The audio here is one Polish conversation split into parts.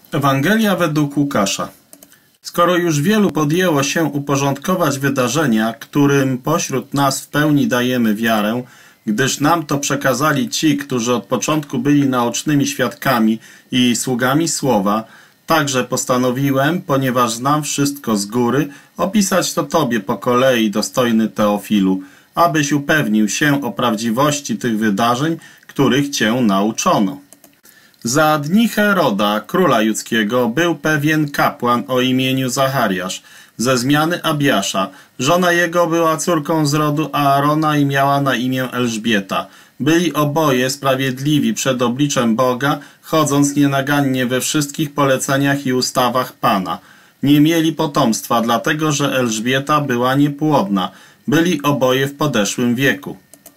Ewangelia według Łukasza. Skoro już wielu podjęło się uporządkować wydarzenia, którym pośród nas w pełni dajemy wiarę, gdyż nam to przekazali ci, którzy od początku byli naocznymi świadkami i sługami słowa, także postanowiłem, ponieważ znam wszystko z góry, opisać to Tobie po kolei, dostojny Teofilu, abyś upewnił się o prawdziwości tych wydarzeń, których Cię nauczono. Za dni Heroda, króla judzkiego, był pewien kapłan o imieniu Zachariasz, ze zmiany Abiasza. Żona jego była córką z rodu Aarona i miała na imię Elżbieta. Byli oboje sprawiedliwi przed obliczem Boga, chodząc nienagannie we wszystkich poleceniach i ustawach Pana. Nie mieli potomstwa, dlatego że Elżbieta była niepłodna. Byli oboje w podeszłym wieku.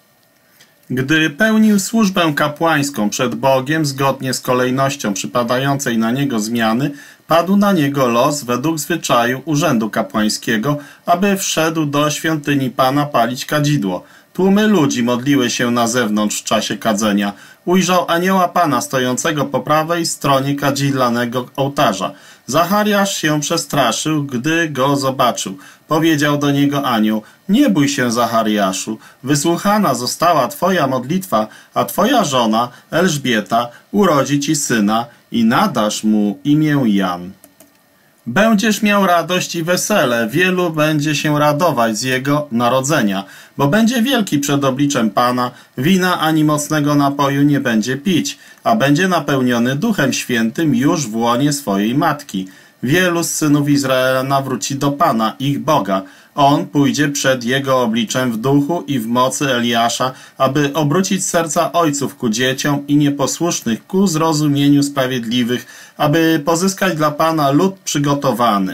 Gdy pełnił służbę kapłańską przed Bogiem, zgodnie z kolejnością przypadającej na niego zmiany, padł na niego los według zwyczaju urzędu kapłańskiego, aby wszedł do świątyni Pana palić kadzidło. Tłumy ludzi modliły się na zewnątrz w czasie kadzenia. Ujrzał anioła Pana stojącego po prawej stronie kadzidlanego ołtarza. Zachariasz się przestraszył, gdy go zobaczył. Powiedział do niego anioł: nie bój się, Zachariaszu, wysłuchana została twoja modlitwa, a twoja żona, Elżbieta, urodzi ci syna i nadasz mu imię Jan. Będziesz miał radość i wesele, wielu będzie się radować z jego narodzenia, bo będzie wielki przed obliczem Pana, wina ani mocnego napoju nie będzie pić, a będzie napełniony Duchem Świętym już w łonie swojej matki. Wielu z synów Izraela nawróci do Pana, ich Boga. On pójdzie przed jego obliczem w duchu i w mocy Eliasza, aby obrócić serca ojców ku dzieciom i nieposłusznych ku zrozumieniu sprawiedliwych, aby pozyskać dla Pana lud przygotowany.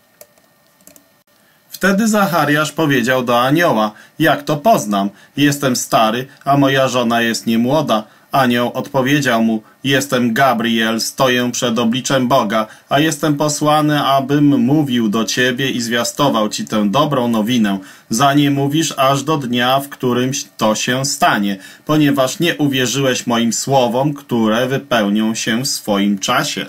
Wtedy Zachariasz powiedział do anioła: jak to poznam? Jestem stary, a moja żona jest niemłoda. Anioł odpowiedział mu: jestem Gabriel, stoję przed obliczem Boga, a jestem posłany, abym mówił do ciebie i zwiastował ci tę dobrą nowinę, zanim mówisz aż do dnia, w którym to się stanie, ponieważ nie uwierzyłeś moim słowom, które wypełnią się w swoim czasie.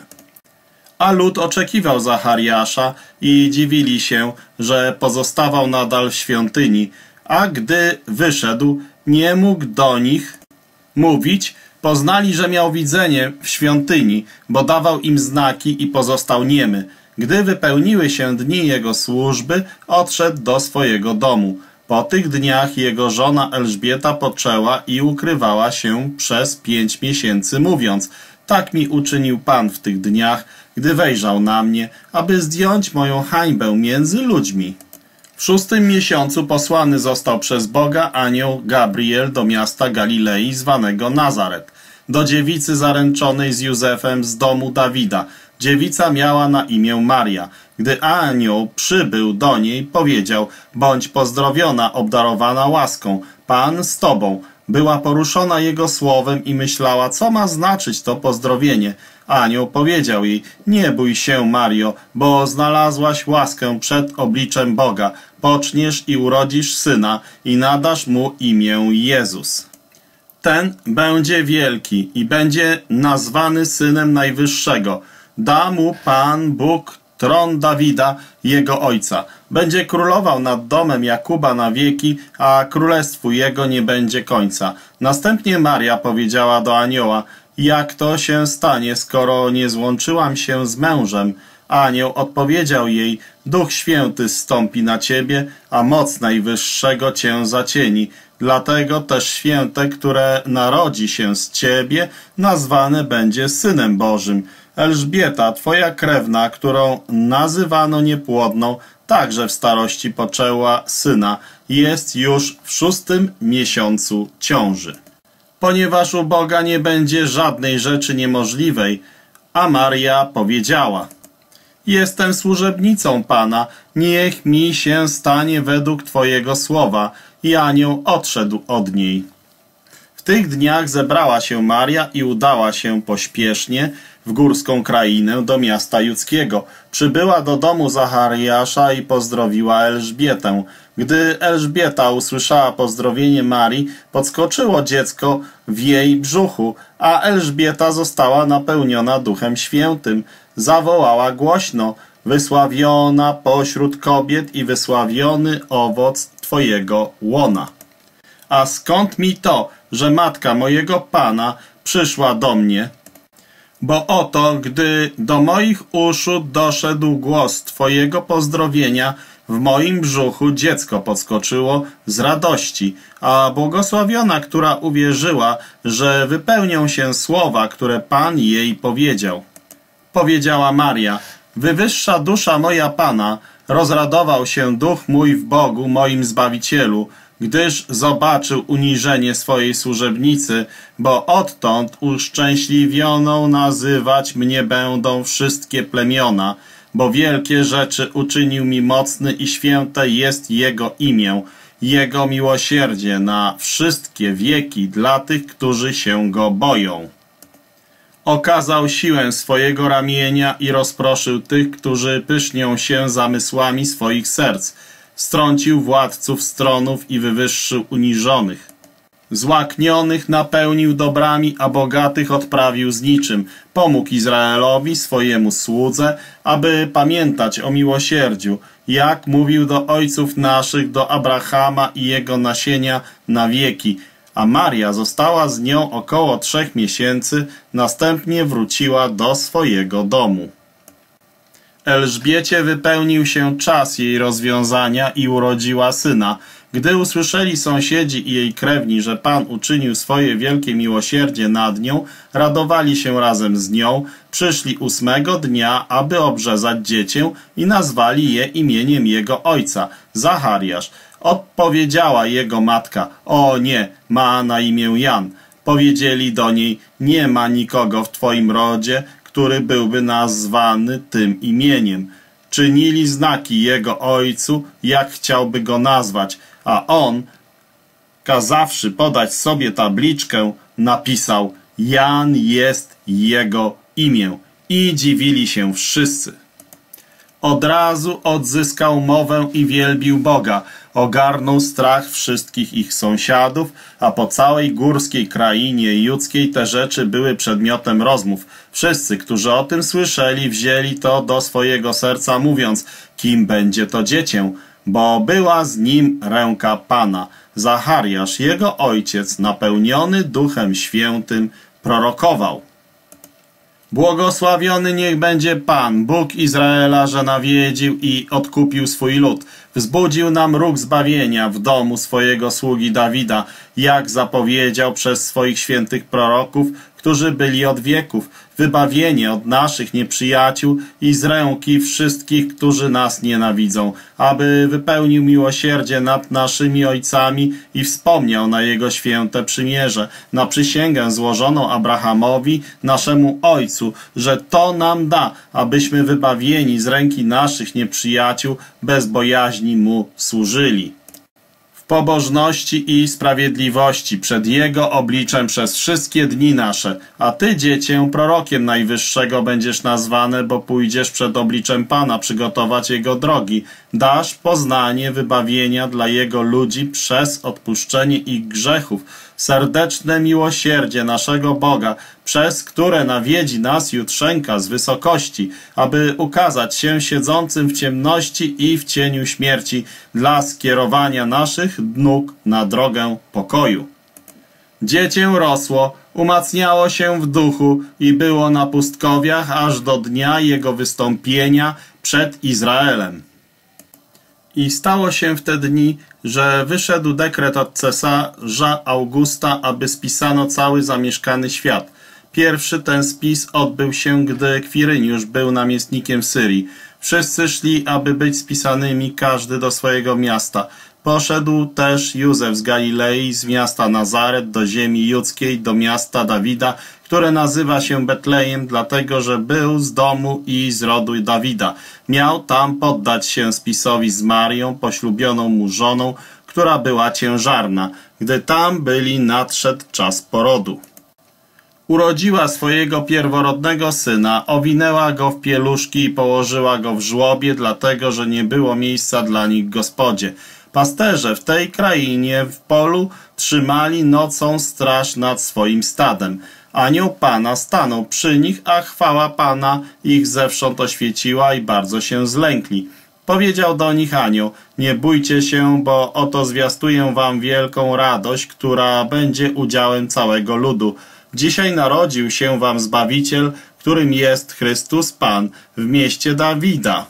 A lud oczekiwał Zachariasza i dziwili się, że pozostawał nadal w świątyni, a gdy wyszedł, nie mógł do nich mówić. Poznali, że miał widzenie w świątyni, bo dawał im znaki i pozostał niemy. Gdy wypełniły się dni jego służby, odszedł do swojego domu. Po tych dniach jego żona Elżbieta poczęła i ukrywała się przez 5 miesięcy, mówiąc: tak mi uczynił Pan w tych dniach, gdy wejrzał na mnie, aby zdjąć moją hańbę między ludźmi. W 6. miesiącu posłany został przez Boga anioł Gabriel do miasta Galilei zwanego Nazaret, do dziewicy zaręczonej z Józefem z domu Dawida. Dziewica miała na imię Maria. Gdy anioł przybył do niej, powiedział: bądź pozdrowiona, obdarowana łaską, Pan z tobą. Była poruszona jego słowem i myślała, co ma znaczyć to pozdrowienie. Anioł powiedział jej: nie bój się, Mario, bo znalazłaś łaskę przed obliczem Boga. Poczniesz i urodzisz syna i nadasz mu imię Jezus. Ten będzie wielki i będzie nazwany Synem Najwyższego. Da mu Pan Bóg tron Dawida, jego ojca. Będzie królował nad domem Jakuba na wieki, a królestwu jego nie będzie końca. Następnie Maria powiedziała do anioła: jak to się stanie, skoro nie złączyłam się z mężem? Anioł odpowiedział jej: Duch Święty zstąpi na ciebie, a moc Najwyższego cię zacieni. Dlatego też święte, które narodzi się z ciebie, nazwane będzie Synem Bożym. Elżbieta, twoja krewna, którą nazywano niepłodną, także w starości poczęła syna. Jest już w 6. miesiącu ciąży. Ponieważ u Boga nie będzie żadnej rzeczy niemożliwej. A Maria powiedziała: jestem służebnicą Pana, niech mi się stanie według Twojego słowa. I anioł odszedł od niej. W tych dniach zebrała się Maria i udała się pośpiesznie w górską krainę do miasta judzkiego. Przybyła do domu Zachariasza i pozdrowiła Elżbietę. Gdy Elżbieta usłyszała pozdrowienie Marii, podskoczyło dziecko w jej brzuchu, a Elżbieta została napełniona Duchem Świętym. Zawołała głośno: wysławiona pośród kobiet i wysławiony owoc Twojego łona. A skąd mi to, że matka mojego Pana przyszła do mnie? Bo oto, gdy do moich uszu doszedł głos Twojego pozdrowienia, w moim brzuchu dziecko podskoczyło z radości, a błogosławiona, która uwierzyła, że wypełnią się słowa, które Pan jej powiedział. Powiedziała Maria: wywyższa dusza moja Pana, rozradował się duch mój w Bogu, moim Zbawicielu, gdyż zobaczył uniżenie swojej służebnicy, bo odtąd uszczęśliwioną nazywać mnie będą wszystkie plemiona, bo wielkie rzeczy uczynił mi mocny i święte jest Jego imię, Jego miłosierdzie na wszystkie wieki dla tych, którzy się Go boją. Okazał siłę swojego ramienia i rozproszył tych, którzy pysznią się zamysłami swoich serc. Strącił władców stronów i wywyższył uniżonych. Złaknionych napełnił dobrami, a bogatych odprawił z niczym. Pomógł Izraelowi, swojemu słudze, aby pamiętać o miłosierdziu, jak mówił do ojców naszych, do Abrahama i jego nasienia na wieki. A Maria została z nią około 3 miesięcy, następnie wróciła do swojego domu. Elżbiecie wypełnił się czas jej rozwiązania i urodziła syna. Gdy usłyszeli sąsiedzi i jej krewni, że Pan uczynił swoje wielkie miłosierdzie nad nią, radowali się razem z nią, przyszli 8 dnia, aby obrzezać dziecię i nazwali je imieniem jego ojca, Zachariasz. Odpowiedziała jego matka: o nie, ma na imię Jan. Powiedzieli do niej: nie ma nikogo w twoim rodzie, który byłby nazwany tym imieniem. Czynili znaki jego ojcu, jak chciałby go nazwać, a on, kazawszy podać sobie tabliczkę, napisał: Jan jest jego imię. I dziwili się wszyscy. Od razu odzyskał mowę i wielbił Boga. Ogarnął strach wszystkich ich sąsiadów, a po całej górskiej krainie judzkiej te rzeczy były przedmiotem rozmów. Wszyscy, którzy o tym słyszeli, wzięli to do swojego serca, mówiąc: kim będzie to dziecię? Bo była z nim ręka Pana. Zachariasz, jego ojciec, napełniony Duchem Świętym, prorokował: błogosławiony niech będzie Pan, Bóg Izraela, że nawiedził i odkupił swój lud. Wzbudził nam róg zbawienia w domu swojego sługi Dawida, jak zapowiedział przez swoich świętych proroków, którzy byli od wieków, wybawienie od naszych nieprzyjaciół i z ręki wszystkich, którzy nas nienawidzą, aby wypełnił miłosierdzie nad naszymi ojcami i wspomniał na jego święte przymierze, na przysięgę złożoną Abrahamowi, naszemu ojcu, że to nam da, abyśmy wybawieni z ręki naszych nieprzyjaciół bez bojaźni mu służyli. W pobożności i sprawiedliwości przed Jego obliczem przez wszystkie dni nasze, a Ty, dziecię, prorokiem Najwyższego będziesz nazwane, bo pójdziesz przed obliczem Pana przygotować Jego drogi. Dasz poznanie wybawienia dla Jego ludzi przez odpuszczenie ich grzechów, serdeczne miłosierdzie naszego Boga, przez które nawiedzi nas jutrzenka z wysokości, aby ukazać się siedzącym w ciemności i w cieniu śmierci dla skierowania naszych nóg na drogę pokoju. Dziecię rosło, umacniało się w duchu i było na pustkowiach aż do dnia jego wystąpienia przed Izraelem. I stało się w te dni, że wyszedł dekret od cesarza Augusta, aby spisano cały zamieszkany świat. Pierwszy ten spis odbył się, gdy Kwiryniusz był namiestnikiem Syrii. Wszyscy szli, aby być spisanymi, każdy do swojego miasta. Poszedł też Józef z Galilei, z miasta Nazaret do ziemi judzkiej, do miasta Dawida, które nazywa się Betlejem, dlatego że był z domu i z rodu Dawida. Miał tam poddać się spisowi z Marią, poślubioną mu żoną, która była ciężarna. Gdy tam byli, nadszedł czas porodu. Urodziła swojego pierworodnego syna, owinęła go w pieluszki i położyła go w żłobie, dlatego że nie było miejsca dla nich w gospodzie. Pasterze w tej krainie w polu trzymali nocą straż nad swoim stadem. Anioł Pana stanął przy nich, a chwała Pana ich zewsząd oświeciła i bardzo się zlękli. Powiedział do nich anioł: nie bójcie się, bo oto zwiastuję wam wielką radość, która będzie udziałem całego ludu. Dzisiaj narodził się wam Zbawiciel, którym jest Chrystus Pan w mieście Dawida.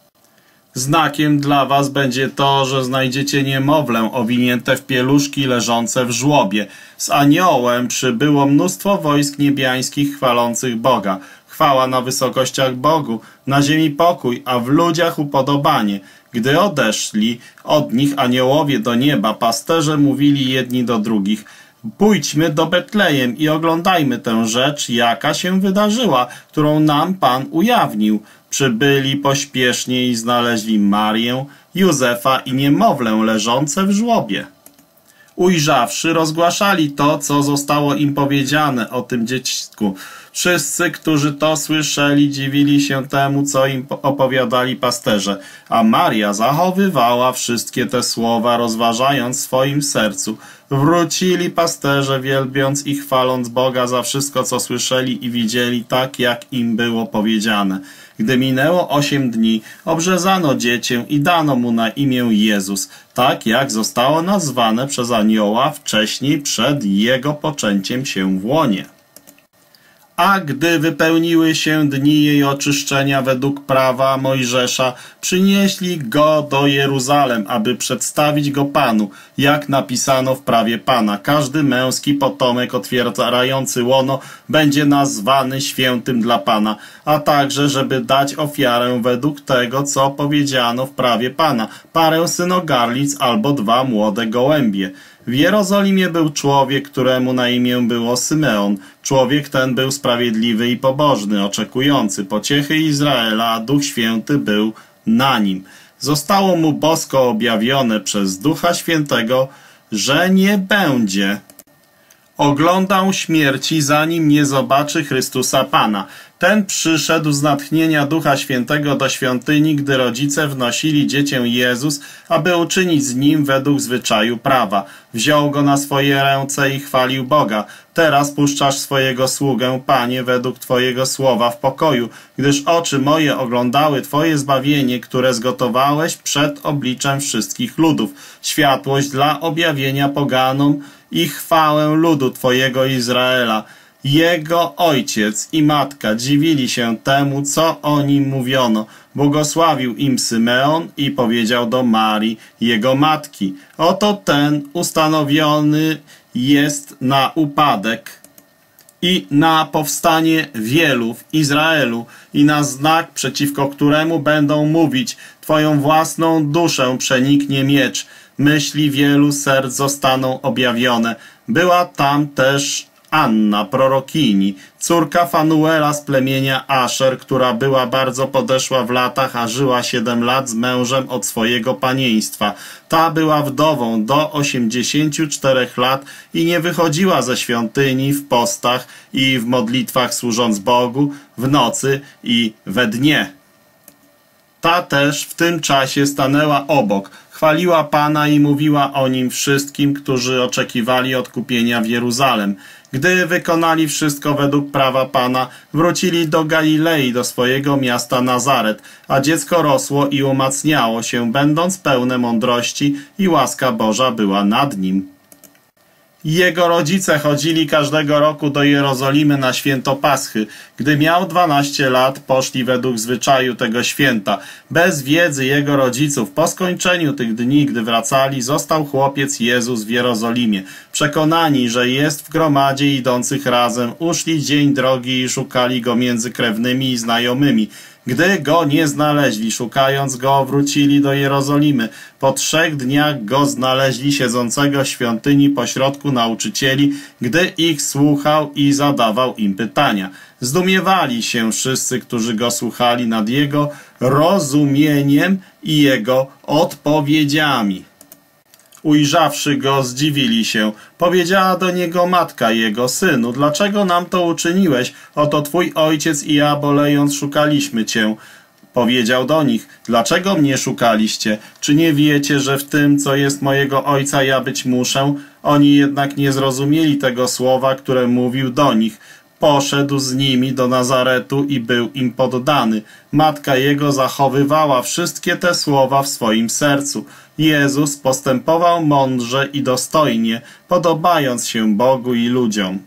Znakiem dla was będzie to, że znajdziecie niemowlę owinięte w pieluszki leżące w żłobie. Z aniołem przybyło mnóstwo wojsk niebiańskich chwalących Boga. Chwała na wysokościach Bogu, na ziemi pokój, a w ludziach upodobanie. Gdy odeszli od nich aniołowie do nieba, pasterze mówili jedni do drugich: pójdźmy do Betlejem i oglądajmy tę rzecz, jaka się wydarzyła, którą nam Pan ujawnił. Przybyli pośpiesznie i znaleźli Marię, Józefa i niemowlę leżące w żłobie. Ujrzawszy, rozgłaszali to, co zostało im powiedziane o tym dziecku. Wszyscy, którzy to słyszeli, dziwili się temu, co im opowiadali pasterze, a Maria zachowywała wszystkie te słowa, rozważając w swoim sercu. Wrócili pasterze, wielbiąc i chwaląc Boga za wszystko, co słyszeli i widzieli, tak jak im było powiedziane. Gdy minęło 8 dni, obrzezano dziecię i dano mu na imię Jezus, tak jak zostało nazwane przez anioła wcześniej przed jego poczęciem się w łonie. A gdy wypełniły się dni jej oczyszczenia według prawa Mojżesza, przynieśli go do Jeruzalem, aby przedstawić go Panu, jak napisano w prawie Pana. Każdy męski potomek otwierający łono będzie nazwany świętym dla Pana, a także, żeby dać ofiarę według tego, co powiedziano w prawie Pana, parę synogarlic albo 2 młode gołębie. W Jerozolimie był człowiek, któremu na imię było Symeon. Człowiek ten był sprawiedliwy i pobożny, oczekujący pociechy Izraela, a Duch Święty był na nim. Zostało mu bosko objawione przez Ducha Świętego, że nie będzie oglądał śmierci, zanim nie zobaczy Chrystusa Pana. Ten przyszedł z natchnienia Ducha Świętego do świątyni, gdy rodzice wnosili dziecię Jezus, aby uczynić z nim według zwyczaju prawa. Wziął go na swoje ręce i chwalił Boga. Teraz puszczasz swojego sługę, Panie, według Twojego słowa w pokoju, gdyż oczy moje oglądały Twoje zbawienie, które zgotowałeś przed obliczem wszystkich ludów, światłość dla objawienia poganom i chwałę ludu Twojego Izraela. Jego ojciec i matka dziwili się temu, co o nim mówiono. Błogosławił im Symeon i powiedział do Marii, jego matki: oto ten ustanowiony jest na upadek i na powstanie wielu w Izraelu i na znak, przeciwko któremu będą mówić: Twoją własną duszę przeniknie miecz. Myśli wielu serc zostaną objawione. Była tam też Anna, prorokini, córka Fanuela z plemienia Asher, która była bardzo podeszła w latach, a żyła 7 lat z mężem od swojego panieństwa. Ta była wdową do 84 lat i nie wychodziła ze świątyni w postach i w modlitwach, służąc Bogu w nocy i we dnie. Ta też w tym czasie stanęła obok, chwaliła Pana i mówiła o nim wszystkim, którzy oczekiwali odkupienia w Jeruzalem. Gdy wykonali wszystko według prawa Pana, wrócili do Galilei, do swojego miasta Nazaret, a dziecko rosło i umacniało się, będąc pełne mądrości, i łaska Boża była nad nim. Jego rodzice chodzili każdego roku do Jerozolimy na święto Paschy. Gdy miał 12 lat, poszli według zwyczaju tego święta. Bez wiedzy jego rodziców, po skończeniu tych dni, gdy wracali, został chłopiec Jezus w Jerozolimie. Przekonani, że jest w gromadzie idących razem, uszli dzień drogi i szukali go między krewnymi i znajomymi. Gdy go nie znaleźli, szukając go, wrócili do Jerozolimy. Po 3 dniach go znaleźli siedzącego w świątyni pośrodku nauczycieli, gdy ich słuchał i zadawał im pytania. Zdumiewali się wszyscy, którzy go słuchali, nad jego rozumieniem i jego odpowiedziami. Ujrzawszy go, zdziwili się. Powiedziała do niego matka jego: synu, dlaczego nam to uczyniłeś? Oto twój ojciec i ja, bolejąc, szukaliśmy cię. Powiedział do nich: dlaczego mnie szukaliście? Czy nie wiecie, że w tym, co jest mojego ojca, ja być muszę? Oni jednak nie zrozumieli tego słowa, które mówił do nich. Poszedł z nimi do Nazaretu i był im poddany. Matka jego zachowywała wszystkie te słowa w swoim sercu. Jezus postępował mądrze i dostojnie, podobając się Bogu i ludziom.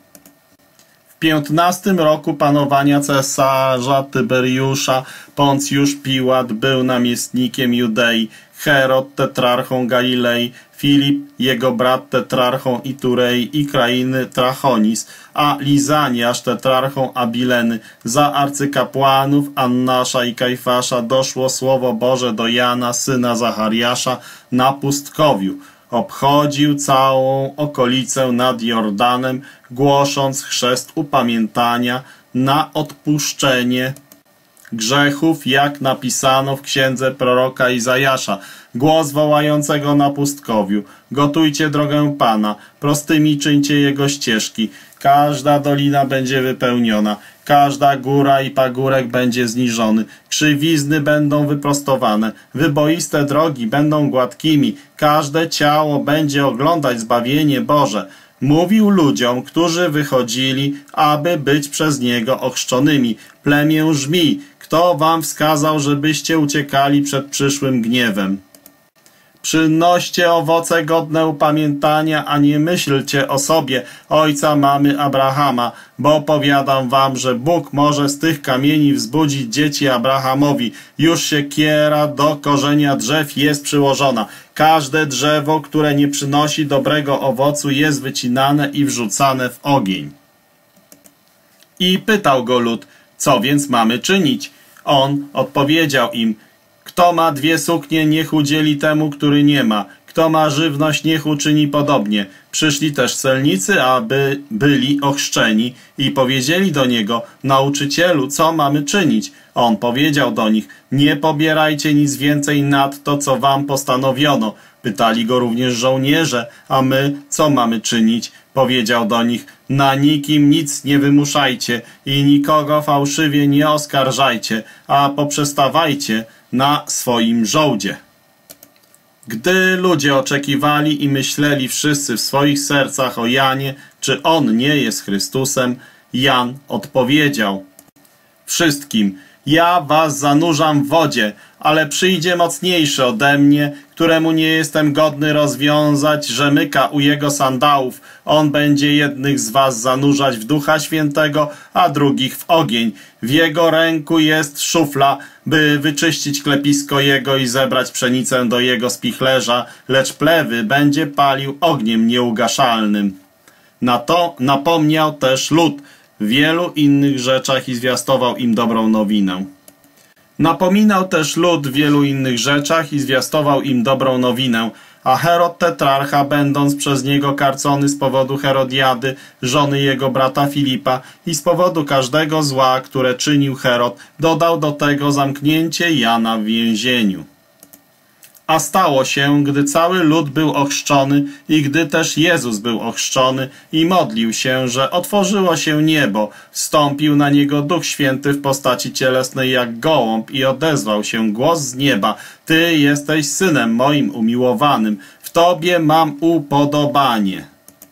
W 15 roku panowania cesarza Tyberiusza Poncjusz Piłat był namiestnikiem Judei, Herod tetrarchą Galilei, Filip, jego brat tetrarchą Iturei i krainy Trachonis, a Lizaniasz tetrarchą Abileny. Za arcykapłanów Annasza i Kajfasza doszło słowo Boże do Jana, syna Zachariasza, na pustkowiu. Obchodził całą okolicę nad Jordanem, głosząc chrzest upamiętania na odpuszczenie grzechów, jak napisano w księdze proroka Izajasza, głos wołającego na pustkowiu: gotujcie drogę Pana, prostymi czyńcie Jego ścieżki. Każda dolina będzie wypełniona, każda góra i pagórek będzie zniżony, krzywizny będą wyprostowane, wyboiste drogi będą gładkimi, każde ciało będzie oglądać zbawienie Boże. Mówił ludziom, którzy wychodzili, aby być przez Niego ochrzczonymi: plemię żmij, kto wam wskazał, żebyście uciekali przed przyszłym gniewem? Przynoście owoce godne upamiętania, a nie myślcie o sobie, ojca mamy Abrahama, bo powiadam wam, że Bóg może z tych kamieni wzbudzić dzieci Abrahamowi. Już siekiera do korzenia drzew jest przyłożona. Każde drzewo, które nie przynosi dobrego owocu, jest wycinane i wrzucane w ogień. I pytał go lud: co więc mamy czynić? On odpowiedział im: kto ma 2 suknie, niech udzieli temu, który nie ma. Kto ma żywność, niech uczyni podobnie. Przyszli też celnicy, aby byli ochrzczeni, i powiedzieli do niego: nauczycielu, co mamy czynić? On powiedział do nich: nie pobierajcie nic więcej nad to, co wam postanowiono. Pytali go również żołnierze: a my co mamy czynić? Powiedział do nich: na nikim nic nie wymuszajcie i nikogo fałszywie nie oskarżajcie, a poprzestawajcie na swoim żołdzie. Gdy ludzie oczekiwali i myśleli wszyscy w swoich sercach o Janie, czy on nie jest Chrystusem, Jan odpowiedział wszystkim: ja was zanurzam w wodzie, ale przyjdzie mocniejszy ode mnie, któremu nie jestem godny rozwiązać rzemyka u jego sandałów. On będzie jednych z was zanurzać w Ducha Świętego, a drugich w ogień. W jego ręku jest szufla, by wyczyścić klepisko jego i zebrać pszenicę do jego spichlerza, lecz plewy będzie palił ogniem nieugaszalnym. Na to napomniał też lud w wielu innych rzeczach i zwiastował im dobrą nowinę. Napominał też lud w wielu innych rzeczach i zwiastował im dobrą nowinę, a Herod tetrarcha, będąc przez niego karcony z powodu Herodiady, żony jego brata Filipa, i z powodu każdego zła, które czynił Herod, dodał do tego zamknięcie Jana w więzieniu. A stało się, gdy cały lud był ochrzczony i gdy też Jezus był ochrzczony i modlił się, że otworzyło się niebo, zstąpił na niego Duch Święty w postaci cielesnej jak gołąb i odezwał się głos z nieba: ty jesteś Synem moim umiłowanym, w tobie mam upodobanie.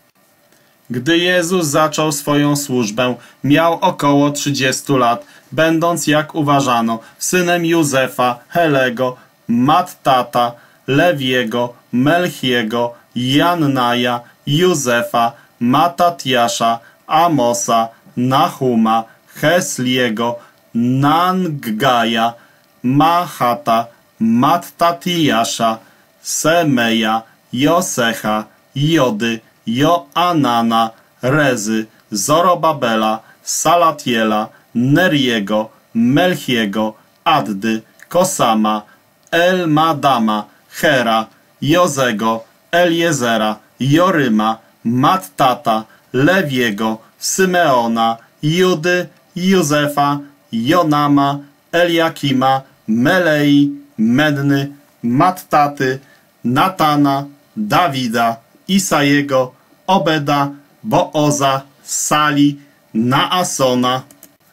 Gdy Jezus zaczął swoją służbę, miał około 30 lat, będąc, jak uważano, synem Józefa, Helego, Mattata, Lewiego, Melchiego, Jannaja, Józefa, Matatiasza, Amosa, Nahuma, Hesliego, Nanggaja, Mahata, Mattatiasza, Semeja, Josecha, Jody, Joanana, Rezy, Zorobabela, Salatiela, Neriego, Melchiego, Addy, Kosama, Elmadama, Hera, Jozego, Eliezera, Joryma, Mattata, Lewiego, Symeona, Judy, Józefa, Jonama, Eliakima, Melei, Medny, Mattaty, Natana, Dawida, Isajego, Obeda, Booza, Sali, Naasona,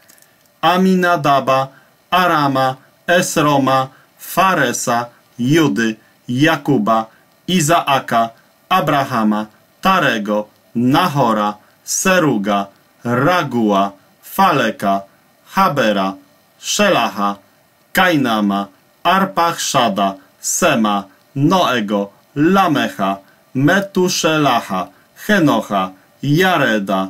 Aminadaba, Arama, Esroma, Faresa, Judy, Jakuba, Izaaka, Abrahama, Tarego, Nahora, Seruga, Ragua, Faleka, Habera, Szelacha, Kainama, Arpachszada, Sema, Noego, Lamecha, Metuszelacha, Henocha, Jareda,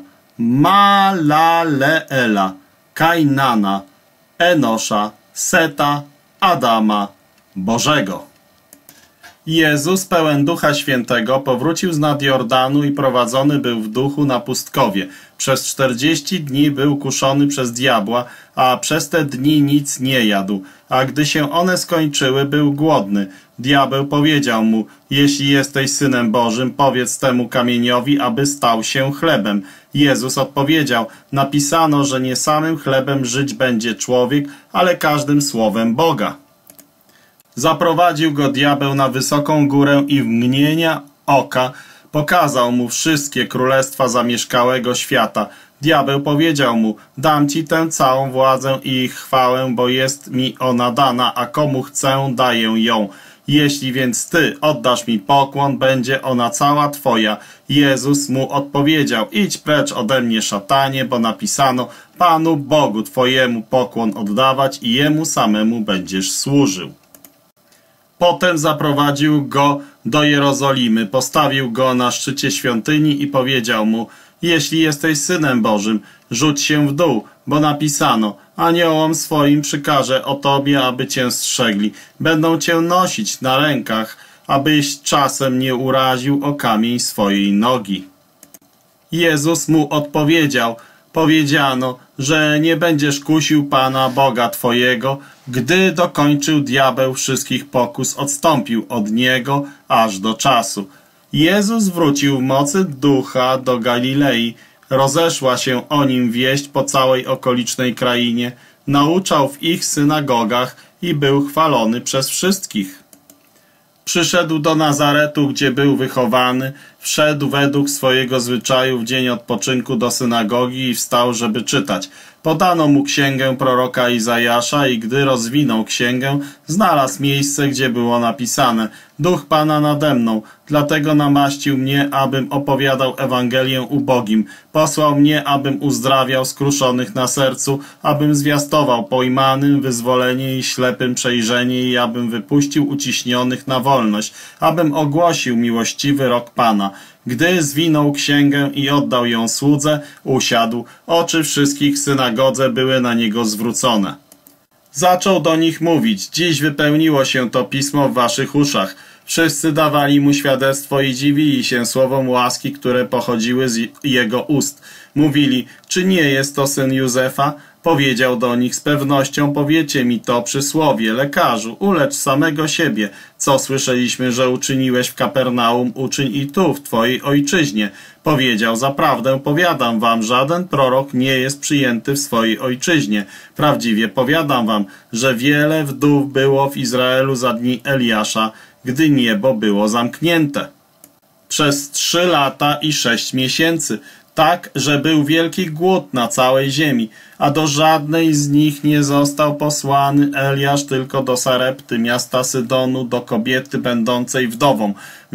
Malaleela, Kainana, Enosza, Seta, Adama, Bożego. Jezus, pełen Ducha Świętego, powrócił z nad Jordanu i prowadzony był w duchu na pustkowie. Przez 40 dni był kuszony przez diabła, a przez te dni nic nie jadł. A gdy się one skończyły, był głodny. Diabeł powiedział mu: jeśli jesteś Synem Bożym, powiedz temu kamieniowi, aby stał się chlebem. Jezus odpowiedział: napisano, że nie samym chlebem żyć będzie człowiek, ale każdym słowem Boga. Zaprowadził go diabeł na wysoką górę i w mgnienia oka pokazał mu wszystkie królestwa zamieszkałego świata. Diabeł powiedział mu: dam ci tę całą władzę i ich chwałę, bo jest mi ona dana, a komu chcę, daję ją. Jeśli więc ty oddasz mi pokłon, będzie ona cała twoja. Jezus mu odpowiedział: idź precz ode mnie, szatanie, bo napisano: Panu Bogu twojemu pokłon oddawać i jemu samemu będziesz służył. Potem zaprowadził go do Jerozolimy, postawił go na szczycie świątyni i powiedział mu: jeśli jesteś Synem Bożym, rzuć się w dół, bo napisano: aniołom swoim przykaże o tobie, aby cię strzegli. Będą cię nosić na rękach, abyś czasem nie uraził o kamień swojej nogi. Jezus mu odpowiedział: powiedziano, że nie będziesz kusił Pana Boga twojego. Gdy dokończył, diabeł wszystkich pokus odstąpił od niego aż do czasu. Jezus wrócił w mocy ducha do Galilei. Rozeszła się o nim wieść po całej okolicznej krainie. Nauczał w ich synagogach i był chwalony przez wszystkich. Przyszedł do Nazaretu, gdzie był wychowany, wszedł według swojego zwyczaju w dzień odpoczynku do synagogi i wstał, żeby czytać. Podano mu księgę proroka Izajasza i gdy rozwinął księgę, znalazł miejsce, gdzie było napisane: Duch Pana nade mną, dlatego namaścił mnie, abym opowiadał Ewangelię ubogim. Posłał mnie, abym uzdrawiał skruszonych na sercu, abym zwiastował pojmanym wyzwolenie i ślepym przejrzenie i abym wypuścił uciśnionych na wolność, abym ogłosił miłościwy rok Pana. Gdy zwinął księgę i oddał ją słudze, usiadł. Oczy wszystkich w synagodze były na niego zwrócone. Zaczął do nich mówić: dziś wypełniło się to pismo w waszych uszach. Wszyscy dawali mu świadectwo i dziwili się słowom łaski, które pochodziły z jego ust. Mówili: czy nie jest to syn Józefa? Powiedział do nich: z pewnością powiecie mi to przysłowie: lekarzu, ulecz samego siebie. Co słyszeliśmy, że uczyniłeś w Kapernaum, uczyń i tu, w twojej ojczyźnie. Powiedział: zaprawdę powiadam wam, żaden prorok nie jest przyjęty w swojej ojczyźnie. Prawdziwie powiadam wam, że wiele wdów było w Izraelu za dni Eliasza, gdy niebo było zamknięte. Przez 3 lata i 6 miesięcy, tak, że był wielki głód na całej ziemi, a do żadnej z nich nie został posłany Eliasz, tylko do Sarepty, miasta Sydonu, do kobiety będącej wdową.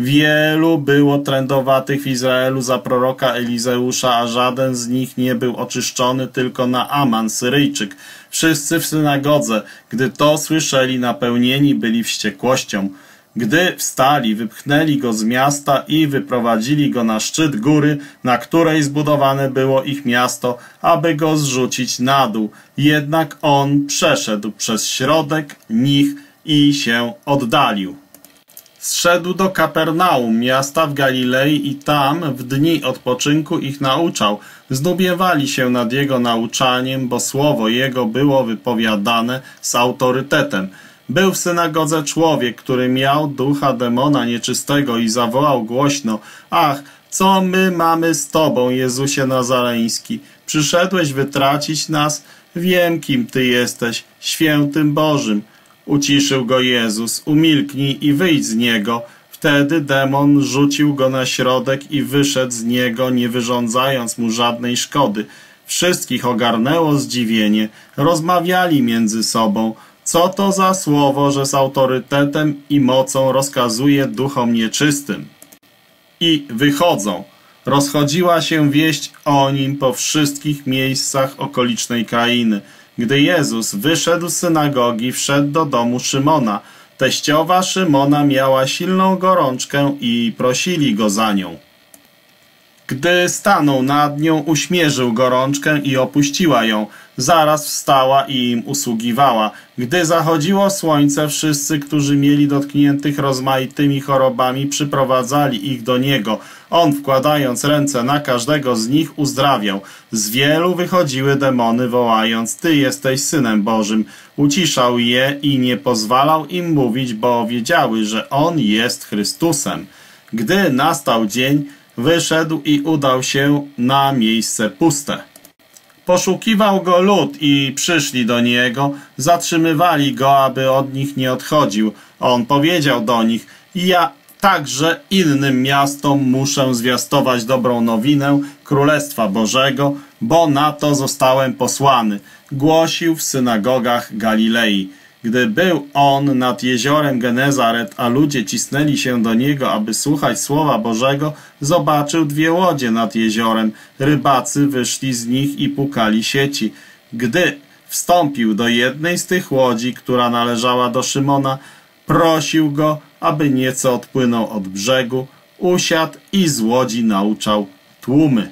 Wielu było trędowatych w Izraelu za proroka Elizeusza, a żaden z nich nie był oczyszczony, tylko Naaman, Syryjczyk. Wszyscy w synagodze, gdy to słyszeli, napełnieni byli wściekłością. Gdy wstali, wypchnęli go z miasta i wyprowadzili go na szczyt góry, na której zbudowane było ich miasto, aby go zrzucić na dół. Jednak on przeszedł przez środek nich i się oddalił. Zszedł do Kapernaum, miasta w Galilei, i tam w dni odpoczynku ich nauczał. Zdumiewali się nad jego nauczaniem, bo słowo jego było wypowiadane z autorytetem. Był w synagodze człowiek, który miał ducha demona nieczystego i zawołał głośno: ach, co my mamy z Tobą, Jezusie Nazareński? Przyszedłeś wytracić nas? Wiem, kim Ty jesteś, świętym Bożym. Uciszył go Jezus: umilknij i wyjdź z niego. W Wtedy demon rzucił go na środek i wyszedł z niego, nie wyrządzając mu żadnej szkody. Wszystkich ogarnęło zdziwienie, rozmawiali między sobą. Co to za słowo, że z autorytetem i mocą rozkazuje duchom nieczystym? I wychodzą. Rozchodziła się wieść o nim po wszystkich miejscach okolicznej krainy. Gdy Jezus wyszedł z synagogi, wszedł do domu Szymona. Teściowa Szymona miała silną gorączkę i prosili go za nią. Gdy stanął nad nią, uśmierzył gorączkę i opuściła ją. Zaraz wstała i im usługiwała. Gdy zachodziło słońce, wszyscy, którzy mieli dotkniętych rozmaitymi chorobami, przyprowadzali ich do niego. On, wkładając ręce na każdego z nich, uzdrawiał. Z wielu wychodziły demony, wołając: Ty jesteś Synem Bożym. Uciszał je i nie pozwalał im mówić, bo wiedziały, że on jest Chrystusem. Gdy nastał dzień, wyszedł i udał się na miejsce puste. Poszukiwał go lud i przyszli do niego, zatrzymywali go, aby od nich nie odchodził. On powiedział do nich: Ja także innym miastom muszę zwiastować dobrą nowinę Królestwa Bożego, bo na to zostałem posłany. Głosił w synagogach Galilei. Gdy był on nad jeziorem Genezaret, a ludzie cisnęli się do niego, aby słuchać słowa Bożego, zobaczył dwie łodzie nad jeziorem. Rybacy wyszli z nich i pukali sieci. Gdy wstąpił do jednej z tych łodzi, która należała do Szymona, prosił go, aby nieco odpłynął od brzegu, usiadł i z łodzi nauczał tłumy.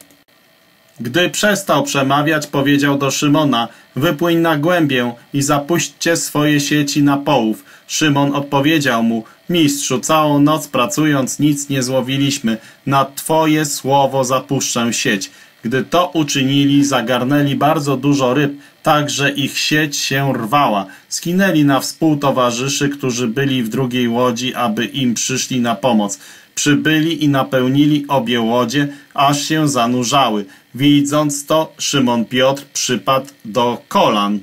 Gdy przestał przemawiać, powiedział do Szymona: Wypłyń na głębię i zapuśćcie swoje sieci na połów. Szymon odpowiedział mu: Mistrzu, całą noc pracując nic nie złowiliśmy. Na Twoje słowo zapuszczę sieć. Gdy to uczynili, zagarnęli bardzo dużo ryb, tak że ich sieć się rwała. Skinęli na współtowarzyszy, którzy byli w drugiej łodzi, aby im przyszli na pomoc. Przybyli i napełnili obie łodzie, aż się zanurzały. Widząc to, Szymon Piotr przypadł do kolan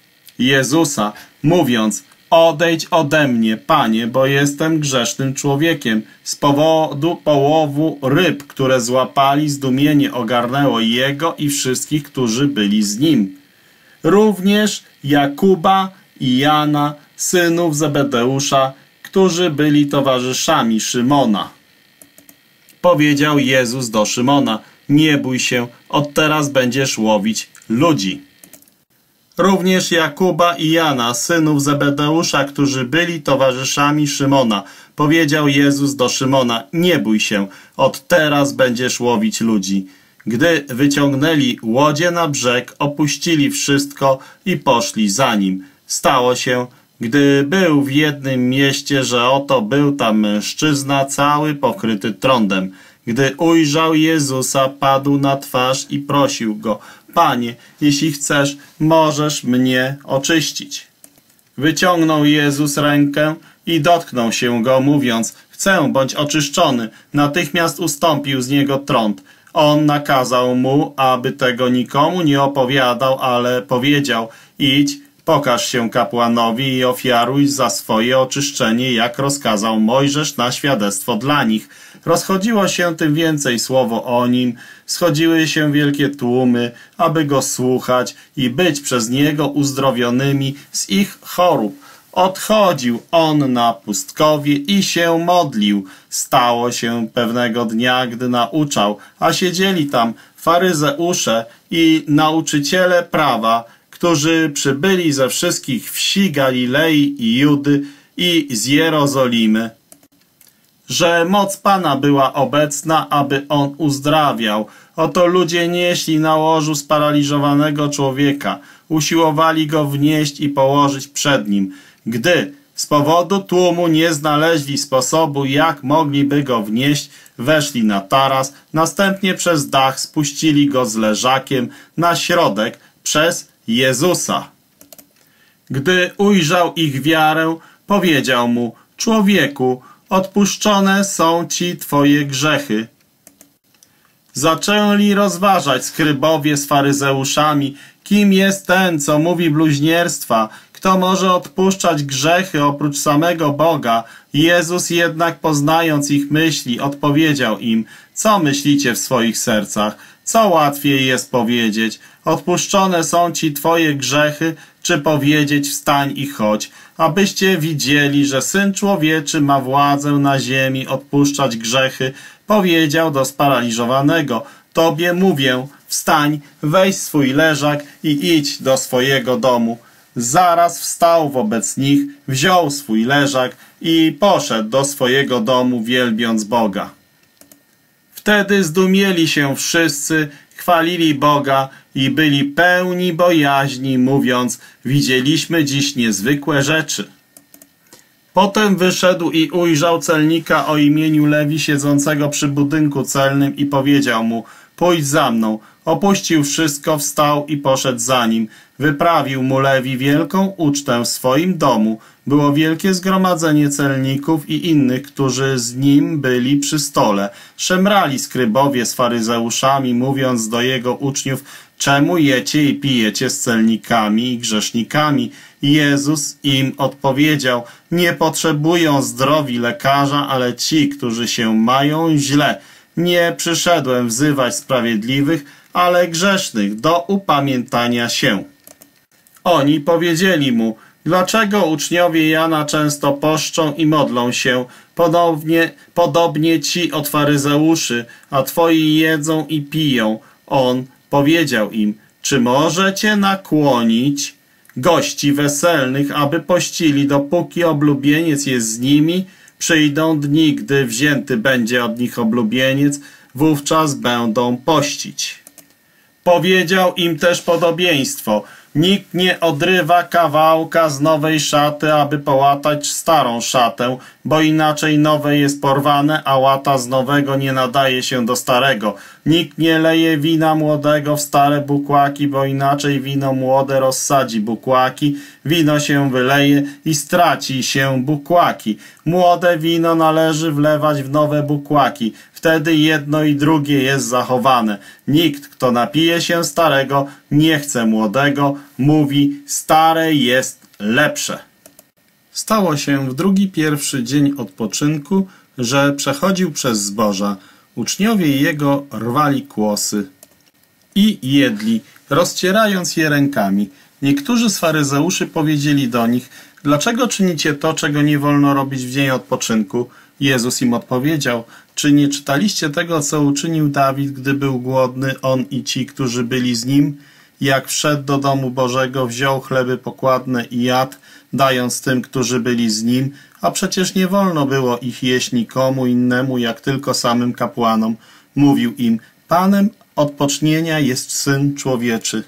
Jezusa, mówiąc: Odejdź ode mnie, Panie, bo jestem grzesznym człowiekiem. Z powodu połowu ryb, które złapali, zdumienie ogarnęło jego i wszystkich, którzy byli z nim. Również Jakuba i Jana, synów Zebedeusza, którzy byli towarzyszami Szymona. Powiedział Jezus do Szymona: Nie bój się, od teraz będziesz łowić ludzi. Również Jakuba i Jana, synów Zebedeusza, którzy byli towarzyszami Szymona. Powiedział Jezus do Szymona: Nie bój się, od teraz będziesz łowić ludzi. Gdy wyciągnęli łodzie na brzeg, opuścili wszystko i poszli za nim. Stało się, gdy był w jednym mieście, że oto był tam mężczyzna cały pokryty trądem. Gdy ujrzał Jezusa, padł na twarz i prosił go: Panie, jeśli chcesz, możesz mnie oczyścić. Wyciągnął Jezus rękę i dotknął się go, mówiąc: Chcę, bądź oczyszczony. Natychmiast ustąpił z niego trąd. On nakazał mu, aby tego nikomu nie opowiadał, ale powiedział: Idź, pokaż się kapłanowi i ofiaruj za swoje oczyszczenie, jak rozkazał Mojżesz na świadectwo dla nich. Rozchodziło się tym więcej słowo o nim, schodziły się wielkie tłumy, aby go słuchać i być przez niego uzdrowionymi z ich chorób. Odchodził on na pustkowie i się modlił. Stało się pewnego dnia, gdy nauczał, a siedzieli tam faryzeusze i nauczyciele prawa, którzy przybyli ze wszystkich wsi Galilei i Judy i z Jerozolimy, że moc Pana była obecna, aby on uzdrawiał. Oto ludzie nieśli na łożu sparaliżowanego człowieka, usiłowali go wnieść i położyć przed nim. Gdy z powodu tłumu nie znaleźli sposobu, jak mogliby go wnieść, weszli na taras, następnie przez dach spuścili go z leżakiem na środek przez Jezusa. Gdy ujrzał ich wiarę, powiedział mu: Człowieku, odpuszczone są ci twoje grzechy. Zaczęli rozważać skrybowie z faryzeuszami, kim jest ten, co mówi bluźnierstwa, Kto może odpuszczać grzechy oprócz samego Boga? Jezus jednak, poznając ich myśli, odpowiedział im: co myślicie w swoich sercach? Co łatwiej jest powiedzieć: odpuszczone są ci twoje grzechy, czy powiedzieć: wstań i chodź? Abyście widzieli, że Syn Człowieczy ma władzę na ziemi odpuszczać grzechy, powiedział do sparaliżowanego: tobie mówię, wstań, weź swój leżak i idź do swojego domu. Zaraz wstał wobec nich, wziął swój leżak i poszedł do swojego domu, wielbiąc Boga. Wtedy zdumieli się wszyscy, chwalili Boga i byli pełni bojaźni, mówiąc: widzieliśmy dziś niezwykłe rzeczy. Potem wyszedł i ujrzał celnika o imieniu Lewi siedzącego przy budynku celnym i powiedział mu: pójdź za mną. Opuścił wszystko, wstał i poszedł za nim. Wyprawił mu Lewi wielką ucztę w swoim domu. Było wielkie zgromadzenie celników i innych, którzy z nim byli przy stole. Szemrali skrybowie z faryzeuszami, mówiąc do jego uczniów: czemu jecie i pijecie z celnikami i grzesznikami? Jezus im odpowiedział: nie potrzebują zdrowi lekarza, ale ci, którzy się mają źle. Nie przyszedłem wzywać sprawiedliwych, ale grzesznych do upamiętania się. Oni powiedzieli mu: dlaczego uczniowie Jana często poszczą i modlą się, podobnie ci od faryzeuszy, a twoi jedzą i piją? On powiedział im: czy możecie nakłonić gości weselnych, aby pościli, dopóki oblubieniec jest z nimi? Przyjdą dni, gdy wzięty będzie od nich oblubieniec, wówczas będą pościć. Powiedział im też podobieństwo: nikt nie odrywa kawałka z nowej szaty, aby połatać starą szatę, bo inaczej nowe jest porwane, a łata z nowego nie nadaje się do starego. Nikt nie leje wina młodego w stare bukłaki, bo inaczej wino młode rozsadzi bukłaki, wino się wyleje i straci się bukłaki. Młode wino należy wlewać w nowe bukłaki, wtedy jedno i drugie jest zachowane. Nikt, kto napije się starego, nie chce młodego, mówi: stare jest lepsze. Stało się w drugi pierwszy dzień odpoczynku, że przechodził przez zboża. Uczniowie jego rwali kłosy i jedli, rozcierając je rękami. Niektórzy z faryzeuszy powiedzieli do nich: dlaczego czynicie to, czego nie wolno robić w dzień odpoczynku? Jezus im odpowiedział: czy nie czytaliście tego, co uczynił Dawid, gdy był głodny, on i ci, którzy byli z nim? Jak wszedł do domu Bożego, wziął chleby pokładne i jadł, dając tym, którzy byli z nim, a przecież nie wolno było ich jeść nikomu innemu, jak tylko samym kapłanom. Mówił im: Panem odpocznienia jest Syn Człowieczy.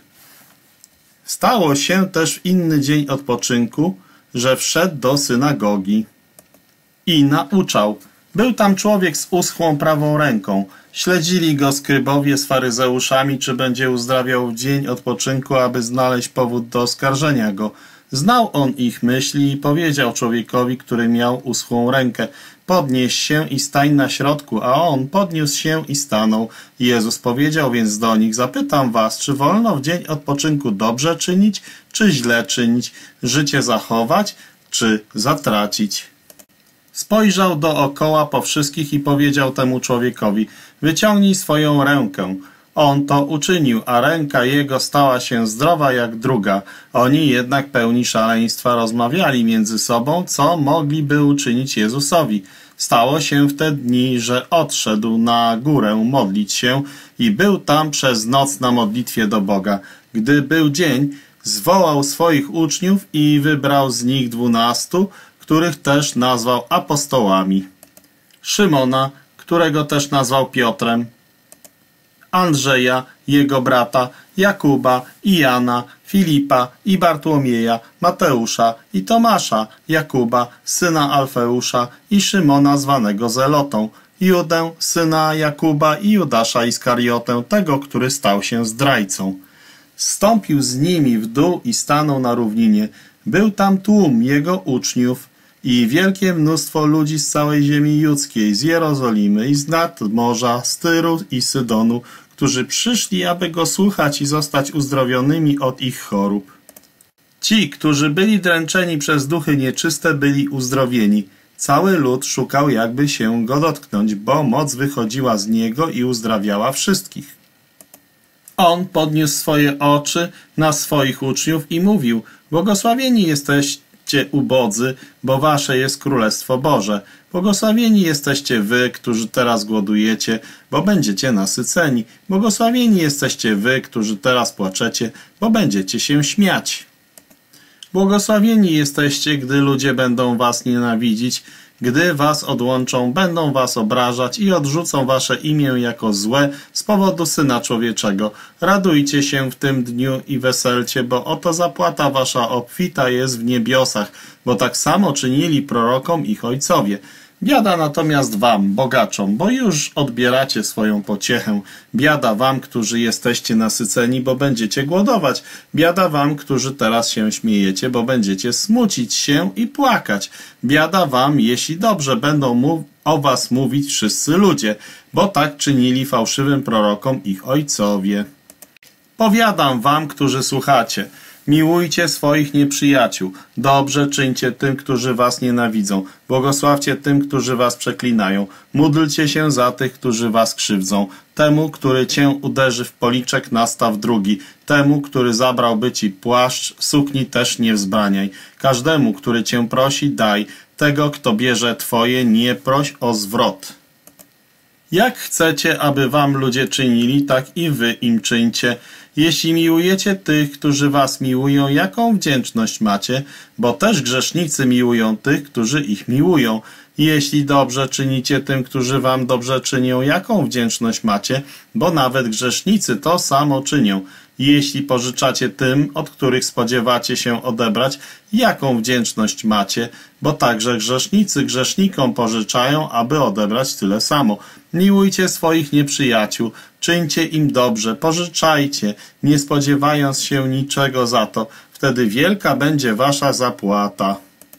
Stało się też w inny dzień odpoczynku, że wszedł do synagogi i nauczał. Był tam człowiek z uschłą prawą ręką. Śledzili go skrybowie z faryzeuszami, czy będzie uzdrawiał w dzień odpoczynku, aby znaleźć powód do oskarżenia go. Znał on ich myśli i powiedział człowiekowi, który miał uschłą rękę: podnieś się i stań na środku, a on podniósł się i stanął. Jezus powiedział więc do nich: zapytam was, czy wolno w dzień odpoczynku dobrze czynić, czy źle czynić, życie zachować, czy zatracić? Spojrzał dookoła po wszystkich i powiedział temu człowiekowi: wyciągnij swoją rękę. On to uczynił, a ręka jego stała się zdrowa jak druga. Oni jednak pełni szaleństwa rozmawiali między sobą, co mogliby uczynić Jezusowi. Stało się w te dni, że odszedł na górę modlić się i był tam przez noc na modlitwie do Boga. Gdy był dzień, zwołał swoich uczniów i wybrał z nich 12, których też nazwał apostołami. Szymona, którego też nazwał Piotrem, Andrzeja, jego brata, Jakuba i Jana, Filipa i Bartłomieja, Mateusza i Tomasza, Jakuba, syna Alfeusza i Szymona zwanego Zelotą, Judę, syna Jakuba i Judasza Iskariotę, tego, który stał się zdrajcą. Zstąpił z nimi w dół i stanął na równinie. Był tam tłum jego uczniów i wielkie mnóstwo ludzi z całej ziemi judzkiej, z Jerozolimy i z nadmorza, z Tyru i Sydonu, którzy przyszli, aby go słuchać i zostać uzdrowionymi od ich chorób. Ci, którzy byli dręczeni przez duchy nieczyste, byli uzdrowieni. Cały lud szukał, jakby się go dotknąć, bo moc wychodziła z niego i uzdrawiała wszystkich. On podniósł swoje oczy na swoich uczniów i mówił: błogosławieni jesteście ubodzy, bo wasze jest Królestwo Boże. Błogosławieni jesteście wy, którzy teraz głodujecie, bo będziecie nasyceni. Błogosławieni jesteście wy, którzy teraz płaczecie, bo będziecie się śmiać. Błogosławieni jesteście, gdy ludzie będą was nienawidzić, gdy was odłączą, będą was obrażać i odrzucą wasze imię jako złe z powodu Syna Człowieczego. Radujcie się w tym dniu i weselcie, bo oto zapłata wasza obfita jest w niebiosach, bo tak samo czynili prorokom ich ojcowie. Biada natomiast wam, bogaczom, bo już odbieracie swoją pociechę. Biada wam, którzy jesteście nasyceni, bo będziecie głodować. Biada wam, którzy teraz się śmiejecie, bo będziecie smucić się i płakać. Biada wam, jeśli dobrze będą o was mówić wszyscy ludzie, bo tak czynili fałszywym prorokom ich ojcowie. Powiadam wam, którzy słuchacie. Miłujcie swoich nieprzyjaciół, dobrze czyńcie tym, którzy was nienawidzą, błogosławcie tym, którzy was przeklinają, módlcie się za tych, którzy was krzywdzą, temu, który cię uderzy w policzek, nastaw drugi, temu, który zabrałby ci płaszcz, sukni też nie wzbraniaj, każdemu, który cię prosi, daj, tego, kto bierze twoje, nie proś o zwrot. Jak chcecie, aby wam ludzie czynili, tak i wy im czyńcie. Jeśli miłujecie tych, którzy was miłują, jaką wdzięczność macie? Bo też grzesznicy miłują tych, którzy ich miłują. Jeśli dobrze czynicie tym, którzy wam dobrze czynią, jaką wdzięczność macie? Bo nawet grzesznicy to samo czynią. Jeśli pożyczacie tym, od których spodziewacie się odebrać, jaką wdzięczność macie? Bo także grzesznicy grzesznikom pożyczają, aby odebrać tyle samo. Miłujcie swoich nieprzyjaciół, czyńcie im dobrze, pożyczajcie, nie spodziewając się niczego za to. Wtedy wielka będzie wasza zapłata.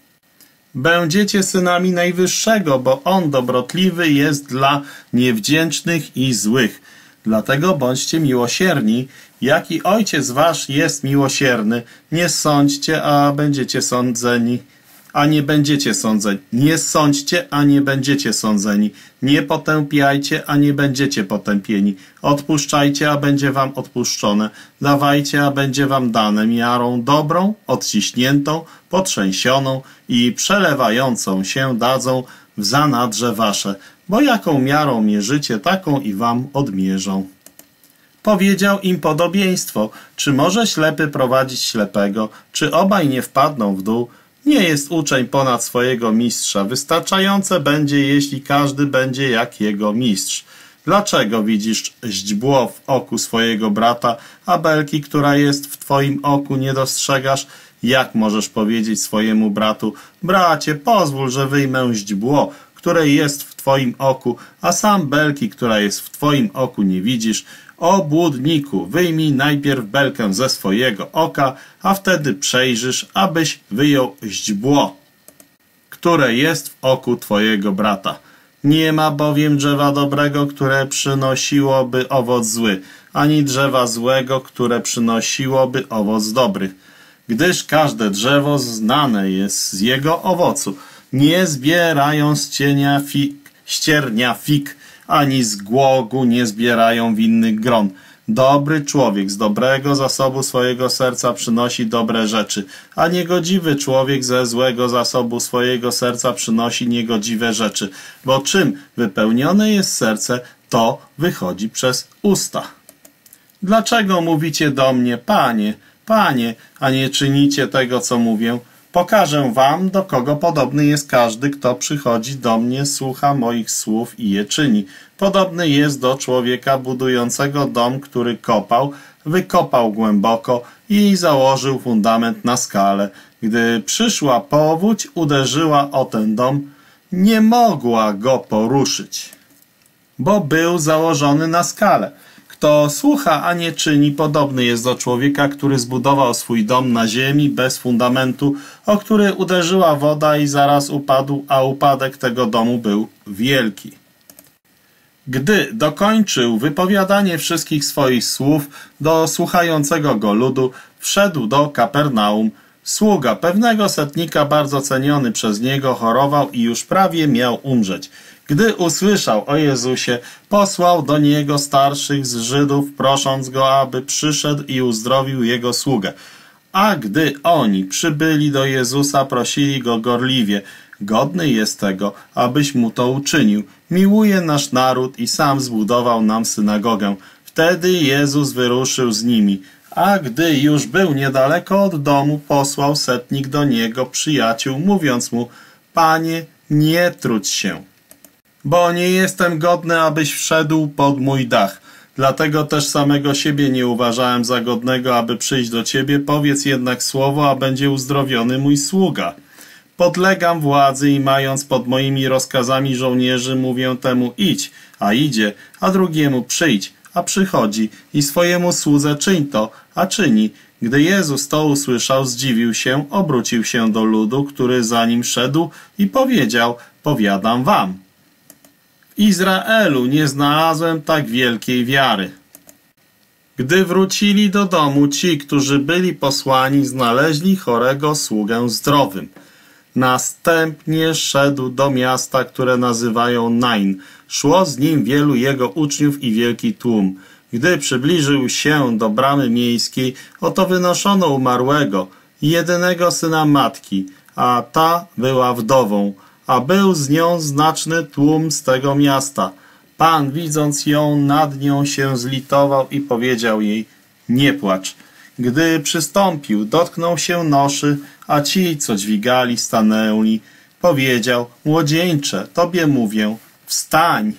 Będziecie synami Najwyższego, bo On dobrotliwy jest dla niewdzięcznych i złych. Dlatego bądźcie miłosierni, jak i Ojciec wasz jest miłosierny. Nie sądźcie, a będziecie sądzeni, a nie będziecie sądzeni. Nie sądźcie, a nie będziecie sądzeni. Nie potępiajcie, a nie będziecie potępieni. Odpuszczajcie, a będzie wam odpuszczone. Dawajcie, a będzie wam dane miarą dobrą, odciśniętą, potrzęsioną i przelewającą się dadzą w zanadrze wasze, bo jaką miarą mierzycie, taką i wam odmierzą. Powiedział im podobieństwo, czy może ślepy prowadzić ślepego, czy obaj nie wpadną w dół? Nie jest uczeń ponad swojego mistrza. Wystarczające będzie, jeśli każdy będzie jak jego mistrz. Dlaczego widzisz źdźbło w oku swojego brata, a belki, która jest w twoim oku, nie dostrzegasz? Jak możesz powiedzieć swojemu bratu: bracie, pozwól, że wyjmę źdźbło, które jest w twoim oku, a sam belki, która jest w twoim oku, nie widzisz? O błudniku, wyjmij najpierw belkę ze swojego oka, a wtedy przejrzysz, abyś wyjął źdźbło, które jest w oku twojego brata. Nie ma bowiem drzewa dobrego, które przynosiłoby owoc zły, ani drzewa złego, które przynosiłoby owoc dobry. Gdyż każde drzewo znane jest z jego owocu. Nie zbierają z ściernia fig, ani z głogu nie zbierają winnych gron. Dobry człowiek z dobrego zasobu swojego serca przynosi dobre rzeczy, a niegodziwy człowiek ze złego zasobu swojego serca przynosi niegodziwe rzeczy. Bo czym wypełnione jest serce, to wychodzi przez usta. Dlaczego mówicie do mnie: Panie, Panie, a nie czynicie tego, co mówię? Pokażę wam, do kogo podobny jest każdy, kto przychodzi do mnie, słucha moich słów i je czyni. Podobny jest do człowieka budującego dom, który wykopał głęboko i założył fundament na skale. Gdy przyszła powódź, uderzyła o ten dom, nie mogła go poruszyć, bo był założony na skale. Kto słucha, a nie czyni, podobny jest do człowieka, który zbudował swój dom na ziemi bez fundamentu, o który uderzyła woda i zaraz upadł, a upadek tego domu był wielki. Gdy dokończył wypowiadanie wszystkich swoich słów do słuchającego go ludu, wszedł do Kapernaum. Sługa pewnego setnika, bardzo ceniony przez niego, chorował i już prawie miał umrzeć. Gdy usłyszał o Jezusie, posłał do niego starszych z Żydów, prosząc go, aby przyszedł i uzdrowił jego sługę. A gdy oni przybyli do Jezusa, prosili go gorliwie: godny jest tego, abyś mu to uczynił. Miłuje nasz naród i sam zbudował nam synagogę. Wtedy Jezus wyruszył z nimi. A gdy już był niedaleko od domu, posłał setnik do niego przyjaciół, mówiąc mu: Panie, nie trudź się, bo nie jestem godny, abyś wszedł pod mój dach. Dlatego też samego siebie nie uważałem za godnego, aby przyjść do ciebie. Powiedz jednak słowo, a będzie uzdrowiony mój sługa. Podlegam władzy i mając pod moimi rozkazami żołnierzy, mówię temu: idź, a idzie, a drugiemu: przyjdź, a przychodzi, i swojemu słudze: czyń to, a czyni. Gdy Jezus to usłyszał, zdziwił się, obrócił się do ludu, który za nim szedł, i powiedział: powiadam wam, w Izraelu nie znalazłem tak wielkiej wiary. Gdy wrócili do domu, ci, którzy byli posłani, znaleźli chorego sługę zdrowym. Następnie szedł do miasta, które nazywają Nain. Szło z nim wielu jego uczniów i wielki tłum. Gdy przybliżył się do bramy miejskiej, oto wynoszono umarłego, jedynego syna matki, a ta była wdową, a był z nią znaczny tłum z tego miasta. Pan, widząc ją, nad nią się zlitował i powiedział jej: nie płacz. Gdy przystąpił, dotknął się noszy, a ci, co dźwigali, stanęli. Powiedział: młodzieńcze, tobie mówię, wstań.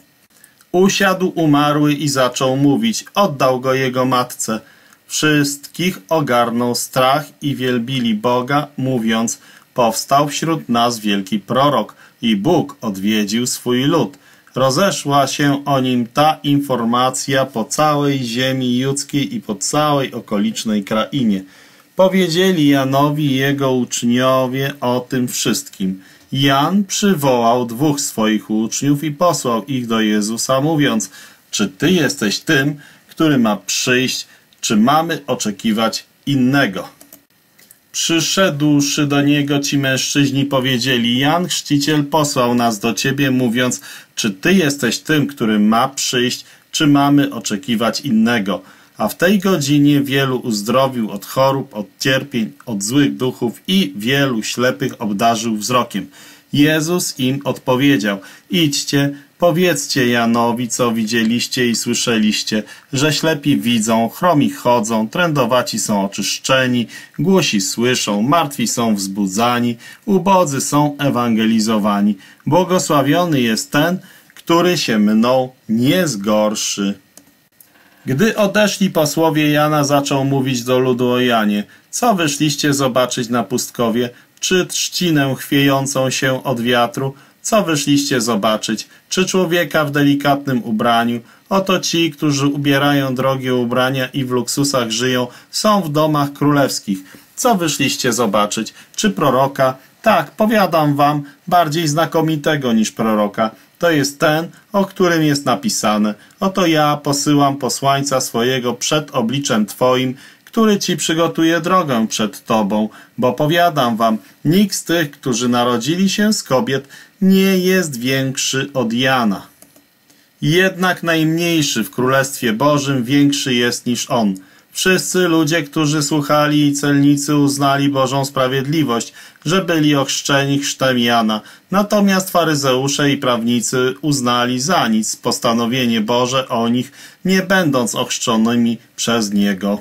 Usiadł umarły i zaczął mówić. Oddał go jego matce. Wszystkich ogarnął strach i wielbili Boga, mówiąc: powstał wśród nas wielki prorok i Bóg odwiedził swój lud. Rozeszła się o nim ta informacja po całej ziemi judzkiej i po całej okolicznej krainie. Powiedzieli Janowi i jego uczniowie o tym wszystkim. Jan przywołał 2 swoich uczniów i posłał ich do Jezusa, mówiąc: czy ty jesteś tym, który ma przyjść, czy mamy oczekiwać innego? Przyszedłszy do niego, ci mężczyźni powiedzieli: Jan Chrzciciel posłał nas do ciebie, mówiąc: czy ty jesteś tym, który ma przyjść, czy mamy oczekiwać innego? A w tej godzinie wielu uzdrowił od chorób, od cierpień, od złych duchów i wielu ślepych obdarzył wzrokiem. Jezus im odpowiedział: idźcie, powiedzcie Janowi, co widzieliście i słyszeliście, że ślepi widzą, chromi chodzą, trędowaci są oczyszczeni, głusi słyszą, martwi są wzbudzani, ubodzy są ewangelizowani. Błogosławiony jest ten, który się mną nie zgorszy. Gdy odeszli posłowie, Jana zaczął mówić do ludu o Janie. Co wyszliście zobaczyć na pustkowie? Czy trzcinę chwiejącą się od wiatru? Co wyszliście zobaczyć? Czy człowieka w delikatnym ubraniu? Oto ci, którzy ubierają drogie ubrania i w luksusach żyją, są w domach królewskich. Co wyszliście zobaczyć? Czy proroka? Tak, powiadam wam, bardziej znakomitego niż proroka. To jest ten, o którym jest napisane: oto ja posyłam posłańca swojego przed obliczem twoim, który ci przygotuje drogę przed tobą. Bo powiadam wam, nikt z tych, którzy narodzili się z kobiet, nie jest większy od Jana. Jednak najmniejszy w Królestwie Bożym większy jest niż on. Wszyscy ludzie, którzy słuchali i celnicy, uznali Bożą sprawiedliwość, że byli ochrzczeni chrztem Jana. Natomiast faryzeusze i prawnicy uznali za nic postanowienie Boże o nich, nie będąc ochrzczonymi przez niego.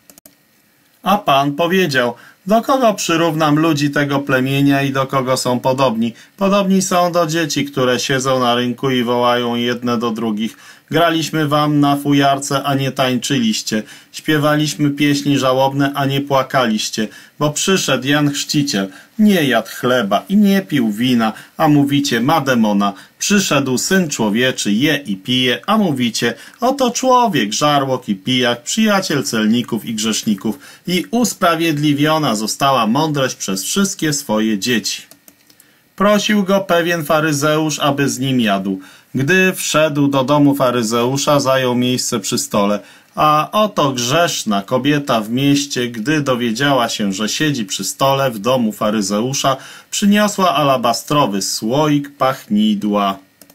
A Pan powiedział: do kogo przyrównam ludzi tego plemienia i do kogo są podobni? Podobni są do dzieci, które siedzą na rynku i wołają jedne do drugich: graliśmy wam na fujarce, a nie tańczyliście. Śpiewaliśmy pieśni żałobne, a nie płakaliście. Bo przyszedł Jan Chrzciciel, nie jadł chleba i nie pił wina, a mówicie: ma demona. Przyszedł Syn Człowieczy, je i pije, a mówicie: oto człowiek, żarłok i pijak, przyjaciel celników i grzeszników. I usprawiedliwiona została mądrość przez wszystkie swoje dzieci. Prosił go pewien faryzeusz, aby z nim jadł. Gdy wszedł do domu faryzeusza, zajął miejsce przy stole. A oto grzeszna kobieta w mieście, gdy dowiedziała się, że siedzi przy stole w domu faryzeusza, przyniosła alabastrowy słoik pachnidła.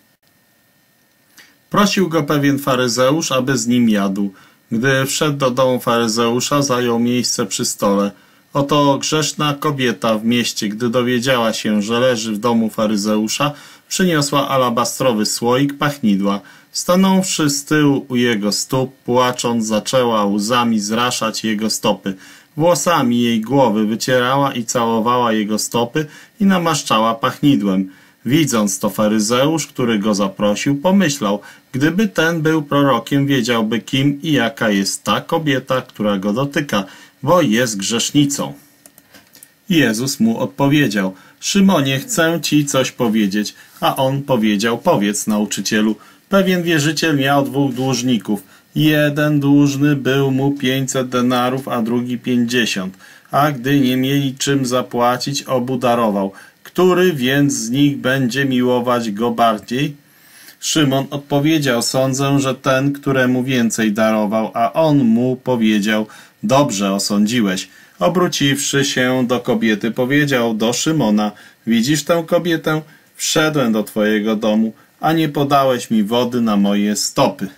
Prosił go pewien faryzeusz, aby z nim jadł. Gdy wszedł do domu faryzeusza, zajął miejsce przy stole. Oto grzeszna kobieta w mieście, gdy dowiedziała się, że leży w domu faryzeusza, przyniosła alabastrowy słoik pachnidła. Stanąwszy z tyłu u jego stóp, płacząc, zaczęła łzami zraszać jego stopy. Włosami jej głowy wycierała i całowała jego stopy i namaszczała pachnidłem. Widząc to faryzeusz, który go zaprosił, pomyślał, gdyby ten był prorokiem, wiedziałby kim i jaka jest ta kobieta, która go dotyka, bo jest grzesznicą. Jezus mu odpowiedział: Szymonie, chcę ci coś powiedzieć. A on powiedział: powiedz, nauczycielu. Pewien wierzyciel miał 2 dłużników. Jeden dłużny był mu 500 denarów, a drugi 50. A gdy nie mieli czym zapłacić, obu darował. Który więc z nich będzie miłować go bardziej? Szymon odpowiedział: sądzę, że ten, któremu więcej darował, a on mu powiedział: dobrze osądziłeś. Obróciwszy się do kobiety, powiedział do Szymona: widzisz tę kobietę? Wszedłem do twojego domu, a nie podałeś mi wody na moje stopy.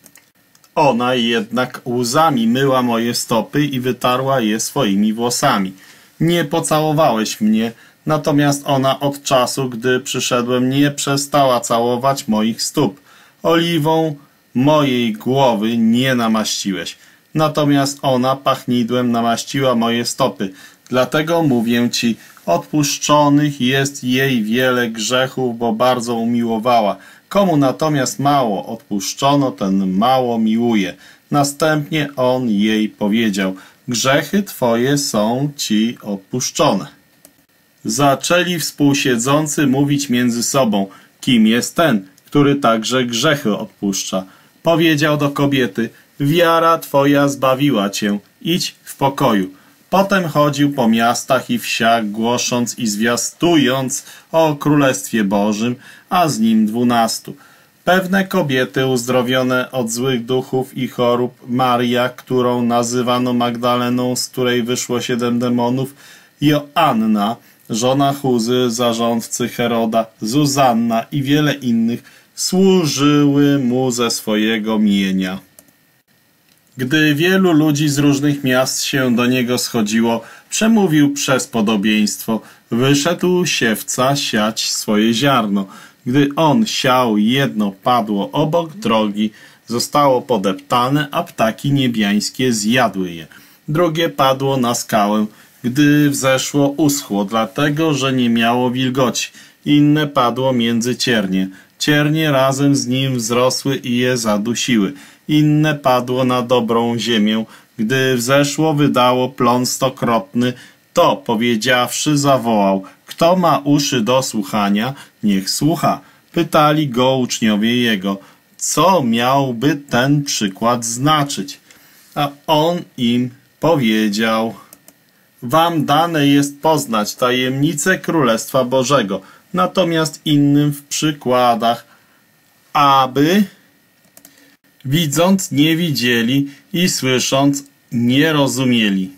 Ona jednak łzami myła moje stopy i wytarła je swoimi włosami. Nie pocałowałeś mnie, natomiast ona od czasu, gdy przyszedłem, nie przestała całować moich stóp. Oliwą mojej głowy nie namaściłeś, natomiast ona pachnidłem namaściła moje stopy. Dlatego mówię ci, odpuszczonych jest jej wiele grzechów, bo bardzo umiłowała. Komu natomiast mało odpuszczono, ten mało miłuje. Następnie on jej powiedział: grzechy twoje są ci odpuszczone. Zaczęli współsiedzący mówić między sobą: kim jest ten, który także grzechy odpuszcza? Powiedział do kobiety: wiara twoja zbawiła cię, idź w pokoju. Potem chodził po miastach i wsiach, głosząc i zwiastując o Królestwie Bożym, a z nim 12. Pewne kobiety uzdrowione od złych duchów i chorób, Maria, którą nazywano Magdaleną, z której wyszło 7 demonów, Joanna, żona Chuzy, zarządcy Heroda, Zuzanna i wiele innych, służyły mu ze swojego mienia. Gdy wielu ludzi z różnych miast się do niego schodziło, przemówił przez podobieństwo: wyszedł siewca siać swoje ziarno. Gdy on siał, jedno padło obok drogi, zostało podeptane, a ptaki niebiańskie zjadły je. Drugie padło na skałę. Gdy wzeszło, uschło, dlatego że nie miało wilgoci. Inne padło między ciernie. Ciernie razem z nim wzrosły i je zadusiły. Inne padło na dobrą ziemię. Gdy wzeszło, wydało plon 100-krotny. To, powiedziawszy, zawołał: kto ma uszy do słuchania, niech słucha. Pytali go uczniowie jego: co miałby ten przykład znaczyć? A on im powiedział: wam dane jest poznać tajemnicę Królestwa Bożego, natomiast innym w przykładach, aby widząc nie widzieli i słysząc nie rozumieli.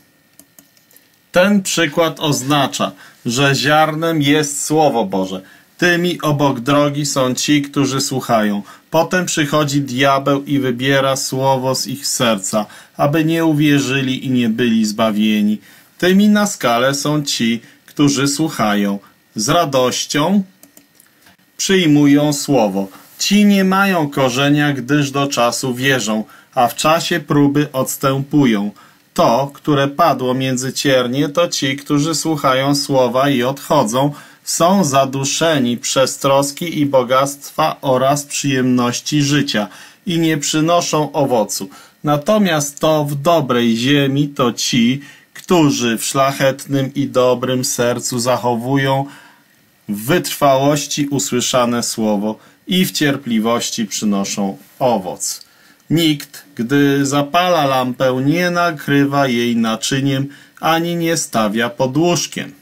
Ten przykład oznacza, że ziarnem jest Słowo Boże. Tymi obok drogi są ci, którzy słuchają. Potem przychodzi diabeł i wybiera słowo z ich serca, aby nie uwierzyli i nie byli zbawieni. Tymi na skale są ci, którzy słuchają. Z radością przyjmują słowo. Ci nie mają korzenia, gdyż do czasu wierzą, a w czasie próby odstępują. To, które padło między ciernie, to ci, którzy słuchają słowa i odchodzą, są zaduszeni przez troski i bogactwa oraz przyjemności życia i nie przynoszą owocu. Natomiast to w dobrej ziemi to ci, którzy w szlachetnym i dobrym sercu zachowują w wytrwałości usłyszane słowo i w cierpliwości przynoszą owoc. Nikt, gdy zapala lampę, nie nakrywa jej naczyniem, ani nie stawia pod łóżkiem.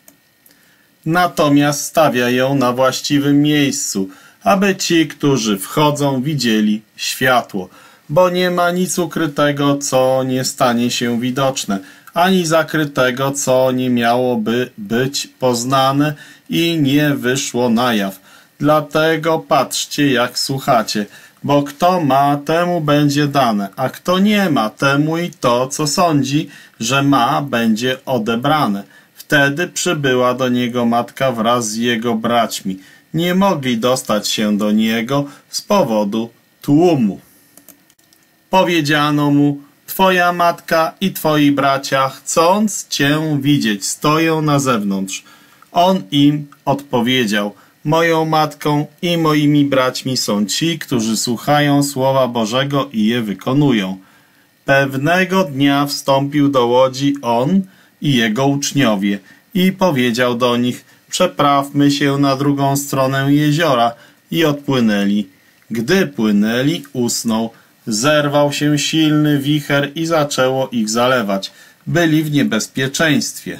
Natomiast stawia ją na właściwym miejscu, aby ci, którzy wchodzą, widzieli światło. bo nie ma nic ukrytego, co nie stanie się widoczne, ani zakrytego, co nie miałoby być poznane i nie wyszło na jaw. Dlatego patrzcie, jak słuchacie, bo kto ma, temu będzie dane, a kto nie ma, temu i to, co sądzi, że ma, będzie odebrane. Wtedy przybyła do niego matka wraz z jego braćmi. Nie mogli dostać się do niego z powodu tłumu. Powiedziano mu: twoja matka i twoi bracia, chcąc cię widzieć, stoją na zewnątrz. On im odpowiedział: moją matką i moimi braćmi są ci, którzy słuchają Słowa Bożego i je wykonują. Pewnego dnia wstąpił do łodzi on i jego uczniowie i powiedział do nich: przeprawmy się na drugą stronę jeziora, i odpłynęli. Gdy płynęli, usnął. Zerwał się silny wicher i zaczęło ich zalewać. Byli w niebezpieczeństwie.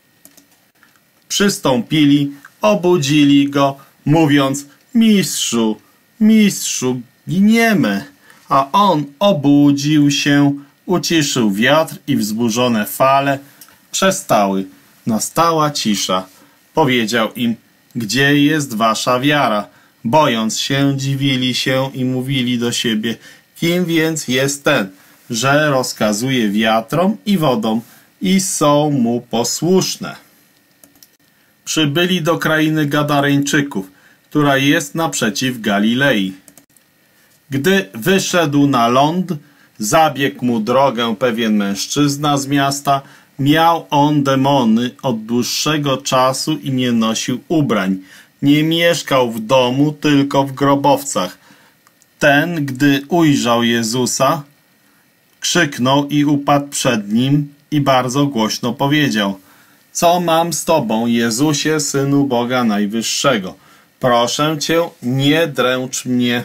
Przystąpili, obudzili go, mówiąc: mistrzu, mistrzu, giniemy. A on obudził się, uciszył wiatr i wzburzone fale przestały. Nastała cisza. Powiedział im: gdzie jest wasza wiara? Bojąc się, dziwili się i mówili do siebie: kim więc jest ten, że rozkazuje wiatrom i wodom i są mu posłuszne? Przybyli do krainy Gadareńczyków, która jest naprzeciw Galilei. Gdy wyszedł na ląd, zabiegł mu drogę pewien mężczyzna z miasta. Miał on demony od dłuższego czasu i nie nosił ubrań. Nie mieszkał w domu, tylko w grobowcach. Ten, gdy ujrzał Jezusa, krzyknął i upadł przed nim i bardzo głośno powiedział: co mam z tobą, Jezusie, Synu Boga Najwyższego? Proszę cię, nie dręcz mnie.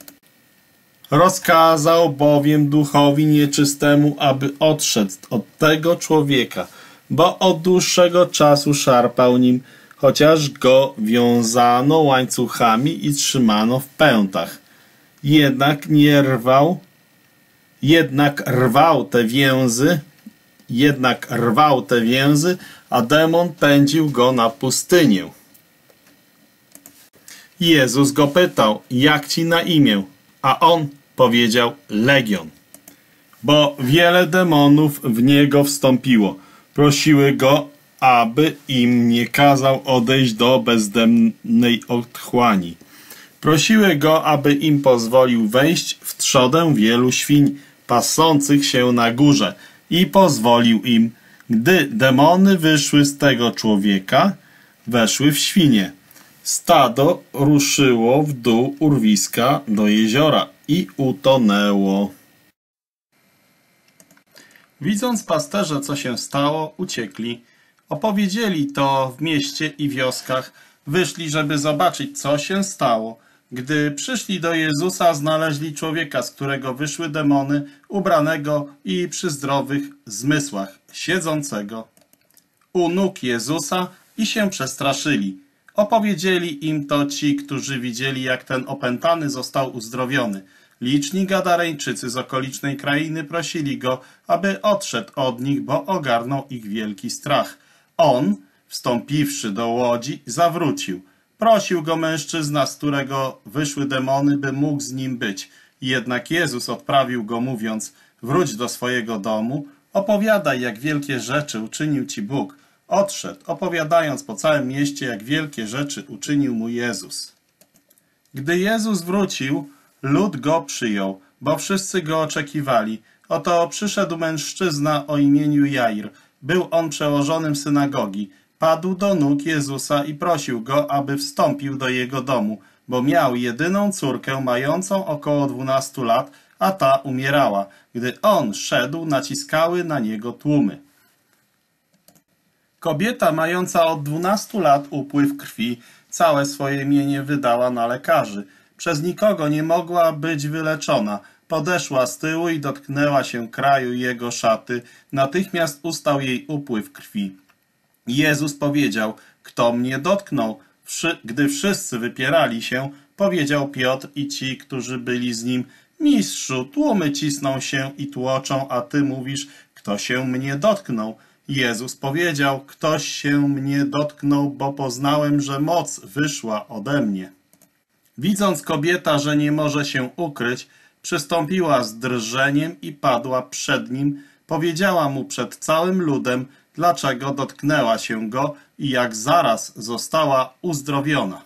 Rozkazał bowiem duchowi nieczystemu, aby odszedł od tego człowieka, bo od dłuższego czasu szarpał nim, chociaż go wiązano łańcuchami i trzymano w pętach. Jednak rwał te więzy, a demon pędził go na pustynię. Jezus go pytał: jak ci na imię? A on powiedział: Legion, bo wiele demonów w niego wstąpiło. Prosiły go, aby im nie kazał odejść do bezdemnej otchłani. Prosiły go, aby im pozwolił wejść w trzodę wielu świń pasących się na górze, i pozwolił im. Gdy demony wyszły z tego człowieka, weszły w świnie. Stado ruszyło w dół urwiska do jeziora i utonęło. Widząc pasterze, co się stało, uciekli. Opowiedzieli to w mieście i wioskach. Wyszli, żeby zobaczyć, co się stało. Gdy przyszli do Jezusa, znaleźli człowieka, z którego wyszły demony, ubranego i przy zdrowych zmysłach, siedzącego u nóg Jezusa, i się przestraszyli. Opowiedzieli im to ci, którzy widzieli, jak ten opętany został uzdrowiony. Liczni Gadareńczycy z okolicznej krainy prosili go, aby odszedł od nich, bo ogarnął ich wielki strach. On, wstąpiwszy do łodzi, zawrócił. Prosił go mężczyzna, z którego wyszły demony, by mógł z nim być. Jednak Jezus odprawił go, mówiąc: wróć do swojego domu, opowiadaj, jak wielkie rzeczy uczynił ci Bóg. Odszedł, opowiadając po całym mieście, jak wielkie rzeczy uczynił mu Jezus. Gdy Jezus wrócił, lud go przyjął, bo wszyscy go oczekiwali. Oto przyszedł mężczyzna o imieniu Jair. Był on przełożonym synagogi. Padł do nóg Jezusa i prosił go, aby wstąpił do jego domu, bo miał jedyną córkę mającą około 12 lat, a ta umierała. Gdy on szedł, naciskały na niego tłumy. Kobieta mająca od 12 lat upływ krwi całe swoje mienie wydała na lekarzy. Przez nikogo nie mogła być wyleczona. Podeszła z tyłu i dotknęła się kraju jego szaty. Natychmiast ustał jej upływ krwi. Jezus powiedział: kto mnie dotknął? Gdy wszyscy wypierali się, powiedział Piotr i ci, którzy byli z nim: Mistrzu, tłumy cisną się i tłoczą, a ty mówisz, kto się mnie dotknął. Jezus powiedział, ktoś się mnie dotknął, bo poznałem, że moc wyszła ode mnie. Widząc kobieta, że nie może się ukryć, przystąpiła z drżeniem i padła przed nim. Powiedziała mu przed całym ludem, dlaczego dotknęła się go i jak zaraz została uzdrowiona.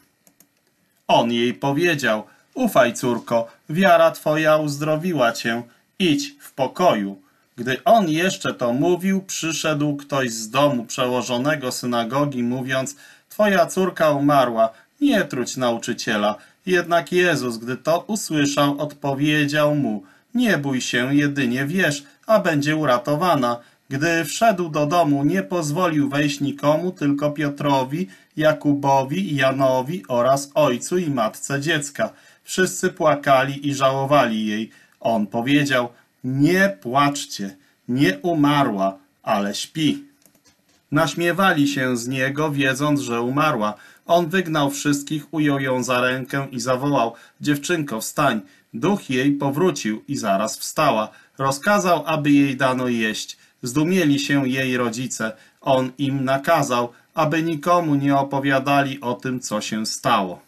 On jej powiedział, ufaj, córko, wiara twoja uzdrowiła cię, idź w pokoju. Gdy on jeszcze to mówił, przyszedł ktoś z domu przełożonego synagogi, mówiąc, twoja córka umarła, nie truć nauczyciela. Jednak Jezus, gdy to usłyszał, odpowiedział mu, nie bój się, jedynie wierz, a będzie uratowana. Gdy wszedł do domu, nie pozwolił wejść nikomu, tylko Piotrowi, Jakubowi i Janowi oraz ojcu i matce dziecka. Wszyscy płakali i żałowali jej. On powiedział, nie płaczcie, nie umarła, ale śpi. Naśmiewali się z niego, wiedząc, że umarła. On wygnał wszystkich, ujął ją za rękę i zawołał, dziewczynko, wstań. Duch jej powrócił i zaraz wstała. Rozkazał, aby jej dano jeść. Zdumieli się jej rodzice. On im nakazał, aby nikomu nie opowiadali o tym, co się stało.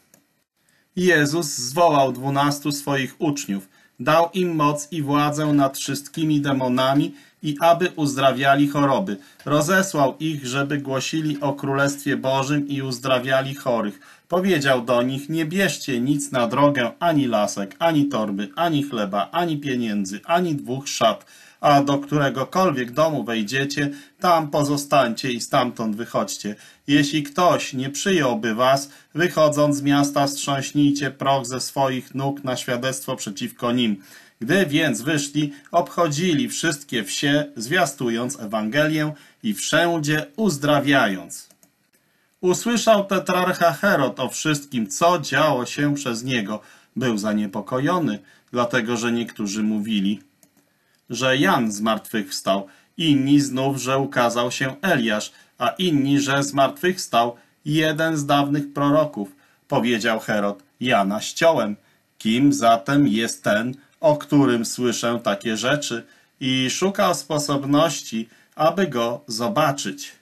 Jezus zwołał 12 swoich uczniów. Dał im moc i władzę nad wszystkimi demonami i aby uzdrawiali choroby. Rozesłał ich, żeby głosili o Królestwie Bożym i uzdrawiali chorych. Powiedział do nich, nie bierzcie nic na drogę, ani lasek, ani torby, ani chleba, ani pieniędzy, ani 2 szat. A do któregokolwiek domu wejdziecie, tam pozostańcie i stamtąd wychodźcie. Jeśli ktoś nie przyjąłby was, wychodząc z miasta strząśnijcie proch ze swoich nóg na świadectwo przeciwko nim. Gdy więc wyszli, obchodzili wszystkie wsie, zwiastując Ewangelię i wszędzie uzdrawiając. Usłyszał tetrarcha Herod o wszystkim, co działo się przez niego. Był zaniepokojony, dlatego że niektórzy mówili, że Jan zmartwychwstał, inni znów, że ukazał się Eliasz, a inni, że zmartwychwstał jeden z dawnych proroków. Powiedział Herod, Jana ściąłem. Kim zatem jest ten, o którym słyszę takie rzeczy? I szukał sposobności, aby go zobaczyć.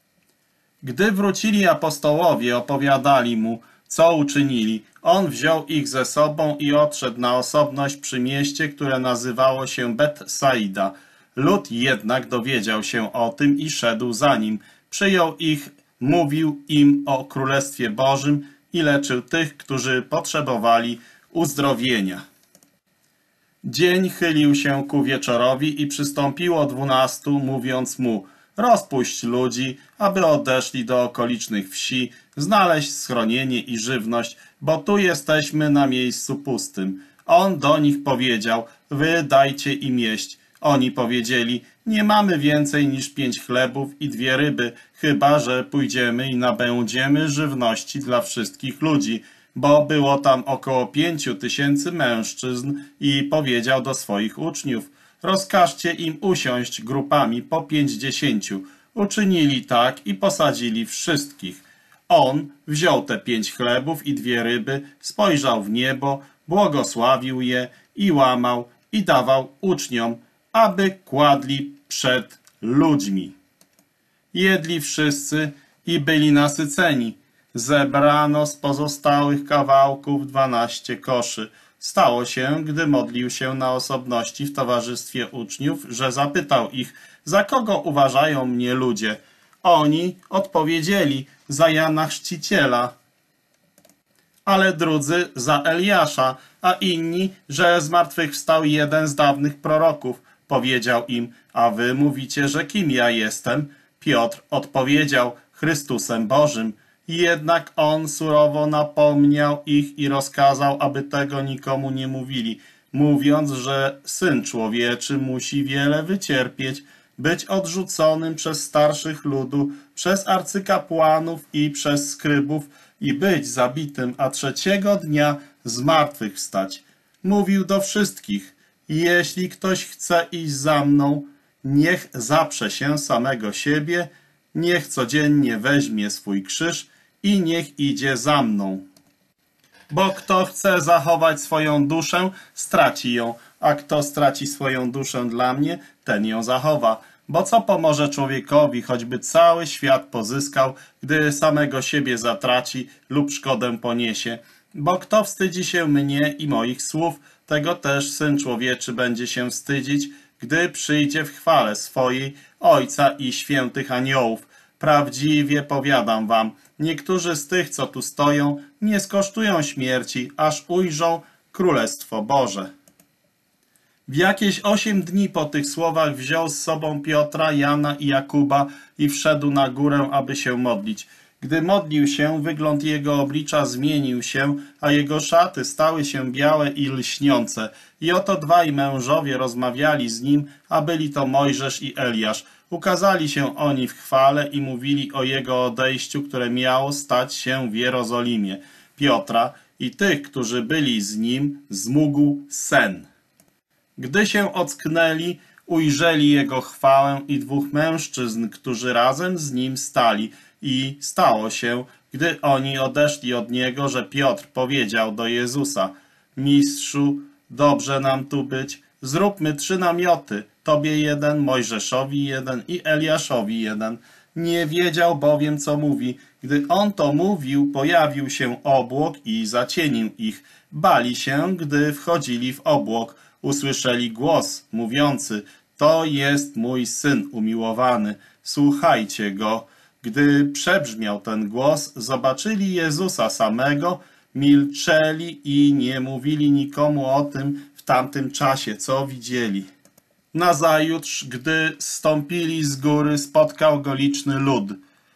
Gdy wrócili apostołowie, opowiadali mu, co uczynili. On wziął ich ze sobą i odszedł na osobność przy mieście, które nazywało się Betsaida. Lud jednak dowiedział się o tym i szedł za nim. Przyjął ich, mówił im o Królestwie Bożym i leczył tych, którzy potrzebowali uzdrowienia. Dzień chylił się ku wieczorowi i przystąpiło 12, mówiąc mu, rozpuść ludzi, aby odeszli do okolicznych wsi, znaleźć schronienie i żywność, bo tu jesteśmy na miejscu pustym. On do nich powiedział, wy dajcie im jeść. Oni powiedzieli, nie mamy więcej niż 5 chlebów i 2 ryby, chyba że pójdziemy i nabędziemy żywności dla wszystkich ludzi, bo było tam około 5000 mężczyzn i powiedział do swoich uczniów, rozkażcie im usiąść grupami po 50. Uczynili tak i posadzili wszystkich. On wziął te 5 chlebów i 2 ryby, spojrzał w niebo, błogosławił je i łamał i dawał uczniom, aby kładli przed ludźmi. Jedli wszyscy i byli nasyceni. Zebrano z pozostałych kawałków 12 koszy. Stało się, gdy modlił się na osobności w towarzystwie uczniów, że zapytał ich, za kogo uważają mnie ludzie? Oni odpowiedzieli, za Jana Chrzciciela, ale drudzy za Eliasza, a inni, że zmartwychwstał jeden z dawnych proroków. Powiedział im, a wy mówicie, że kim ja jestem? Piotr odpowiedział, Chrystusem Bożym. Jednak on surowo napomniał ich i rozkazał, aby tego nikomu nie mówili, mówiąc, że Syn Człowieczy musi wiele wycierpieć, być odrzuconym przez starszych ludu, przez arcykapłanów i przez skrybów i być zabitym, a 3. dnia zmartwychwstać. Mówił do wszystkich, jeśli ktoś chce iść za mną, niech zaprze się samego siebie, niech codziennie weźmie swój krzyż i niech idzie za mną. Bo kto chce zachować swoją duszę, straci ją, a kto straci swoją duszę dla mnie, ten ją zachowa. Bo co pomoże człowiekowi, choćby cały świat pozyskał, gdy samego siebie zatraci lub szkodę poniesie? Bo kto wstydzi się mnie i moich słów, tego też Syn Człowieczy będzie się wstydzić, gdy przyjdzie w chwale swojej Ojca i świętych aniołów. Prawdziwie powiadam wam, niektórzy z tych, co tu stoją, nie skosztują śmierci, aż ujrzą Królestwo Boże. W jakieś 8 dni po tych słowach wziął z sobą Piotra, Jana i Jakuba i wszedł na górę, aby się modlić. Gdy modlił się, wygląd jego oblicza zmienił się, a jego szaty stały się białe i lśniące. I oto dwaj mężowie rozmawiali z nim, a byli to Mojżesz i Eliasz. Ukazali się oni w chwale i mówili o jego odejściu, które miało stać się w Jerozolimie. Piotra i tych, którzy byli z nim, zmógł sen. Gdy się ocknęli, ujrzeli jego chwałę i dwóch mężczyzn, którzy razem z nim stali. I stało się, gdy oni odeszli od niego, że Piotr powiedział do Jezusa: Mistrzu, dobrze nam tu być, zróbmy 3 namioty, tobie jeden, Mojżeszowi jeden i Eliaszowi jeden. Nie wiedział bowiem, co mówi. Gdy on to mówił, pojawił się obłok i zacienił ich. Bali się, gdy wchodzili w obłok. Usłyszeli głos mówiący: to jest mój Syn umiłowany, słuchajcie go. Gdy przebrzmiał ten głos, zobaczyli Jezusa samego, milczeli i nie mówili nikomu o tym w tamtym czasie, co widzieli. Nazajutrz, gdy zstąpili z góry, spotkał go liczny lud.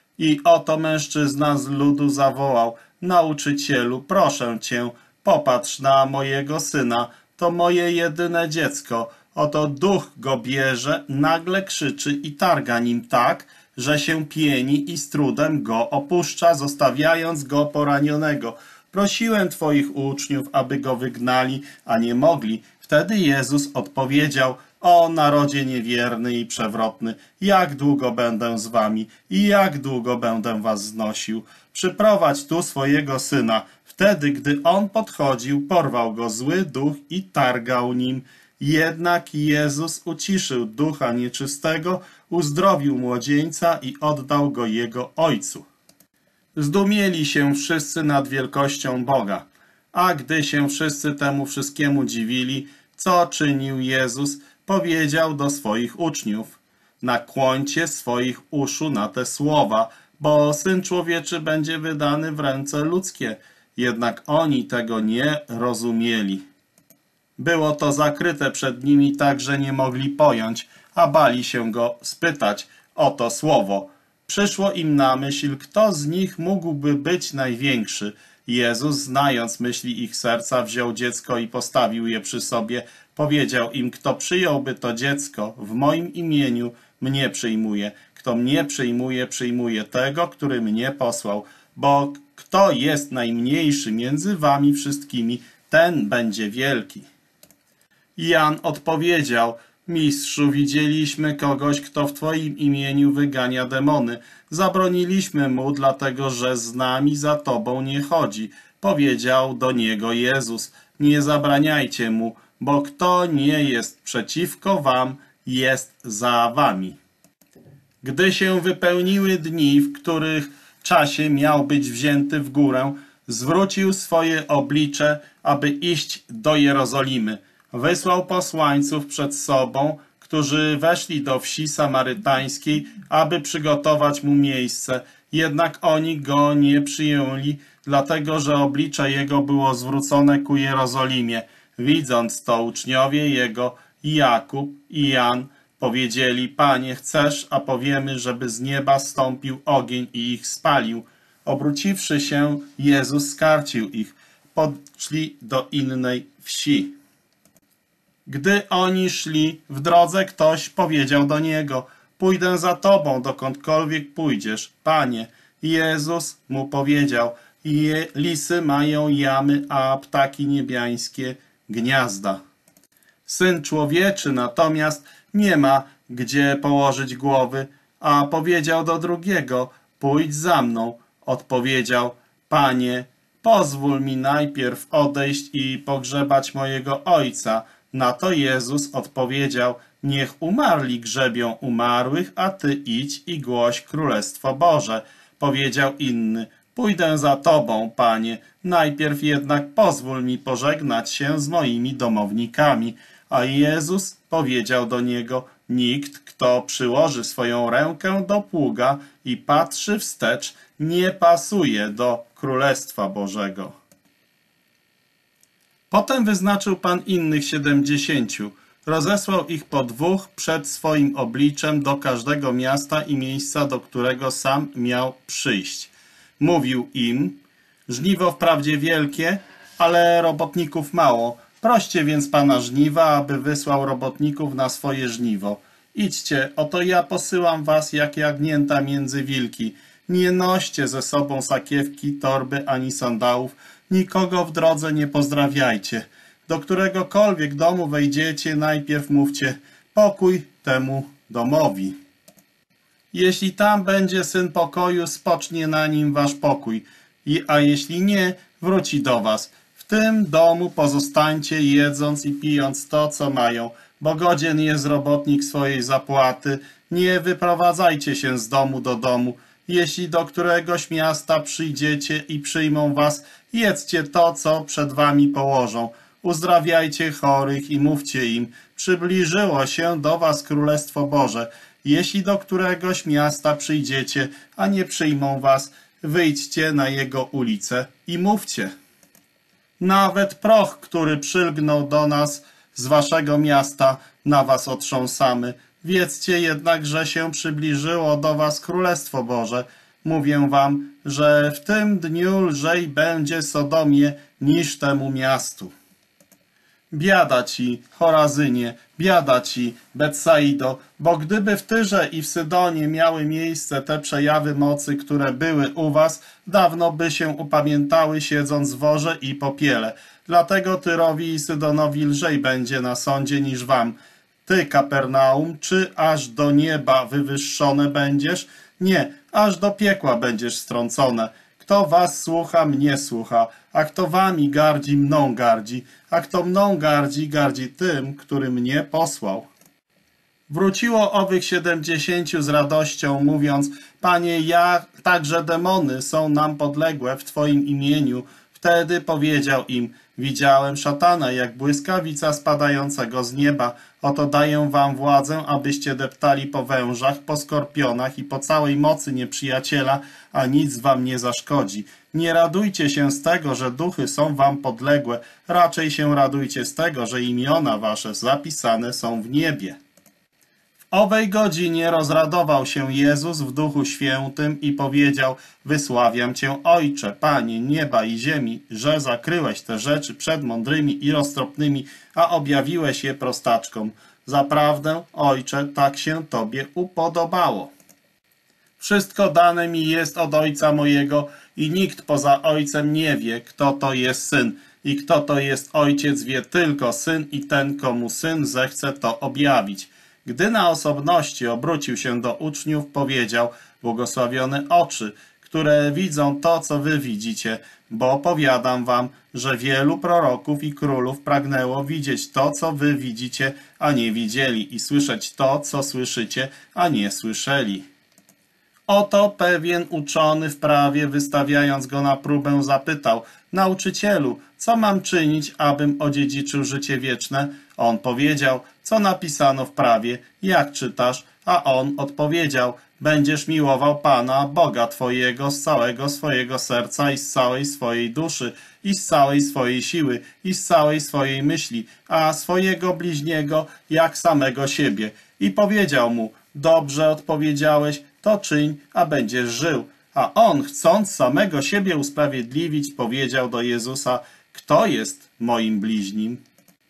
I oto mężczyzna z ludu zawołał: Nauczycielu, proszę cię, popatrz na mojego syna, to moje jedyne dziecko. Oto duch go bierze, nagle krzyczy i targa nim tak, że się pieni i z trudem go opuszcza, zostawiając go poranionego. Prosiłem twoich uczniów, aby go wygnali, a nie mogli. Wtedy Jezus odpowiedział: o narodzie niewierny i przewrotny, jak długo będę z wami i jak długo będę was znosił? Przyprowadź tu swojego syna. Wtedy, gdy on podchodził, porwał go zły duch i targał nim. Jednak Jezus uciszył ducha nieczystego, uzdrowił młodzieńca i oddał go jego ojcu. Zdumieli się wszyscy nad wielkością Boga. A gdy się wszyscy temu wszystkiemu dziwili, co czynił Jezus, powiedział do swoich uczniów: nakłońcie swoich uszu na te słowa, bo Syn Człowieczy będzie wydany w ręce ludzkie. Jednak oni tego nie rozumieli. Było to zakryte przed nimi tak, że nie mogli pojąć, a bali się go spytać o to słowo. Przyszło im na myśl, kto z nich mógłby być największy. Jezus, znając myśli ich serca, wziął dziecko i postawił je przy sobie. Powiedział im: kto przyjąłby to dziecko w moim imieniu, mnie przyjmuje. Kto mnie przyjmuje, przyjmuje tego, który mnie posłał. Bo kto jest najmniejszy między wami wszystkimi, ten będzie wielki. Jan odpowiedział: Mistrzu, widzieliśmy kogoś, kto w twoim imieniu wygania demony. Zabroniliśmy mu, dlatego że z nami za tobą nie chodzi. Powiedział do niego Jezus: nie zabraniajcie mu, bo kto nie jest przeciwko wam, jest za wami. Gdy się wypełniły dni, w których czasie miał być wzięty w górę, zwrócił swoje oblicze, aby iść do Jerozolimy. Wysłał posłańców przed sobą, którzy weszli do wsi samarytańskiej, aby przygotować mu miejsce. Jednak oni go nie przyjęli, dlatego że oblicze jego było zwrócone ku Jerozolimie. Widząc to, uczniowie jego, Jakub i Jan, powiedzieli: Panie, chcesz, a powiemy, żeby z nieba stąpił ogień i ich spalił? Obróciwszy się, Jezus skarcił ich. Podszli do innej wsi. Gdy oni szli, w drodze ktoś powiedział do niego: pójdę za tobą, dokądkolwiek pójdziesz, Panie. Jezus mu powiedział: lisy mają jamy, a ptaki niebiańskie gniazda. Syn Człowieczy natomiast nie ma gdzie położyć głowy. A powiedział do drugiego: pójdź za mną. Odpowiedział: Panie, pozwól mi najpierw odejść i pogrzebać mojego ojca. Na to Jezus odpowiedział, niech umarli grzebią umarłych, a ty idź i głoś Królestwo Boże. Powiedział inny, pójdę za tobą, Panie, najpierw jednak pozwól mi pożegnać się z moimi domownikami. A Jezus powiedział do niego, nikt, kto przyłoży swoją rękę do pługa i patrzy wstecz, nie pasuje do Królestwa Bożego. Potem wyznaczył Pan innych 70. Rozesłał ich po dwóch przed swoim obliczem do każdego miasta i miejsca, do którego sam miał przyjść. Mówił im, żniwo wprawdzie wielkie, ale robotników mało. Proście więc Pana żniwa, aby wysłał robotników na swoje żniwo. Idźcie, oto ja posyłam was jak jagnięta między wilki. Nie noście ze sobą sakiewki, torby ani sandałów. Nikogo w drodze nie pozdrawiajcie. Do któregokolwiek domu wejdziecie, najpierw mówcie pokój temu domowi. Jeśli tam będzie syn pokoju, spocznie na nim wasz pokój, a jeśli nie, wróci do was. W tym domu pozostańcie, jedząc i pijąc to, co mają, bo godzien jest robotnik swojej zapłaty. Nie wyprowadzajcie się z domu do domu. Jeśli do któregoś miasta przyjdziecie i przyjmą was, jedzcie to, co przed wami położą. Uzdrawiajcie chorych i mówcie im, przybliżyło się do was Królestwo Boże. Jeśli do któregoś miasta przyjdziecie, a nie przyjmą was, wyjdźcie na jego ulicę i mówcie. Nawet proch, który przylgnął do nas z waszego miasta, na was otrząsamy. Wiedzcie jednak, że się przybliżyło do was Królestwo Boże. Mówię wam, że w tym dniu lżej będzie Sodomie niż temu miastu. Biada ci, Chorazynie, biada ci, Betsaido, bo gdyby w Tyrze i w Sydonie miały miejsce te przejawy mocy, które były u was, dawno by się upamiętały, siedząc w worze i popiele. Dlatego Tyrowi i Sydonowi lżej będzie na sądzie niż wam. Ty, Kapernaum, czy aż do nieba wywyższone będziesz? Nie, aż do piekła będziesz strącone. Kto was słucha, mnie słucha, a kto wami gardzi, mną gardzi, a kto mną gardzi, gardzi tym, który mnie posłał. Wróciło owych 70 z radością, mówiąc, Panie, także demony są nam podległe w Twoim imieniu. Wtedy powiedział im, widziałem szatana jak błyskawica spadającego z nieba. Oto daję wam władzę, abyście deptali po wężach, po skorpionach i po całej mocy nieprzyjaciela, a nic wam nie zaszkodzi. Nie radujcie się z tego, że duchy są wam podległe, raczej się radujcie z tego, że imiona wasze zapisane są w niebie. W owej godzinie rozradował się Jezus w Duchu Świętym i powiedział, wysławiam Cię, Ojcze, Panie nieba i ziemi, że zakryłeś te rzeczy przed mądrymi i roztropnymi, a objawiłeś je prostaczkom. Zaprawdę, Ojcze, tak się Tobie upodobało. Wszystko dane mi jest od Ojca mojego i nikt poza Ojcem nie wie, kto to jest Syn i kto to jest Ojciec, wie tylko Syn i ten, komu Syn zechce to objawić. Gdy na osobności obrócił się do uczniów, powiedział, błogosławione oczy, które widzą to, co wy widzicie, bo powiadam wam, że wielu proroków i królów pragnęło widzieć to, co wy widzicie, a nie widzieli, i słyszeć to, co słyszycie, a nie słyszeli. Oto pewien uczony w prawie, wystawiając go na próbę, zapytał, nauczycielu, co mam czynić, abym odziedziczył życie wieczne? On powiedział, co napisano w prawie, jak czytasz? A on odpowiedział, będziesz miłował Pana, Boga Twojego, z całego swojego serca i z całej swojej duszy, i z całej swojej siły, i z całej swojej myśli, a swojego bliźniego jak samego siebie. I powiedział mu, dobrze odpowiedziałeś, to czyń, a będziesz żył. A on, chcąc samego siebie usprawiedliwić, powiedział do Jezusa, kto jest moim bliźnim?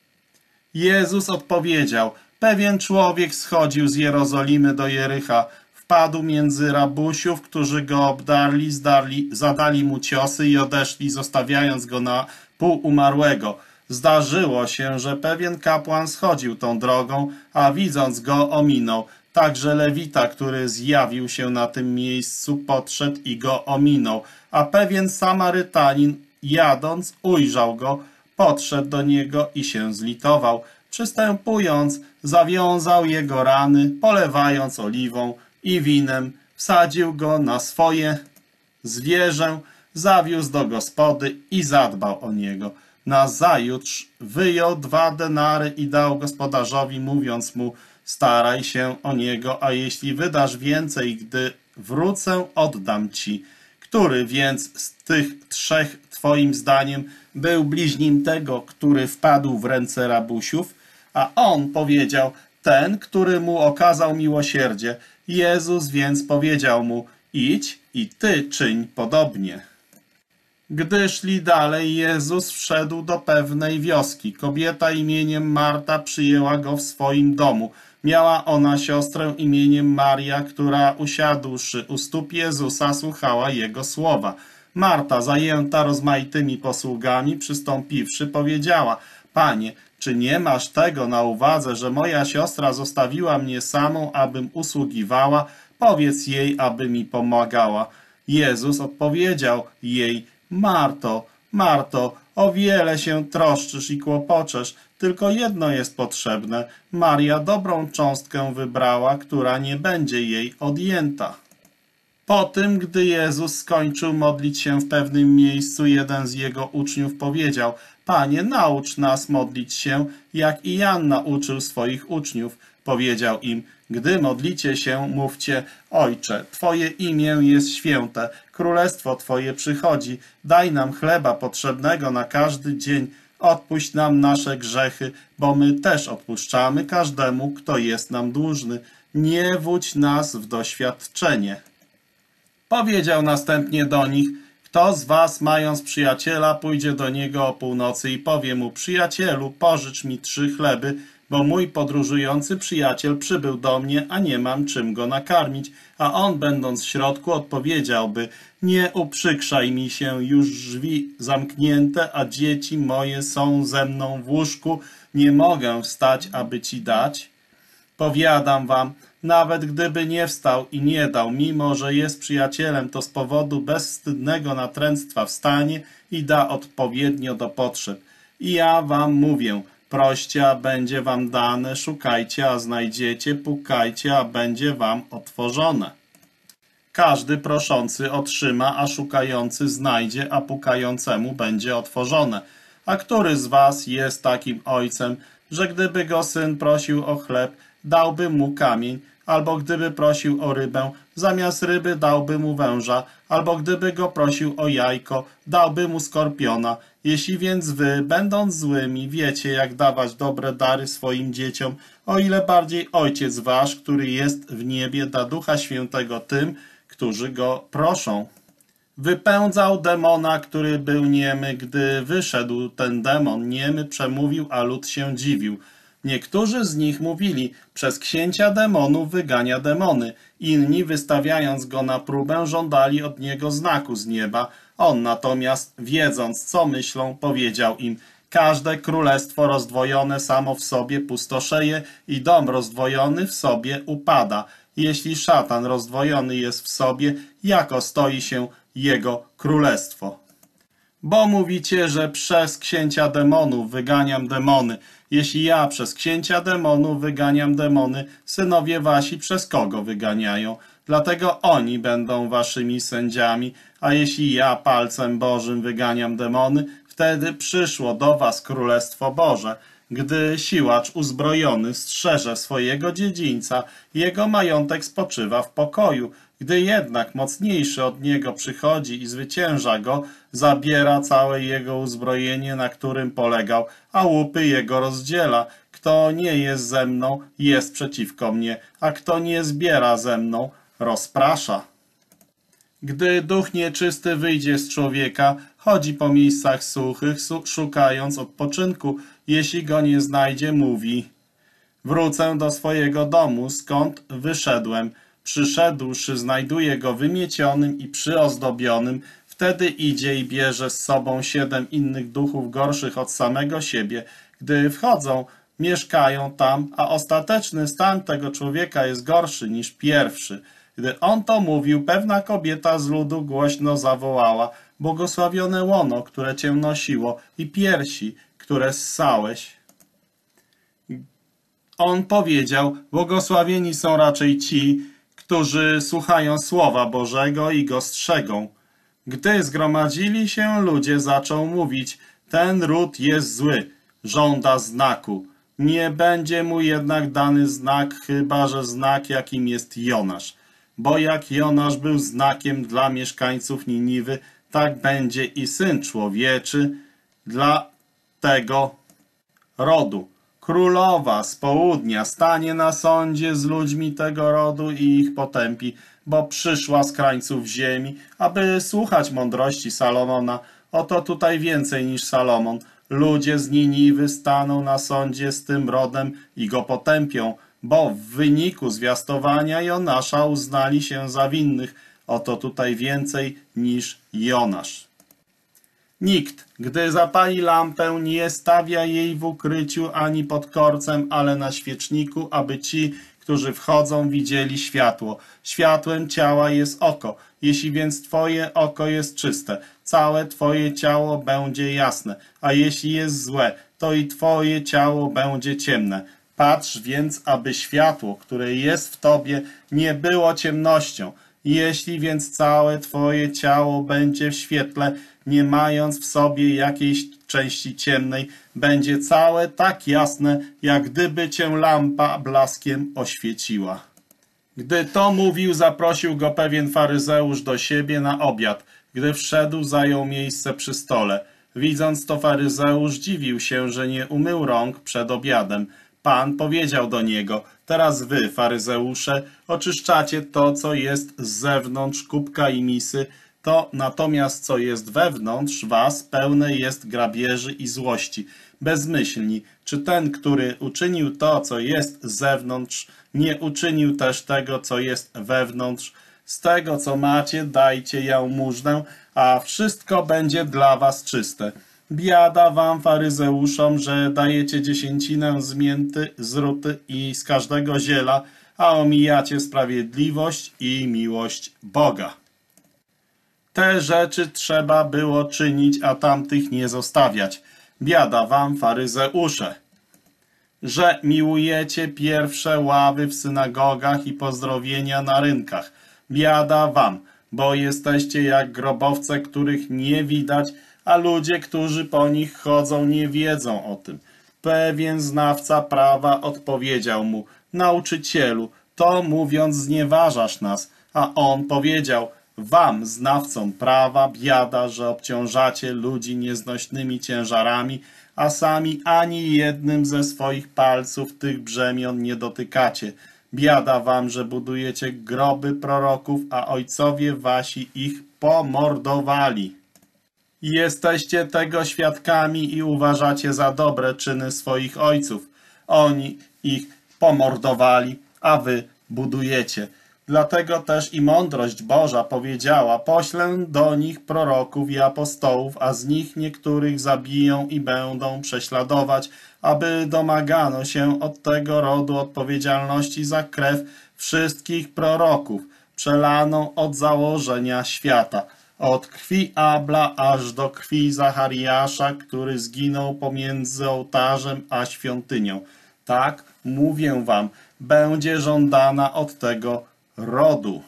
Jezus odpowiedział, pewien człowiek schodził z Jerozolimy do Jericha, wpadł między rabusiów, którzy go obdarli, zadali mu ciosy i odeszli, zostawiając go na pół umarłego. Zdarzyło się, że pewien kapłan schodził tą drogą, a widząc go ominął. Także Lewita, który zjawił się na tym miejscu, podszedł i go ominął. A pewien Samarytanin jadąc, ujrzał go, podszedł do niego i się zlitował. Przystępując, zawiązał jego rany, polewając oliwą i winem, wsadził go na swoje zwierzę, zawiózł do gospody i zadbał o niego. Nazajutrz wyjął 2 denary i dał gospodarzowi, mówiąc mu: staraj się o niego, a jeśli wydasz więcej, gdy wrócę, oddam ci. Który więc z tych 3 twoim zdaniem był bliźnim tego, który wpadł w ręce rabusiów? A on powiedział: ten, który mu okazał miłosierdzie. Jezus więc powiedział mu: idź i ty czyń podobnie. Gdy szli dalej, Jezus wszedł do pewnej wioski. Kobieta imieniem Marta przyjęła go w swoim domu. Miała ona siostrę imieniem Maria, która usiadłszy u stóp Jezusa, słuchała jego słowa. Marta, zajęta rozmaitymi posługami, przystąpiwszy, powiedziała: Panie, czy nie masz tego na uwadze, że moja siostra zostawiła mnie samą, abym usługiwała? Powiedz jej, aby mi pomagała. Jezus odpowiedział jej: Marto, Marto, o wiele się troszczysz i kłopoczesz, tylko jedno jest potrzebne. Maria dobrą cząstkę wybrała, która nie będzie jej odjęta. Po tym, gdy Jezus skończył modlić się w pewnym miejscu, jeden z jego uczniów powiedział: Panie, naucz nas modlić się, jak i Jan nauczył swoich uczniów. Powiedział im: gdy modlicie się, mówcie: Ojcze, Twoje imię jest święte, królestwo Twoje przychodzi, daj nam chleba potrzebnego na każdy dzień, odpuść nam nasze grzechy, bo my też odpuszczamy każdemu, kto jest nam dłużny. Nie wódź nas w doświadczenie. Powiedział następnie do nich: kto z was, mając przyjaciela, pójdzie do niego o północy i powie mu: przyjacielu, pożycz mi 3 chleby, bo mój podróżujący przyjaciel przybył do mnie, a nie mam czym go nakarmić. A on, będąc w środku, odpowiedziałby: nie uprzykrzaj mi się, już drzwi zamknięte, a dzieci moje są ze mną w łóżku, nie mogę wstać, aby ci dać. Powiadam wam, nawet gdyby nie wstał i nie dał, mimo że jest przyjacielem, to z powodu bezwstydnego natręctwa wstanie i da odpowiednio do potrzeb. I ja wam mówię: proście, a będzie wam dane, szukajcie, a znajdziecie, pukajcie, a będzie wam otworzone. Każdy proszący otrzyma, a szukający znajdzie, a pukającemu będzie otworzone. A który z was jest takim ojcem, że gdyby go syn prosił o chleb, dałby mu kamień, albo gdyby prosił o rybę, zamiast ryby dałby mu węża, albo gdyby go prosił o jajko, dałby mu skorpiona. Jeśli więc wy, będąc złymi, wiecie, jak dawać dobre dary swoim dzieciom, o ile bardziej Ojciec wasz, który jest w niebie, da Ducha Świętego tym, którzy go proszą. Wypędzał demona, który był niemy. Gdy wyszedł ten demon, niemy przemówił, a lud się dziwił. Niektórzy z nich mówili: przez księcia demonów wygania demony. Inni, wystawiając go na próbę, żądali od niego znaku z nieba. On natomiast, wiedząc, co myślą, powiedział im: każde królestwo rozdwojone samo w sobie pustoszeje i dom rozdwojony w sobie upada. Jeśli szatan rozdwojony jest w sobie, jako stoi się jego królestwo? Bo mówicie, że przez księcia demonów wyganiam demony. Jeśli ja przez księcia demonów wyganiam demony, synowie wasi przez kogo wyganiają? Dlatego oni będą waszymi sędziami. A jeśli ja palcem Bożym wyganiam demony, wtedy przyszło do was Królestwo Boże. Gdy siłacz uzbrojony strzeże swojego dziedzińca, jego majątek spoczywa w pokoju. Gdy jednak mocniejszy od niego przychodzi i zwycięża go, zabiera całe jego uzbrojenie, na którym polegał, a łupy jego rozdziela. Kto nie jest ze mną, jest przeciwko mnie, a kto nie zbiera ze mną, rozprasza. Gdy duch nieczysty wyjdzie z człowieka, chodzi po miejscach suchych, szukając odpoczynku. Jeśli go nie znajdzie, mówi: wrócę do swojego domu, skąd wyszedłem. Przyszedłszy, znajduje go wymiecionym i przyozdobionym. Wtedy idzie i bierze z sobą 7 innych duchów gorszych od samego siebie. Gdy wchodzą, mieszkają tam, a ostateczny stan tego człowieka jest gorszy niż pierwszy. Gdy on to mówił, pewna kobieta z ludu głośno zawołała: błogosławione łono, które cię nosiło i piersi, które ssałeś. On powiedział, błogosławieni są raczej ci, którzy słuchają Słowa Bożego i go strzegą. Gdy zgromadzili się ludzie, zaczął mówić, ten ród jest zły, żąda znaku. Nie będzie mu jednak dany znak, chyba że znak, jakim jest Jonasz. Bo jak Jonasz był znakiem dla mieszkańców Niniwy, tak będzie i Syn Człowieczy dla tego rodu. Królowa z południa stanie na sądzie z ludźmi tego rodu i ich potępi, bo przyszła z krańców ziemi, aby słuchać mądrości Salomona. Oto tutaj więcej niż Salomon. Ludzie z Niniwy staną na sądzie z tym rodem i go potępią, bo w wyniku zwiastowania Jonasza uznali się za winnych. Oto tutaj więcej niż Jonasz. Nikt, gdy zapali lampę, nie stawia jej w ukryciu ani pod korcem, ale na świeczniku, aby ci, którzy wchodzą, widzieli światło. Światłem ciała jest oko. Jeśli więc twoje oko jest czyste, całe twoje ciało będzie jasne, a jeśli jest złe, to i twoje ciało będzie ciemne. Patrz więc, aby światło, które jest w tobie, nie było ciemnością. Jeśli więc całe twoje ciało będzie w świetle, nie mając w sobie jakiejś części ciemnej, będzie całe tak jasne, jak gdyby cię lampa blaskiem oświeciła. Gdy to mówił, zaprosił go pewien faryzeusz do siebie na obiad. Gdy wszedł, zajął miejsce przy stole. Widząc to, faryzeusz dziwił się, że nie umył rąk przed obiadem. Pan powiedział do niego, teraz wy, faryzeusze, oczyszczacie to, co jest z zewnątrz kubka i misy, to natomiast co jest wewnątrz was, pełne jest grabieży i złości. Bezmyślni, czy ten, który uczynił to, co jest z zewnątrz, nie uczynił też tego, co jest wewnątrz? Z tego, co macie, dajcie jałmużnę, a wszystko będzie dla was czyste. Biada wam, faryzeuszom, że dajecie dziesięcinę z mięty, z ruty i z każdego ziela, a omijacie sprawiedliwość i miłość Boga. Te rzeczy trzeba było czynić, a tamtych nie zostawiać. Biada wam, faryzeusze, że miłujecie pierwsze ławy w synagogach i pozdrowienia na rynkach. Biada wam, bo jesteście jak grobowce, których nie widać, a ludzie, którzy po nich chodzą, nie wiedzą o tym. Pewien znawca prawa odpowiedział mu, nauczycielu, to mówiąc znieważasz nas. A on powiedział, wam, znawcom prawa, biada, że obciążacie ludzi nieznośnymi ciężarami, a sami ani jednym ze swoich palców tych brzemion nie dotykacie. Biada wam, że budujecie groby proroków, a ojcowie wasi ich pomordowali. Jesteście tego świadkami i uważacie za dobre czyny swoich ojców. Oni ich pomordowali, a wy budujecie. Dlatego też i mądrość Boża powiedziała, poślę do nich proroków i apostołów, a z nich niektórych zabiją i będą prześladować, aby domagano się od tego rodu odpowiedzialności za krew wszystkich proroków, przelaną od założenia świata. Od krwi Abla aż do krwi Zachariasza, który zginął pomiędzy ołtarzem a świątynią. Tak, mówię wam, będzie żądana od tego rodu.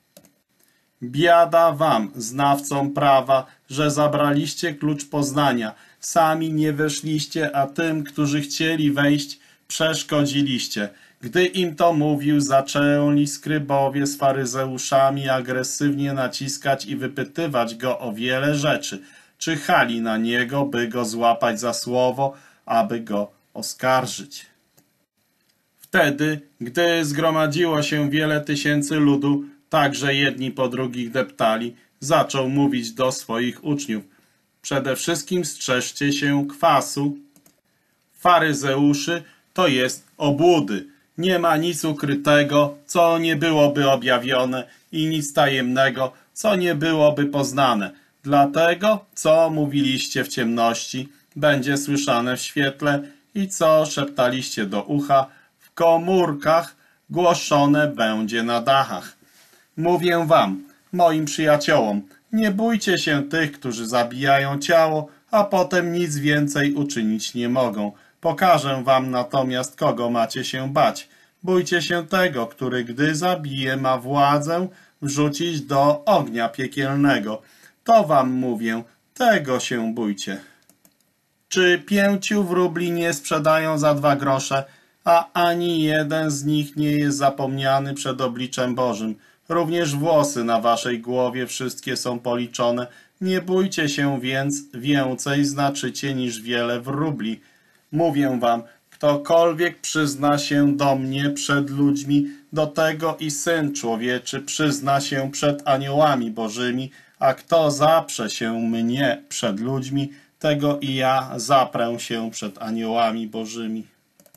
Biada wam, znawcom prawa, że zabraliście klucz poznania. Sami nie weszliście, a tym, którzy chcieli wejść, przeszkodziliście. Gdy im to mówił, zaczęli skrybowie z faryzeuszami agresywnie naciskać i wypytywać go o wiele rzeczy. Czyhali na niego, by go złapać za słowo, aby go oskarżyć. Wtedy, gdy zgromadziło się wiele tysięcy ludu, także jedni po drugich deptali, zaczął mówić do swoich uczniów. Przede wszystkim strzeżcie się kwasu faryzeuszy, to jest obłudy. Nie ma nic ukrytego, co nie byłoby objawione i nic tajemnego, co nie byłoby poznane. Dlatego, co mówiliście w ciemności, będzie słyszane w świetle i co szeptaliście do ucha, w komórkach głoszone będzie na dachach. Mówię wam, moim przyjaciołom: nie bójcie się tych, którzy zabijają ciało, a potem nic więcej uczynić nie mogą. Pokażę wam natomiast, kogo macie się bać. Bójcie się tego, który gdy zabije, ma władzę wrzucić do ognia piekielnego. To wam mówię, tego się bójcie. Czy 5 wróbli nie sprzedają za 2 grosze, a ani jeden z nich nie jest zapomniany przed obliczem Bożym? Również włosy na waszej głowie wszystkie są policzone. Nie bójcie się więc, więcej znaczycie niż wiele wróbli. Mówię wam, ktokolwiek przyzna się do mnie przed ludźmi, do tego i Syn Człowieczy przyzna się przed aniołami bożymi, a kto zaprze się mnie przed ludźmi, tego i ja zaprę się przed aniołami bożymi.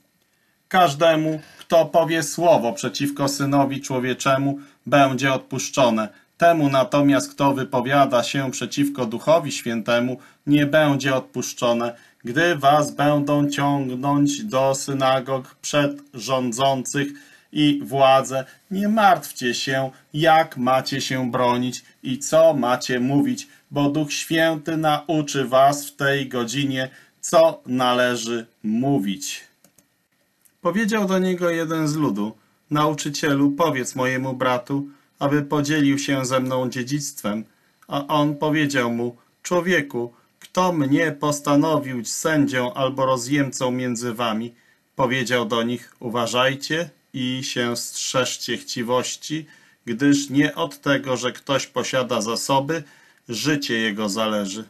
Każdemu, kto powie słowo przeciwko Synowi Człowieczemu, będzie odpuszczone. Temu natomiast, kto wypowiada się przeciwko Duchowi Świętemu, nie będzie odpuszczone. Gdy was będą ciągnąć do synagog przed rządzących i władze, nie martwcie się, jak macie się bronić i co macie mówić, bo Duch Święty nauczy was w tej godzinie, co należy mówić. Powiedział do niego jeden z ludu: nauczycielu, powiedz mojemu bratu, aby podzielił się ze mną dziedzictwem. A on powiedział mu: człowieku, kto mnie postanowił sędzią albo rozjemcą między wami? Powiedział do nich: uważajcie i się strzeżcie chciwości, gdyż nie od tego, że ktoś posiada zasoby, życie jego zależy.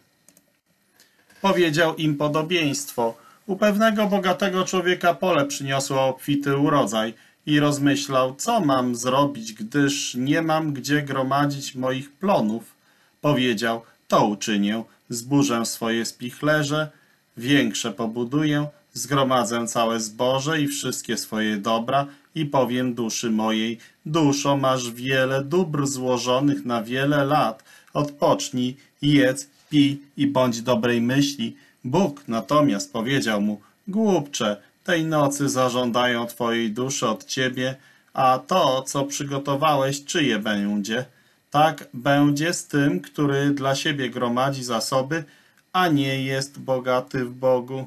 Powiedział im podobieństwo: u pewnego bogatego człowieka pole przyniosło obfity urodzaj i rozmyślał, co mam zrobić, gdyż nie mam gdzie gromadzić moich plonów. Powiedział: to uczynię, zburzę swoje spichlerze, większe pobuduję, zgromadzę całe zboże i wszystkie swoje dobra i powiem duszy mojej: duszo, masz wiele dóbr złożonych na wiele lat, odpocznij, jedz, pij i bądź dobrej myśli. Bóg natomiast powiedział mu: głupcze, tej nocy zażądają twojej duszy od ciebie, a to, co przygotowałeś, czyje będzie? Tak będzie z tym, który dla siebie gromadzi zasoby, a nie jest bogaty w Bogu.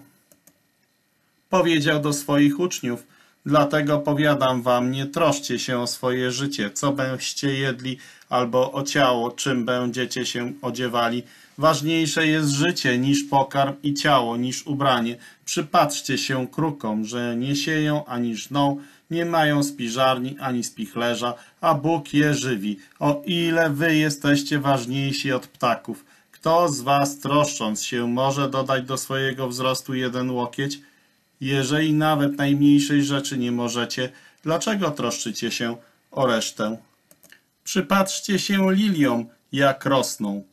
Powiedział do swoich uczniów: dlatego powiadam wam, nie troszcie się o swoje życie, co bęście jedli, albo o ciało, czym będziecie się odziewali. Ważniejsze jest życie niż pokarm i ciało niż ubranie. Przypatrzcie się krukom, że nie sieją ani żną, nie mają spiżarni ani spichlerza, a Bóg je żywi. O ile wy jesteście ważniejsi od ptaków. Kto z was, troszcząc się, może dodać do swojego wzrostu 1 łokieć? Jeżeli nawet najmniejszej rzeczy nie możecie, dlaczego troszczycie się o resztę? Przypatrzcie się liliom, jak rosną.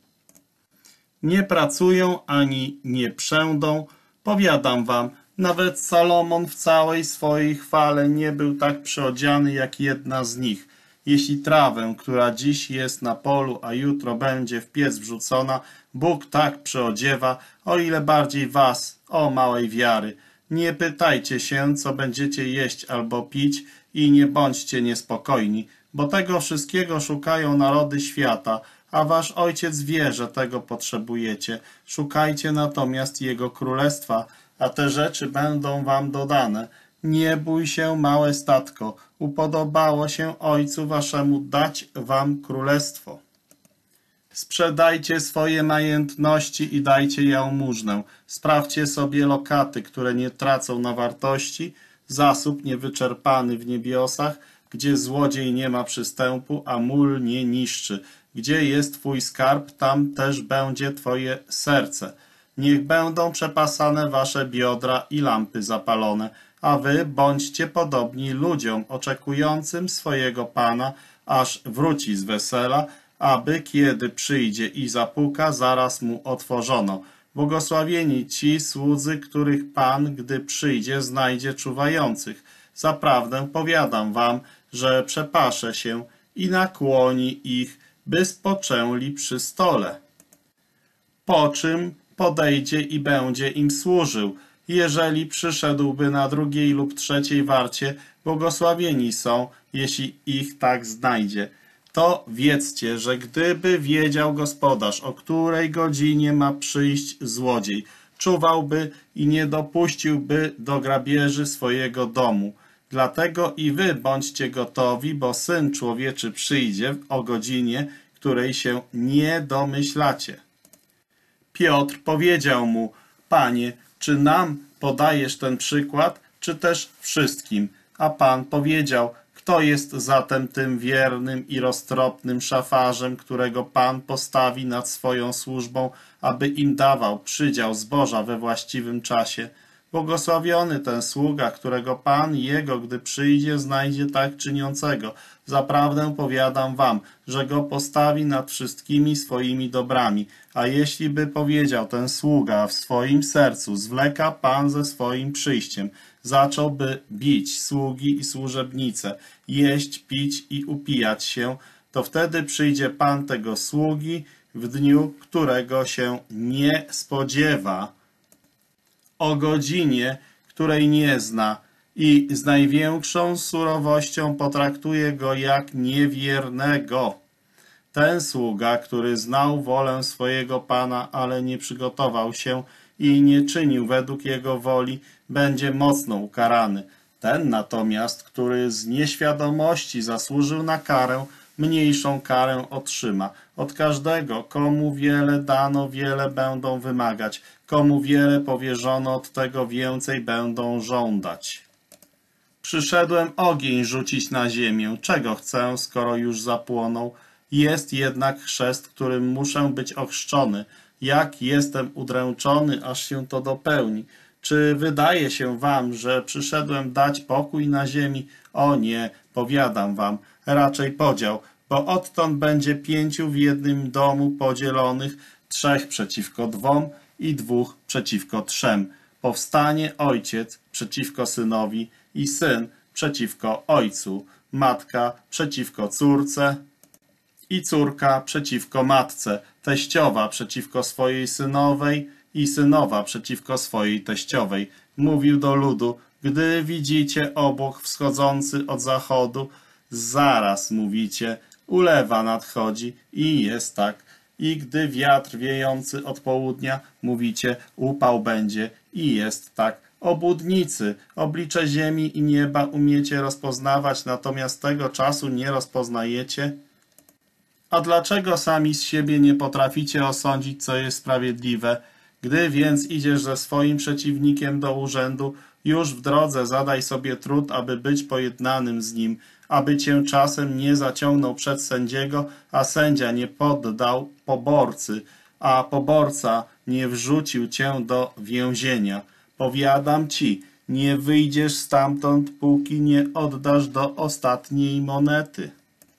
Nie pracują ani nie przędą. Powiadam wam, nawet Salomon w całej swojej chwale nie był tak przyodziany jak jedna z nich. Jeśli trawę, która dziś jest na polu, a jutro będzie w piec wrzucona, Bóg tak przyodziewa, o ile bardziej was, o małej wiary. Nie pytajcie się, co będziecie jeść albo pić, i nie bądźcie niespokojni, bo tego wszystkiego szukają narody świata, a wasz Ojciec wie, że tego potrzebujecie. Szukajcie natomiast Jego Królestwa, a te rzeczy będą wam dodane. Nie bój się, małe statko, upodobało się Ojcu waszemu dać wam królestwo. Sprzedajcie swoje majątności i dajcie jałmużnę. Sprawdźcie sobie lokaty, które nie tracą na wartości, zasób niewyczerpany w niebiosach, gdzie złodziej nie ma przystępu, a mól nie niszczy. Gdzie jest twój skarb, tam też będzie twoje serce. Niech będą przepasane wasze biodra i lampy zapalone, a wy bądźcie podobni ludziom oczekującym swojego Pana, aż wróci z wesela, aby kiedy przyjdzie i zapuka, zaraz mu otworzono. Błogosławieni ci słudzy, których Pan, gdy przyjdzie, znajdzie czuwających. Zaprawdę powiadam wam, że przepasze się i nakłoni ich, by spoczęli przy stole. Po czym podejdzie i będzie im służył. Jeżeli przyszedłby na 2. lub 3. warcie, błogosławieni są, jeśli ich tak znajdzie. to wiedzcie, że gdyby wiedział gospodarz, o której godzinie ma przyjść złodziej, czuwałby i nie dopuściłby do grabieży swojego domu. Dlatego i wy bądźcie gotowi, bo Syn Człowieczy przyjdzie o godzinie, której się nie domyślacie. Piotr powiedział mu: Panie, czy nam podajesz ten przykład, czy też wszystkim? A Pan powiedział: Kto jest zatem tym wiernym i roztropnym szafarzem, którego Pan postawi nad swoją służbą, aby im dawał przydział zboża we właściwym czasie? Błogosławiony ten sługa, którego Pan jego, gdy przyjdzie, znajdzie tak czyniącego. Zaprawdę powiadam wam, że go postawi nad wszystkimi swoimi dobrami. A jeśli by powiedział ten sługa w swoim sercu: zwleka Pan ze swoim przyjściem, zacząłby bić sługi i służebnice, jeść, pić i upijać się, to wtedy przyjdzie Pan tego sługi w dniu, którego się nie spodziewa, o godzinie, której nie zna, i z największą surowością potraktuje go jak niewiernego. Ten sługa, który znał wolę swojego Pana, ale nie przygotował się i nie czynił według jego woli, będzie mocno ukarany. Ten natomiast, który z nieświadomości zasłużył na karę, mniejszą karę otrzyma. Od każdego, komu wiele dano, wiele będą wymagać. Komu wiele powierzono, od tego więcej będą żądać. Przyszedłem ogień rzucić na ziemię. Czego chcę, skoro już zapłonął? Jest jednak chrzest, którym muszę być ochrzczony. Jak jestem udręczony, aż się to dopełni. Czy wydaje się wam, że przyszedłem dać pokój na ziemi? O nie, powiadam wam, raczej podział, bo odtąd będzie 5 w jednym domu podzielonych, 3 przeciwko 2 i 2 przeciwko 3. Powstanie ojciec przeciwko synowi i syn przeciwko ojcu, matka przeciwko córce i córka przeciwko matce, teściowa przeciwko swojej synowej i synowa przeciwko swojej teściowej. Mówił do ludu: gdy widzicie obłok wschodzący od zachodu, zaraz mówicie: ulewa nadchodzi, i jest tak. I gdy wiatr wiejący od południa, mówicie: upał będzie, i jest tak. Obłudnicy, oblicze ziemi i nieba umiecie rozpoznawać, natomiast tego czasu nie rozpoznajecie. A dlaczego sami z siebie nie potraficie osądzić, co jest sprawiedliwe? Gdy więc idziesz ze swoim przeciwnikiem do urzędu, już w drodze zadaj sobie trud, aby być pojednanym z nim, aby cię czasem nie zaciągnął przed sędziego, a sędzia nie poddał poborcy, a poborca nie wrzucił cię do więzienia. Powiadam ci, nie wyjdziesz stamtąd, póki nie oddasz do ostatniej monety.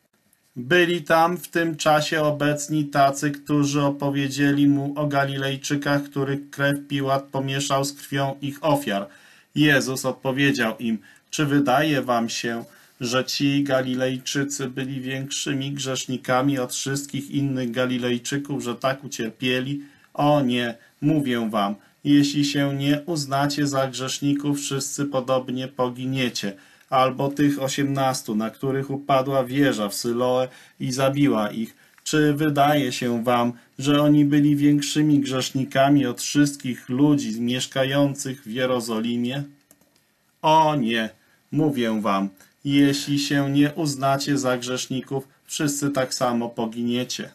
Byli tam w tym czasie obecni tacy, którzy opowiedzieli mu o Galilejczykach, których krew Piłat pomieszał z krwią ich ofiar. Jezus odpowiedział im: czy wydaje wam się, że ci Galilejczycy byli większymi grzesznikami od wszystkich innych Galilejczyków, że tak ucierpieli? O nie, mówię wam, jeśli się nie uznacie za grzeszników, wszyscy podobnie poginiecie. Albo tych 18, na których upadła wieża w Syloe i zabiła ich. Czy wydaje się wam, że oni byli większymi grzesznikami od wszystkich ludzi mieszkających w Jerozolimie? O nie, mówię wam, jeśli się nie uznacie za grzeszników, wszyscy tak samo poginiecie.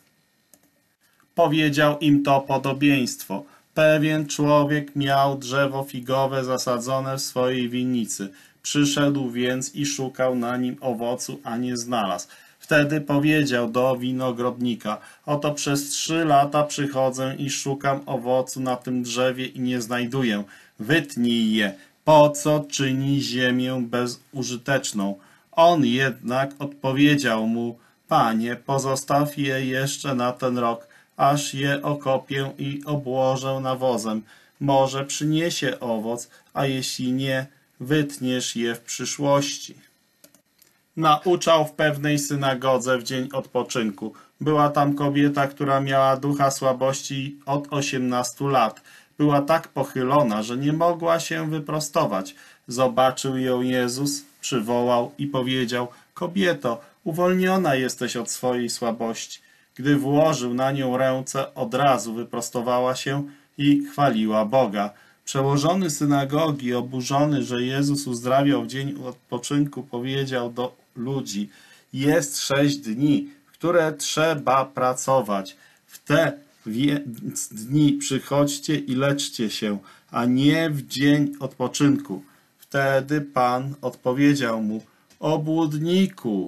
Powiedział im to podobieństwo. Pewien człowiek miał drzewo figowe zasadzone w swojej winnicy. Przyszedł więc i szukał na nim owocu, a nie znalazł. Wtedy powiedział do winogrodnika: oto przez 3 lata przychodzę i szukam owocu na tym drzewie i nie znajduję. Wytnij je. Po co czyni ziemię bezużyteczną? On jednak odpowiedział mu: Panie, pozostaw je jeszcze na ten rok, aż je okopię i obłożę nawozem. Może przyniesie owoc, a jeśli nie, wytniesz je w przyszłości. Nauczał w pewnej synagodze w dzień odpoczynku. Była tam kobieta, która miała ducha słabości od 18 lat. Była tak pochylona, że nie mogła się wyprostować. Zobaczył ją Jezus, przywołał i powiedział: kobieto, Uwolniona jesteś od swojej słabości. Gdy włożył na nią ręce, od razu wyprostowała się i chwaliła Boga. Przełożony synagogi, oburzony, że Jezus uzdrawiał w dzień odpoczynku, powiedział do ludzi: jest 6 dni, w które trzeba pracować. W te dni przychodźcie i leczcie się, a nie w dzień odpoczynku. Wtedy Pan odpowiedział mu: obłudniku,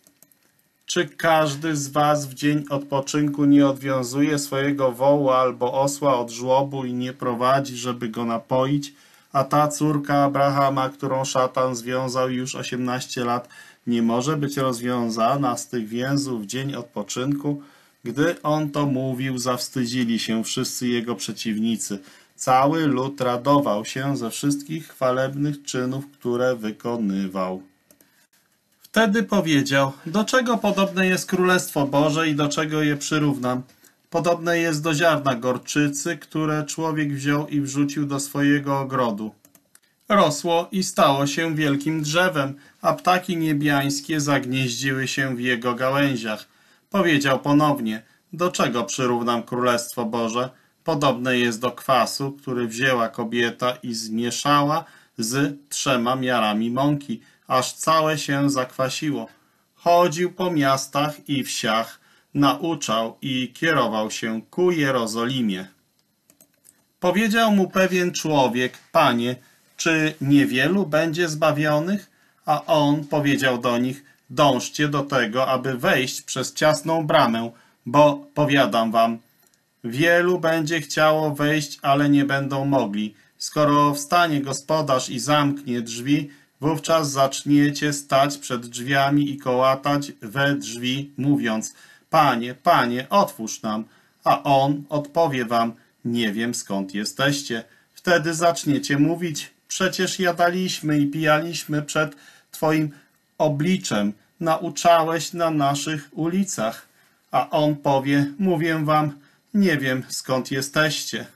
czy każdy z was w dzień odpoczynku nie odwiązuje swojego wołu albo osła od żłobu i nie prowadzi, żeby go napoić? A ta córka Abrahama, którą szatan związał już 18 lat, nie może być rozwiązana z tych więzów w dzień odpoczynku? Gdy on to mówił, zawstydzili się wszyscy jego przeciwnicy. Cały lud radował się ze wszystkich chwalebnych czynów, które wykonywał. Wtedy powiedział: do czego podobne jest Królestwo Boże i do czego je przyrównam? Podobne jest do ziarna gorczycy, które człowiek wziął i wrzucił do swojego ogrodu. Rosło i stało się wielkim drzewem, a ptaki niebiańskie zagnieździły się w jego gałęziach. Powiedział ponownie: do czego przyrównam Królestwo Boże? Podobne jest do kwasu, który wzięła kobieta i zmieszała z 3 miarami mąki, aż całe się zakwasiło. Chodził po miastach i wsiach, nauczał i kierował się ku Jerozolimie. Powiedział mu pewien człowiek: Panie, czy niewielu będzie zbawionych? A on powiedział do nich: dążcie do tego, aby wejść przez ciasną bramę, bo powiadam wam, wielu będzie chciało wejść, ale nie będą mogli. Skoro wstanie gospodarz i zamknie drzwi, wówczas zaczniecie stać przed drzwiami i kołatać we drzwi, mówiąc: Panie, Panie, otwórz nam. A on odpowie wam: nie wiem, skąd jesteście. Wtedy zaczniecie mówić: przecież jadaliśmy i pijaliśmy przed Twoim obliczem, nauczałeś na naszych ulicach. A on powie: mówię wam, nie wiem, skąd jesteście.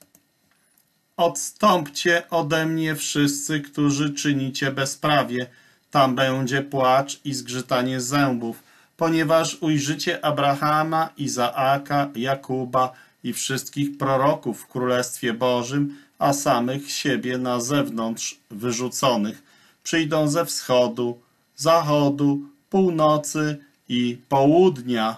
Odstąpcie ode mnie wszyscy, którzy czynicie bezprawie. Tam będzie płacz i zgrzytanie zębów, ponieważ ujrzycie Abrahama, Izaaka, Jakuba i wszystkich proroków w Królestwie Bożym, a samych siebie na zewnątrz wyrzuconych. Przyjdą ze wschodu, zachodu, północy i południa,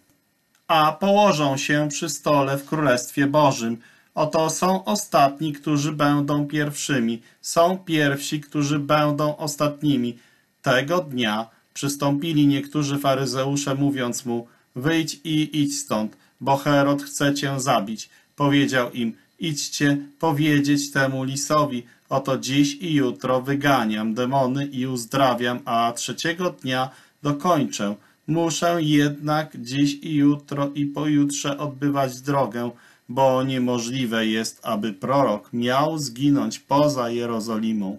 a położą się przy stole w Królestwie Bożym. Oto są ostatni, którzy będą pierwszymi, są pierwsi, którzy będą ostatnimi. Tego dnia przystąpili niektórzy faryzeusze, mówiąc mu: wyjdź i idź stąd, bo Herod chce cię zabić. Powiedział im: idźcie powiedzieć temu lisowi: oto dziś i jutro wyganiam demony i uzdrawiam, a 3. dnia dokończę. Muszę jednak dziś i jutro i pojutrze odbywać drogę, bo niemożliwe jest, aby prorok miał zginąć poza Jerozolimą.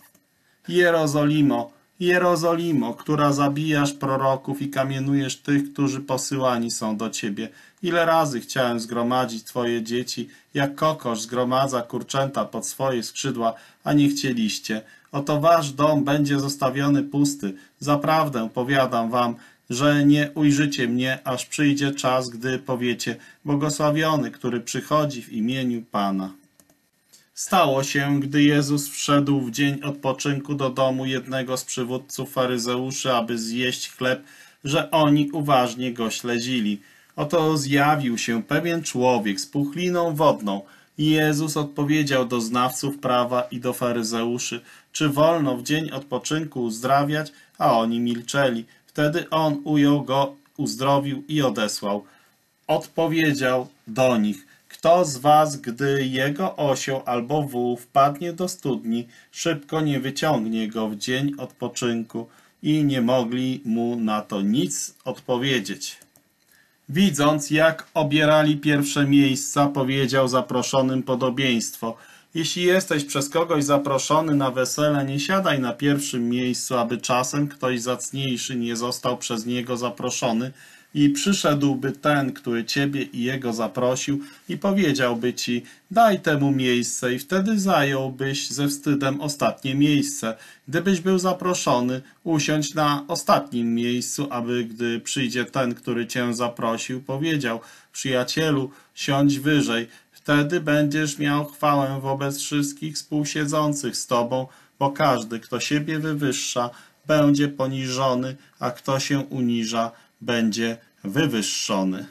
Jerozolimo, Jerozolimo, która zabijasz proroków i kamienujesz tych, którzy posyłani są do ciebie. Ile razy chciałem zgromadzić twoje dzieci, jak kokosz zgromadza kurczęta pod swoje skrzydła, a nie chcieliście. Oto wasz dom będzie zostawiony pusty. Zaprawdę powiadam wam, że nie ujrzycie mnie, aż przyjdzie czas, gdy powiecie: błogosławiony, który przychodzi w imieniu Pana. Stało się, gdy Jezus wszedł w dzień odpoczynku do domu jednego z przywódców faryzeuszy, aby zjeść chleb, że oni uważnie go śledzili. Oto zjawił się pewien człowiek z puchliną wodną. I Jezus odpowiedział do znawców prawa i do faryzeuszy: czy wolno w dzień odpoczynku uzdrawiać? A oni milczeli. Wtedy on ujął go, uzdrowił i odesłał. Odpowiedział do nich: kto z was, gdy jego osioł albo wół wpadnie do studni, szybko nie wyciągnie go w dzień odpoczynku? I nie mogli mu na to nic odpowiedzieć. Widząc, jak obierali pierwsze miejsca, powiedział zaproszonym podobieństwo: jeśli jesteś przez kogoś zaproszony na wesele, nie siadaj na pierwszym miejscu, aby czasem ktoś zacniejszy nie został przez niego zaproszony, I przyszedłby ten, który ciebie i jego zaprosił i powiedziałby ci, daj temu miejsce i wtedy zająłbyś ze wstydem ostatnie miejsce. Gdybyś był zaproszony, usiądź na ostatnim miejscu, aby gdy przyjdzie ten, który cię zaprosił, powiedział, przyjacielu, siądź wyżej. Wtedy będziesz miał chwałę wobec wszystkich współsiedzących z tobą, bo każdy, kto siebie wywyższa, będzie poniżony, a kto się uniża, będzie wywyższony.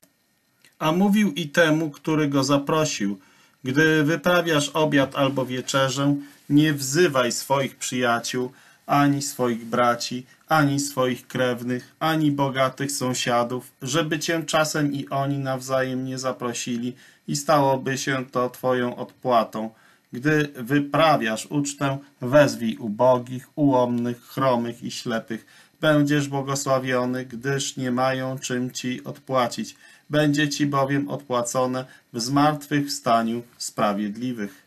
A mówił i temu, który go zaprosił, gdy wyprawiasz obiad albo wieczerzę, nie wzywaj swoich przyjaciół, ani swoich braci, ani swoich krewnych, ani bogatych sąsiadów, żeby cię czasem i oni nawzajem nie zaprosili i stałoby się to twoją odpłatą. Gdy wyprawiasz ucztę, wezwij ubogich, ułomnych, chromych i ślepych. Będziesz błogosławiony, gdyż nie mają czym ci odpłacić. Będzie ci bowiem odpłacone w zmartwychwstaniu sprawiedliwych.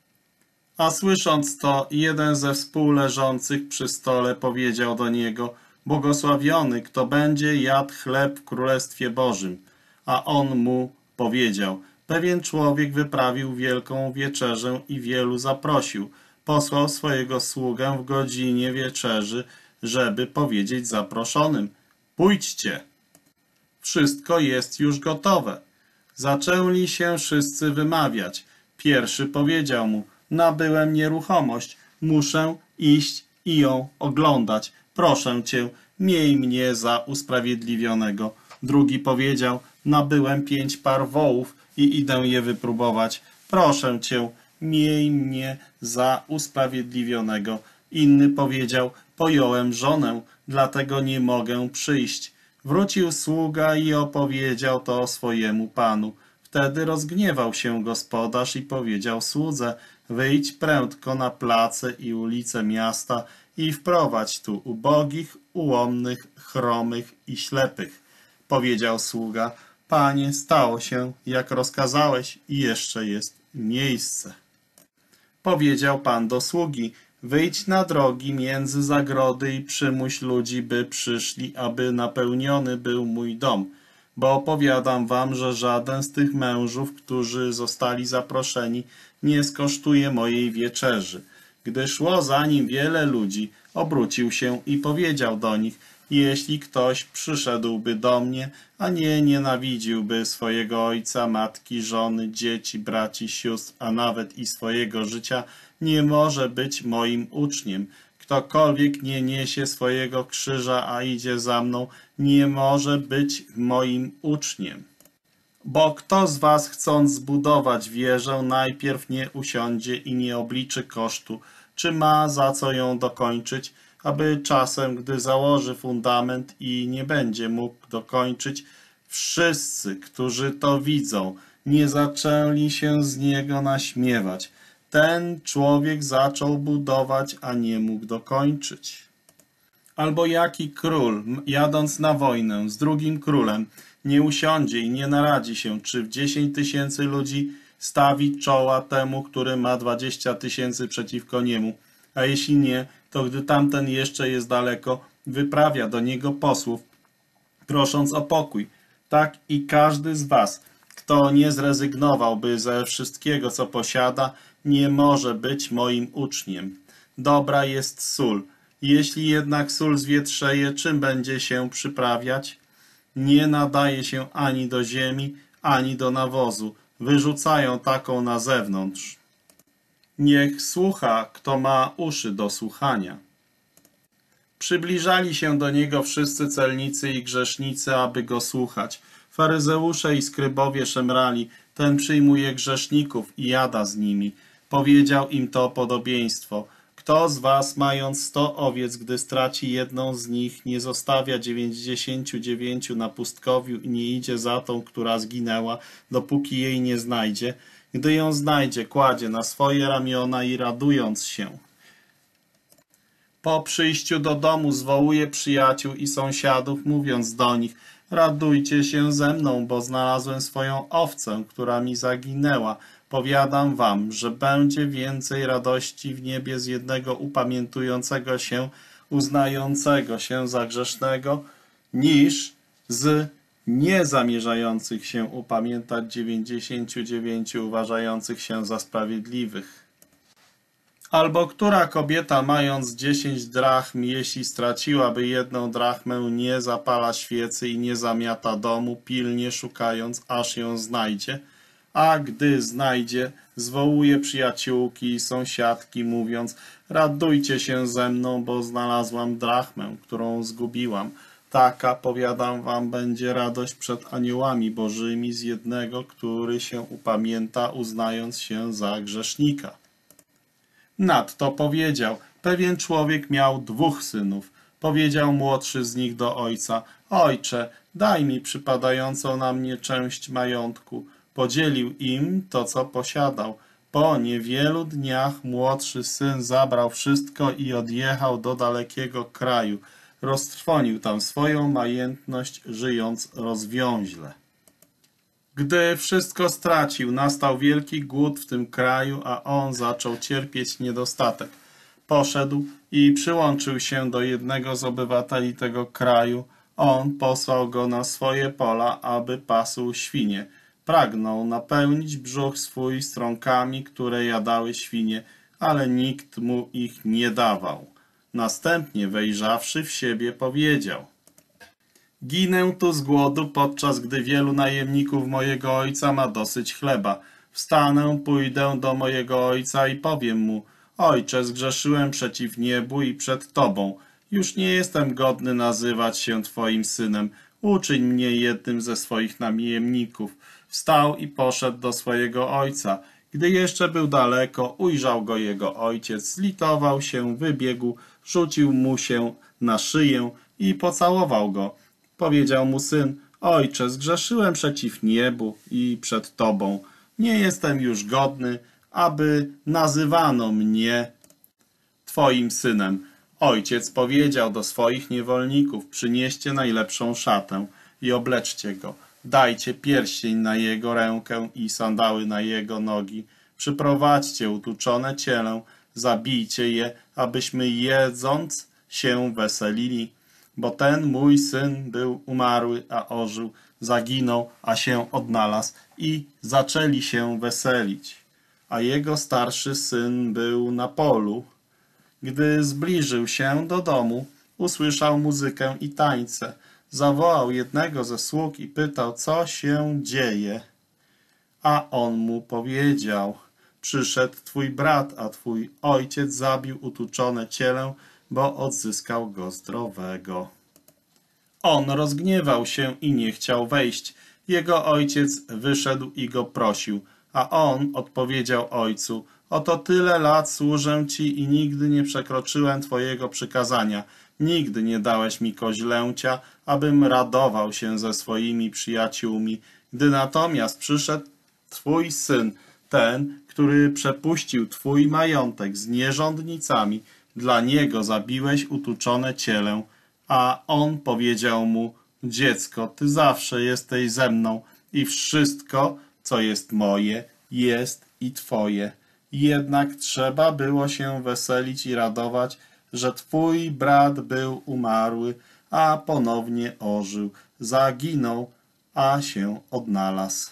A słysząc to, jeden ze współleżących przy stole powiedział do niego, błogosławiony, kto będzie jadł chleb w Królestwie Bożym. A on mu powiedział, pewien człowiek wyprawił wielką wieczerzę i wielu zaprosił. Posłał swojego sługę w godzinie wieczerzy, żeby powiedzieć zaproszonym, pójdźcie, wszystko jest już gotowe. Zaczęli się wszyscy wymawiać. Pierwszy powiedział mu, nabyłem nieruchomość, muszę iść i ją oglądać. Proszę cię, miej mnie za usprawiedliwionego. Drugi powiedział, nabyłem 5 par wołów i idę je wypróbować. Proszę cię, miej mnie za usprawiedliwionego. Inny powiedział, pojąłem żonę, dlatego nie mogę przyjść. Wrócił sługa i opowiedział to swojemu panu. Wtedy rozgniewał się gospodarz i powiedział słudze, wyjdź prędko na place i ulice miasta i wprowadź tu ubogich, ułomnych, chromych i ślepych. Powiedział sługa, panie, stało się, jak rozkazałeś i jeszcze jest miejsce. Powiedział pan do sługi, wyjdź na drogi między zagrody i przymuś ludzi, by przyszli, aby napełniony był mój dom. Bo opowiadam wam, że żaden z tych mężów, którzy zostali zaproszeni, nie skosztuje mojej wieczerzy. Gdy szło za nim wiele ludzi, obrócił się i powiedział do nich, jeśli ktoś przyszedłby do mnie, a nie nienawidziłby swojego ojca, matki, żony, dzieci, braci, sióstr, a nawet i swojego życia, nie może być moim uczniem. Ktokolwiek nie niesie swojego krzyża, a idzie za mną, nie może być moim uczniem. Bo kto z was, chcąc zbudować wieżę, najpierw nie usiądzie i nie obliczy kosztu, czy ma za co ją dokończyć, aby czasem, gdy założy fundament i nie będzie mógł dokończyć, wszyscy, którzy to widzą, nie zaczęli się z niego naśmiewać. Ten człowiek zaczął budować, a nie mógł dokończyć. Albo jaki król, jadąc na wojnę z drugim królem, nie usiądzie i nie naradzi się, czy w 10 000 ludzi stawić czoła temu, który ma 20 000 przeciwko niemu. A jeśli nie, to gdy tamten jeszcze jest daleko, wyprawia do niego posłów, prosząc o pokój. Tak i każdy z was, kto nie zrezygnowałby ze wszystkiego, co posiada, nie może być moim uczniem. Dobra jest sól. Jeśli jednak sól zwietrzeje, czym będzie się przyprawiać? Nie nadaje się ani do ziemi, ani do nawozu. Wyrzucają taką na zewnątrz. Niech słucha, kto ma uszy do słuchania. Przybliżali się do niego wszyscy celnicy i grzesznicy, aby go słuchać. Faryzeusze i skrybowie szemrali, ten przyjmuje grzeszników i jada z nimi. Powiedział im to podobieństwo. Kto z was, mając 100 owiec, gdy straci jedną z nich, nie zostawia 99 na pustkowiu i nie idzie za tą, która zginęła, dopóki jej nie znajdzie? Gdy ją znajdzie, kładzie na swoje ramiona i radując się. Po przyjściu do domu zwołuje przyjaciół i sąsiadów, mówiąc do nich, radujcie się ze mną, bo znalazłem swoją owcę, która mi zaginęła. Powiadam wam, że będzie więcej radości w niebie z jednego upamiętującego się, uznającego się za grzesznego, niż z niezamierzających się upamiętać 99 uważających się za sprawiedliwych. Albo która kobieta, mając 10 drachm, jeśli straciłaby 1 drachmę, nie zapala świecy i nie zamiata domu, pilnie szukając, aż ją znajdzie, a gdy znajdzie, zwołuje przyjaciółki i sąsiadki, mówiąc: radujcie się ze mną, bo znalazłam drachmę, którą zgubiłam. Taka, powiadam wam, będzie radość przed aniołami bożymi z jednego, który się upamięta, uznając się za grzesznika. Nadto powiedział: pewien człowiek miał 2 synów. Powiedział młodszy z nich do ojca: ojcze, daj mi przypadającą na mnie część majątku. Podzielił im to, co posiadał. Po niewielu dniach młodszy syn zabrał wszystko i odjechał do dalekiego kraju. Roztrwonił tam swoją majętność, żyjąc rozwiąźle. Gdy wszystko stracił, nastał wielki głód w tym kraju, a on zaczął cierpieć niedostatek. Poszedł i przyłączył się do jednego z obywateli tego kraju. On posłał go na swoje pola, aby pasł świnie. Pragnął napełnić brzuch swój strąkami, które jadały świnie, ale nikt mu ich nie dawał. Następnie, wejrzawszy w siebie, powiedział: ginę tu z głodu, podczas gdy wielu najemników mojego ojca ma dosyć chleba. Wstanę, pójdę do mojego ojca i powiem mu: ojcze, zgrzeszyłem przeciw niebu i przed tobą. Już nie jestem godny nazywać się twoim synem. Uczyń mnie jednym ze swoich najemników. Wstał i poszedł do swojego ojca. Gdy jeszcze był daleko, ujrzał go jego ojciec, zlitował się, wybiegł, rzucił mu się na szyję i pocałował go. Powiedział mu syn: ojcze, zgrzeszyłem przeciw niebu i przed tobą. Nie jestem już godny, aby nazywano mnie twoim synem. Ojciec powiedział do swoich niewolników: przynieście najlepszą szatę i obleczcie go. Dajcie pierścień na jego rękę i sandały na jego nogi. Przyprowadźcie utuczone ciele, zabijcie je, abyśmy jedząc się weselili. Bo ten mój syn był umarły, a ożył, zaginął, a się odnalazł i zaczęli się weselić. A jego starszy syn był na polu. Gdy zbliżył się do domu, usłyszał muzykę i tańce. Zawołał jednego ze sług i pytał, co się dzieje. A on mu powiedział: przyszedł twój brat, a twój ojciec zabił utuczone cielę, bo odzyskał go zdrowego. On rozgniewał się i nie chciał wejść. Jego ojciec wyszedł i go prosił, a on odpowiedział ojcu: oto tyle lat służę ci i nigdy nie przekroczyłem twojego przykazania. Nigdy nie dałeś mi koźlęcia, abym radował się ze swoimi przyjaciółmi. Gdy natomiast przyszedł twój syn, ten, który przepuścił twój majątek z nierządnicami, dla niego zabiłeś utuczone cielę. A on powiedział mu: dziecko, ty zawsze jesteś ze mną i wszystko, co jest moje, jest i twoje. Jednak trzeba było się weselić i radować, że twój brat był umarły, a ponownie ożył, zaginął, a się odnalazł.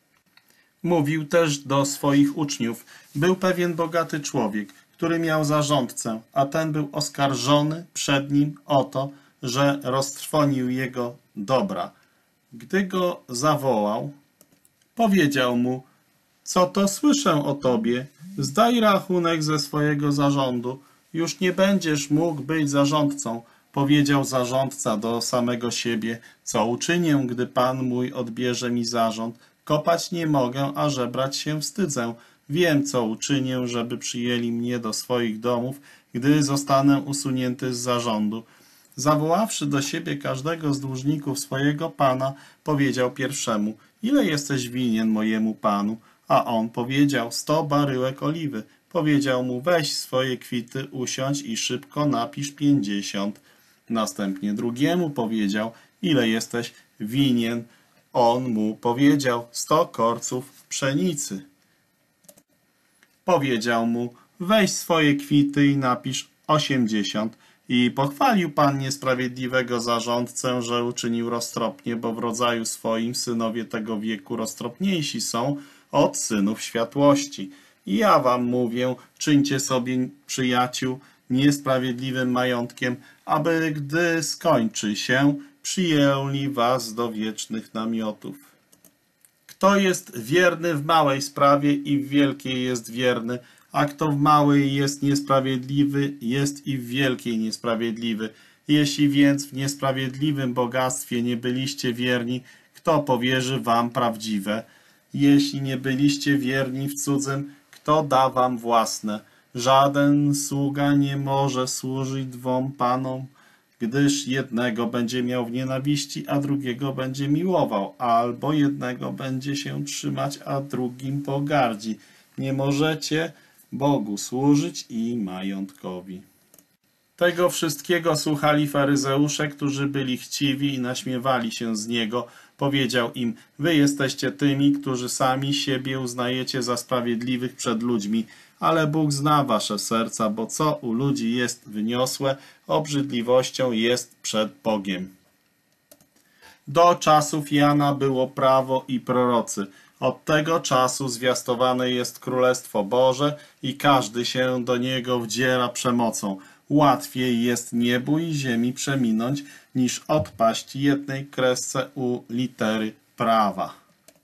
Mówił też do swoich uczniów: był pewien bogaty człowiek, który miał zarządcę, a ten był oskarżony przed nim o to, że roztrwonił jego dobra. Gdy go zawołał, powiedział mu: co to słyszę o tobie? Zdaj rachunek ze swojego zarządu. Już nie będziesz mógł być zarządcą. Powiedział zarządca do samego siebie: co uczynię, gdy pan mój odbierze mi zarząd? Kopać nie mogę, a żebrać się wstydzę. Wiem, co uczynię, żeby przyjęli mnie do swoich domów, gdy zostanę usunięty z zarządu. Zawoławszy do siebie każdego z dłużników swojego pana, powiedział pierwszemu: ile jesteś winien mojemu panu? A on powiedział: 100 baryłek oliwy. Powiedział mu: weź swoje kwity, usiądź i szybko napisz 50. Następnie drugiemu powiedział: ile jesteś winien? On mu powiedział: 100 korców pszenicy. Powiedział mu: weź swoje kwity i napisz 80. I pochwalił Pan niesprawiedliwego zarządcę, że uczynił roztropnie, bo w rodzaju swoim synowie tego wieku roztropniejsi są od synów światłości. I ja wam mówię, czyńcie sobie przyjaciół niesprawiedliwym majątkiem, aby gdy skończy się, przyjęli was do wiecznych namiotów. Kto jest wierny w małej sprawie i w wielkiej jest wierny, a kto w małej jest niesprawiedliwy, jest i w wielkiej niesprawiedliwy. Jeśli więc w niesprawiedliwym bogactwie nie byliście wierni, kto powierzy wam prawdziwe? Jeśli nie byliście wierni w cudzym, kto da wam własne? Żaden sługa nie może służyć dwom panom, gdyż jednego będzie miał w nienawiści, a drugiego będzie miłował, albo jednego będzie się trzymać, a drugim pogardzi. Nie możecie Bogu służyć i majątkowi. Tego wszystkiego słuchali faryzeusze, którzy byli chciwi i naśmiewali się z Niego. Powiedział im, wy jesteście tymi, którzy sami siebie uznajecie za sprawiedliwych przed ludźmi, ale Bóg zna wasze serca, bo co u ludzi jest wyniosłe, obrzydliwością jest przed Bogiem. Do czasów Jana było prawo i prorocy. Od tego czasu zwiastowane jest Królestwo Boże i każdy się do niego wdziera przemocą. Łatwiej jest niebu i ziemi przeminąć, niż odpaść jednej kresce u litery prawa.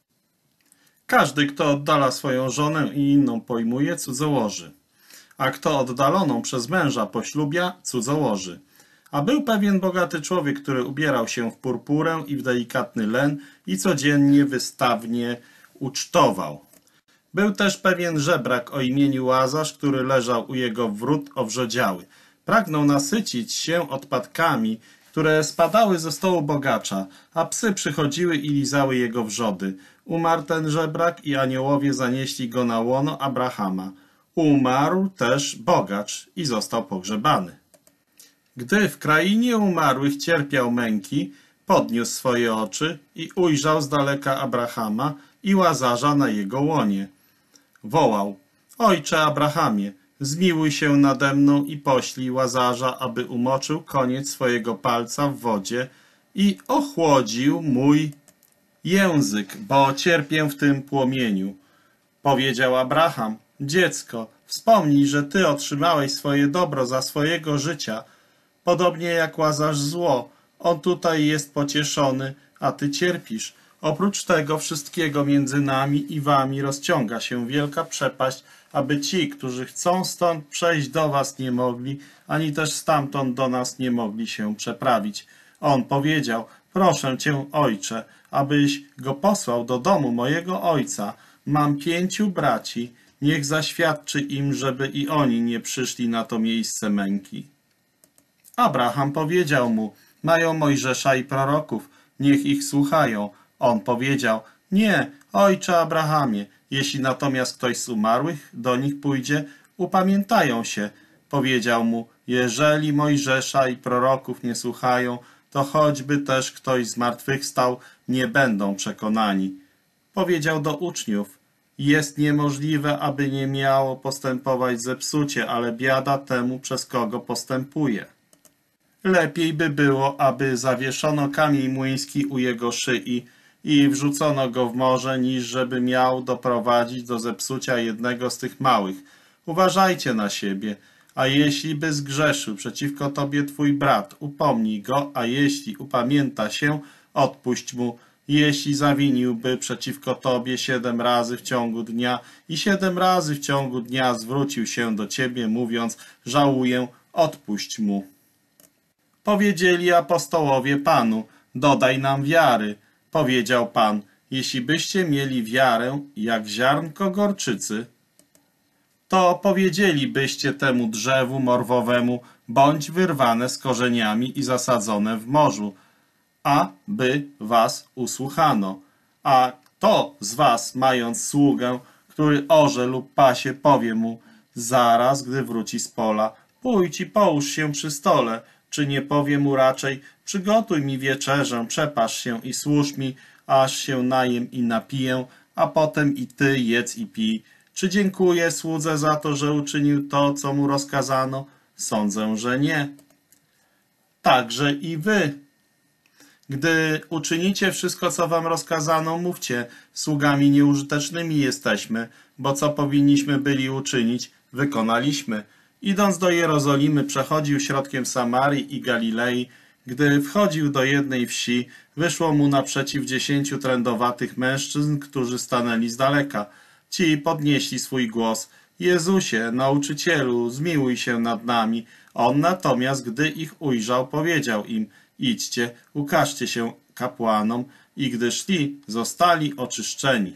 Każdy, kto oddala swoją żonę i inną pojmuje, cudzołoży. A kto oddaloną przez męża poślubia, cudzołoży. A był pewien bogaty człowiek, który ubierał się w purpurę i w delikatny len i codziennie wystawnie ucztował. Był też pewien żebrak o imieniu Łazarz, który leżał u jego wrót owrzodziały. Pragnął nasycić się odpadkami, które spadały ze stołu bogacza, a psy przychodziły i lizały jego wrzody. Umarł ten żebrak i aniołowie zanieśli go na łono Abrahama. Umarł też bogacz i został pogrzebany. Gdy w krainie umarłych cierpiał męki, podniósł swoje oczy i ujrzał z daleka Abrahama i Łazarza na jego łonie. Wołał, ojcze Abrahamie, zmiłuj się nade mną i poślij Łazarza, aby umoczył koniec swojego palca w wodzie i ochłodził mój język, bo cierpię w tym płomieniu. Powiedział Abraham, dziecko, wspomnij, że ty otrzymałeś swoje dobro za swojego życia, podobnie jak Łazarz zło. On tutaj jest pocieszony, a ty cierpisz. Oprócz tego wszystkiego między nami i wami rozciąga się wielka przepaść, aby ci, którzy chcą stąd przejść do was nie mogli, ani też stamtąd do nas nie mogli się przeprawić. On powiedział, proszę cię, ojcze, abyś go posłał do domu mojego ojca. Mam 5 braci, niech zaświadczy im, żeby i oni nie przyszli na to miejsce męki. Abraham powiedział mu, mają Mojżesza i proroków, niech ich słuchają. On powiedział, nie, ojcze Abrahamie, jeśli natomiast ktoś z umarłych do nich pójdzie, upamiętają się. Powiedział mu, jeżeli Mojżesza i proroków nie słuchają, to choćby też ktoś zmartwychwstał, nie będą przekonani. Powiedział do uczniów, jest niemożliwe, aby nie miało postępować zepsucie, ale biada temu, przez kogo postępuje. Lepiej by było, aby zawieszono kamień młyński u jego szyi i wrzucono go w morze, niż żeby miał doprowadzić do zepsucia jednego z tych małych. Uważajcie na siebie, a jeśli by zgrzeszył przeciwko tobie twój brat, upomnij go, a jeśli upamięta się, odpuść mu. Jeśli zawiniłby przeciwko tobie 7 razy w ciągu dnia i 7 razy w ciągu dnia zwrócił się do ciebie, mówiąc, żałuję, odpuść mu. Powiedzieli apostołowie Panu, dodaj nam wiary. Powiedział Pan, jeśli byście mieli wiarę jak ziarnko gorczycy, to powiedzielibyście temu drzewu morwowemu, bądź wyrwane z korzeniami i zasadzone w morzu, a by was usłuchano. A kto z was, mając sługę, który orze lub pasie, powie mu, zaraz, gdy wróci z pola, pójdź i połóż się przy stole, czy nie powie mu raczej, przygotuj mi wieczerzę, przepasz się i służ mi, aż się najem i napiję, a potem i ty jedz i pij. Czy dziękuję słudze za to, że uczynił to, co mu rozkazano? Sądzę, że nie. także i wy. Gdy uczynicie wszystko, co wam rozkazano, mówcie, sługami nieużytecznymi jesteśmy, bo co powinniśmy byli uczynić, wykonaliśmy. Idąc do Jerozolimy, przechodził środkiem Samarii i Galilei. Gdy wchodził do jednej wsi, wyszło mu naprzeciw 10 trędowatych mężczyzn, którzy stanęli z daleka. Ci podnieśli swój głos: Jezusie, nauczycielu, zmiłuj się nad nami. On natomiast, gdy ich ujrzał, powiedział im: Idźcie, ukażcie się kapłanom. I gdy szli, zostali oczyszczeni.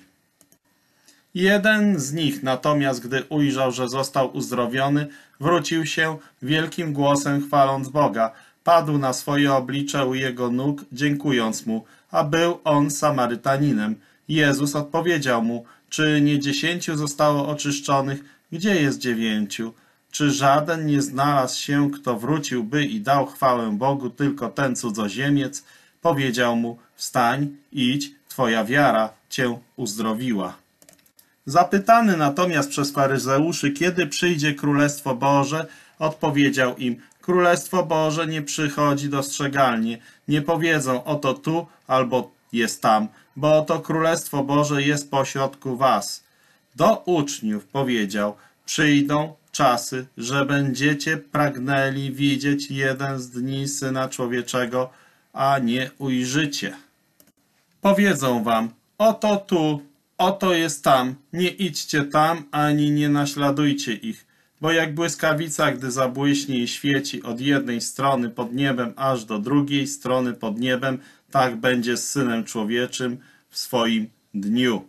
Jeden z nich natomiast, gdy ujrzał, że został uzdrowiony, wrócił się wielkim głosem chwaląc Boga. Padł na swoje oblicze u jego nóg, dziękując mu, a był on Samarytaninem. Jezus odpowiedział mu: Czy nie 10 zostało oczyszczonych? Gdzie jest 9? Czy żaden nie znalazł się, kto wróciłby i dał chwałę Bogu, tylko ten cudzoziemiec? Powiedział mu: Wstań, idź, twoja wiara cię uzdrowiła. Zapytany natomiast przez faryzeuszy, kiedy przyjdzie Królestwo Boże, odpowiedział im: Królestwo Boże nie przychodzi dostrzegalnie. Nie powiedzą: oto tu albo jest tam, bo oto Królestwo Boże jest pośrodku was. Do uczniów powiedział: przyjdą czasy, że będziecie pragnęli widzieć jeden z dni Syna Człowieczego, a nie ujrzycie. Powiedzą wam: oto tu, oto jest tam, nie idźcie tam, ani nie naśladujcie ich. Bo jak błyskawica, gdy zabłyśnie i świeci od jednej strony pod niebem, aż do drugiej strony pod niebem, tak będzie z Synem Człowieczym w swoim dniu.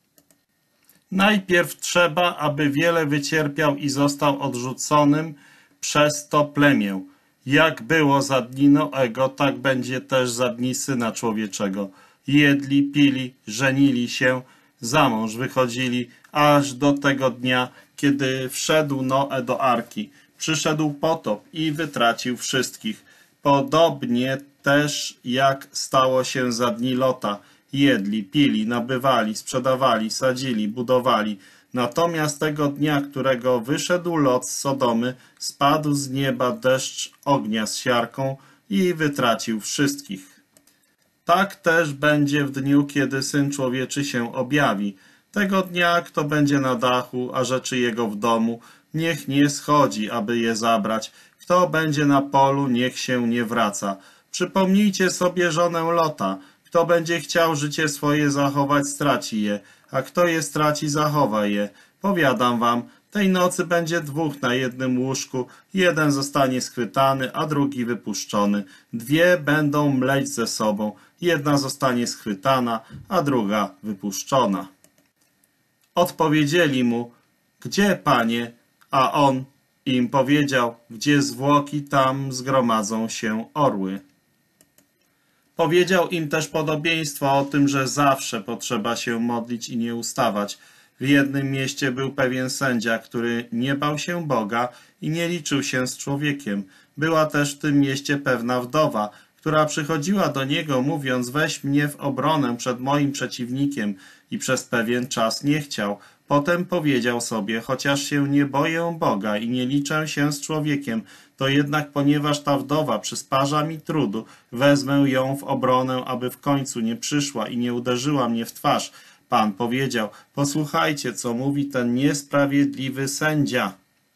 Najpierw trzeba, aby wiele wycierpiał i został odrzuconym przez to plemię. Jak było za dni Noego, tak będzie też za dni Syna Człowieczego. Jedli, pili, żenili się, za mąż wychodzili, aż do tego dnia, kiedy wszedł Noe do arki. Przyszedł potop i wytracił wszystkich. Podobnie też jak stało się za dni Lota. Jedli, pili, nabywali, sprzedawali, sadzili, budowali. Natomiast tego dnia, którego wyszedł Lot z Sodomy, spadł z nieba deszcz ognia z siarką i wytracił wszystkich. Tak też będzie w dniu, kiedy Syn Człowieczy się objawi. Tego dnia, kto będzie na dachu, a rzeczy jego w domu, niech nie schodzi, aby je zabrać. Kto będzie na polu, niech się nie wraca. Przypomnijcie sobie żonę Lota. Kto będzie chciał życie swoje zachować, straci je, a kto je straci, zachowa je. Powiadam wam, tej nocy będzie 2 na jednym łóżku, jeden zostanie schwytany, a drugi wypuszczony. 2 będą mleć ze sobą, jedna zostanie schwytana, a druga wypuszczona. Odpowiedzieli mu: gdzie, Panie? A on im powiedział: gdzie zwłoki, tam zgromadzą się orły. Powiedział im też podobieństwo o tym, że zawsze potrzeba się modlić i nie ustawać. W jednym mieście był pewien sędzia, który nie bał się Boga i nie liczył się z człowiekiem. Była też w tym mieście pewna wdowa, która przychodziła do niego, mówiąc: weź mnie w obronę przed moim przeciwnikiem, i przez pewien czas nie chciał. Potem powiedział sobie: chociaż się nie boję Boga i nie liczę się z człowiekiem, to jednak ponieważ ta wdowa przysparza mi trudu, wezmę ją w obronę, aby w końcu nie przyszła i nie uderzyła mnie w twarz. Pan powiedział: posłuchajcie, co mówi ten niesprawiedliwy sędzia.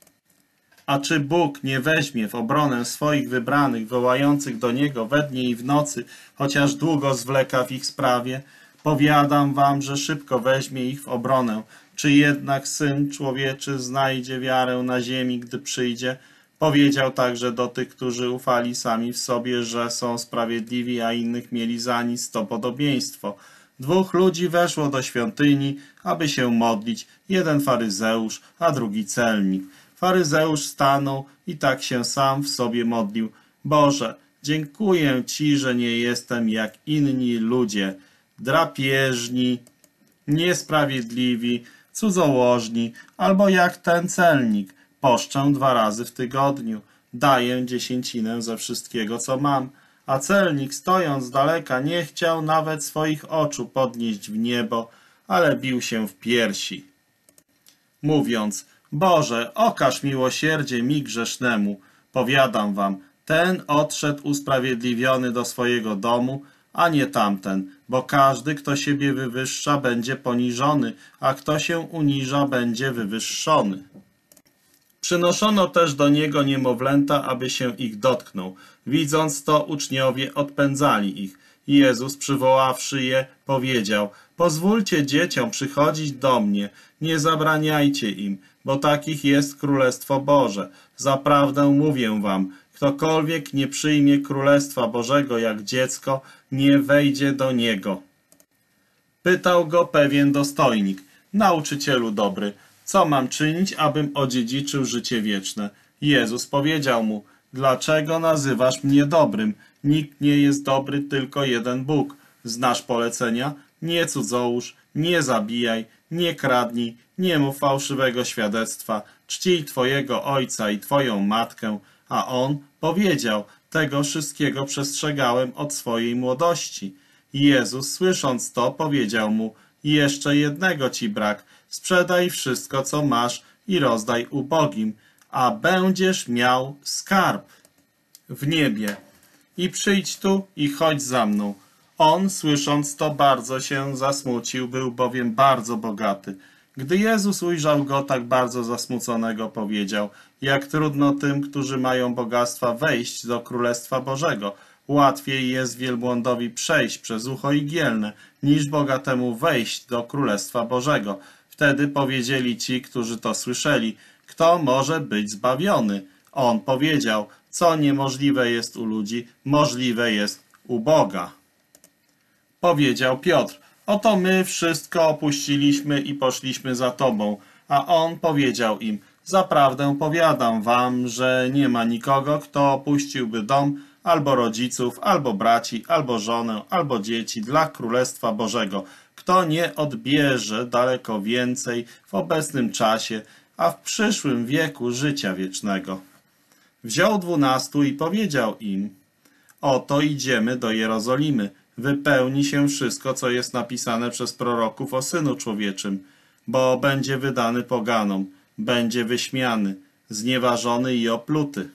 A czy Bóg nie weźmie w obronę swoich wybranych, wołających do Niego we dnie i w nocy, chociaż długo zwleka w ich sprawie? Powiadam wam, że szybko weźmie ich w obronę. Czy jednak Syn Człowieczy znajdzie wiarę na ziemi, gdy przyjdzie? Powiedział także do tych, którzy ufali sami w sobie, że są sprawiedliwi, a innych mieli za nic to podobieństwo. 2 ludzi weszło do świątyni, aby się modlić, jeden faryzeusz, a drugi celnik. Faryzeusz stanął i tak się sam w sobie modlił: Boże, dziękuję Ci, że nie jestem jak inni ludzie, drapieżni, niesprawiedliwi, cudzołożni, albo jak ten celnik. Poszczę 2 razy w tygodniu, daję 10 ze wszystkiego, co mam. A celnik, stojąc z daleka, nie chciał nawet swoich oczu podnieść w niebo, ale bił się w piersi, mówiąc: Boże, okaż miłosierdzie mi grzesznemu. Powiadam wam, Ten odszedł usprawiedliwiony do swojego domu, a nie tamten, bo każdy, kto siebie wywyższa, będzie poniżony, a kto się uniża, będzie wywyższony. Przynoszono też do niego niemowlęta, aby się ich dotknął. Widząc to, uczniowie odpędzali ich. Jezus, przywoławszy je, powiedział: pozwólcie dzieciom przychodzić do mnie, nie zabraniajcie im, bo takich jest Królestwo Boże. Zaprawdę mówię wam, ktokolwiek nie przyjmie Królestwa Bożego jak dziecko, nie wejdzie do niego. Pytał go pewien dostojnik: nauczycielu dobry, co mam czynić, abym odziedziczył życie wieczne? Jezus powiedział mu: dlaczego nazywasz mnie dobrym? Nikt nie jest dobry, tylko jeden Bóg. Znasz polecenia? Nie cudzołóż, nie zabijaj, nie kradnij, nie mów fałszywego świadectwa, czcij twojego ojca i twoją matkę. A on powiedział: tego wszystkiego przestrzegałem od swojej młodości. Jezus, słysząc to, powiedział mu: jeszcze jednego ci brak, sprzedaj wszystko, co masz i rozdaj ubogim, a będziesz miał skarb w niebie. I przyjdź tu i chodź za mną. On, słysząc to, bardzo się zasmucił, był bowiem bardzo bogaty. Gdy Jezus ujrzał go tak bardzo zasmuconego, powiedział: jak trudno tym, którzy mają bogactwa, wejść do Królestwa Bożego. Łatwiej jest wielbłądowi przejść przez ucho igielne, niż bogatemu wejść do Królestwa Bożego. Wtedy powiedzieli ci, którzy to słyszeli: kto może być zbawiony? On powiedział: co niemożliwe jest u ludzi, możliwe jest u Boga. Powiedział Piotr: oto my wszystko opuściliśmy i poszliśmy za Tobą. A on powiedział im: zaprawdę powiadam wam, że nie ma nikogo, kto opuściłby dom, albo rodziców, albo braci, albo żonę, albo dzieci dla Królestwa Bożego, kto nie odbierze daleko więcej w obecnym czasie, a w przyszłym wieku życia wiecznego. Wziął 12 i powiedział im: oto idziemy do Jerozolimy. Wypełni się wszystko, co jest napisane przez proroków o Synu Człowieczym, bo będzie wydany poganom, będzie wyśmiany, znieważony i opluty.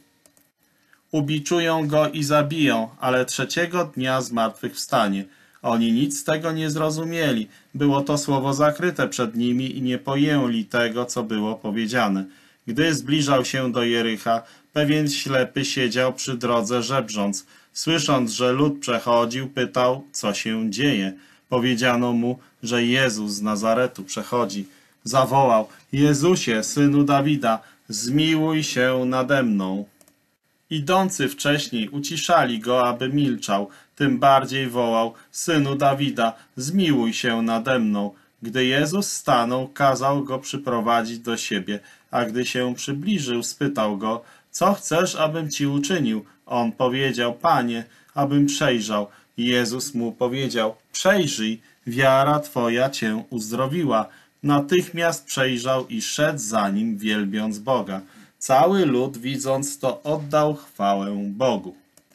Ubiczują go i zabiją, ale 3. dnia zmartwychwstanie. Oni nic z tego nie zrozumieli. Było to słowo zakryte przed nimi i nie pojęli tego, co było powiedziane. Gdy zbliżał się do Jericha, pewien ślepy siedział przy drodze żebrząc. Słysząc, że lud przechodził, pytał, co się dzieje. Powiedziano mu, że Jezus z Nazaretu przechodzi. Zawołał: Jezusie, Synu Dawida, zmiłuj się nade mną. Idący wcześniej uciszali go, aby milczał. Tym bardziej wołał: Synu Dawida, zmiłuj się nade mną. Gdy Jezus stanął, kazał go przyprowadzić do siebie, a gdy się przybliżył, spytał go: co chcesz, abym ci uczynił? On powiedział: Panie, abym przejrzał. Jezus mu powiedział: przejrzyj, wiara twoja cię uzdrowiła. Natychmiast przejrzał i szedł za nim, wielbiąc Boga. Cały lud, widząc to, oddał chwałę Bogu.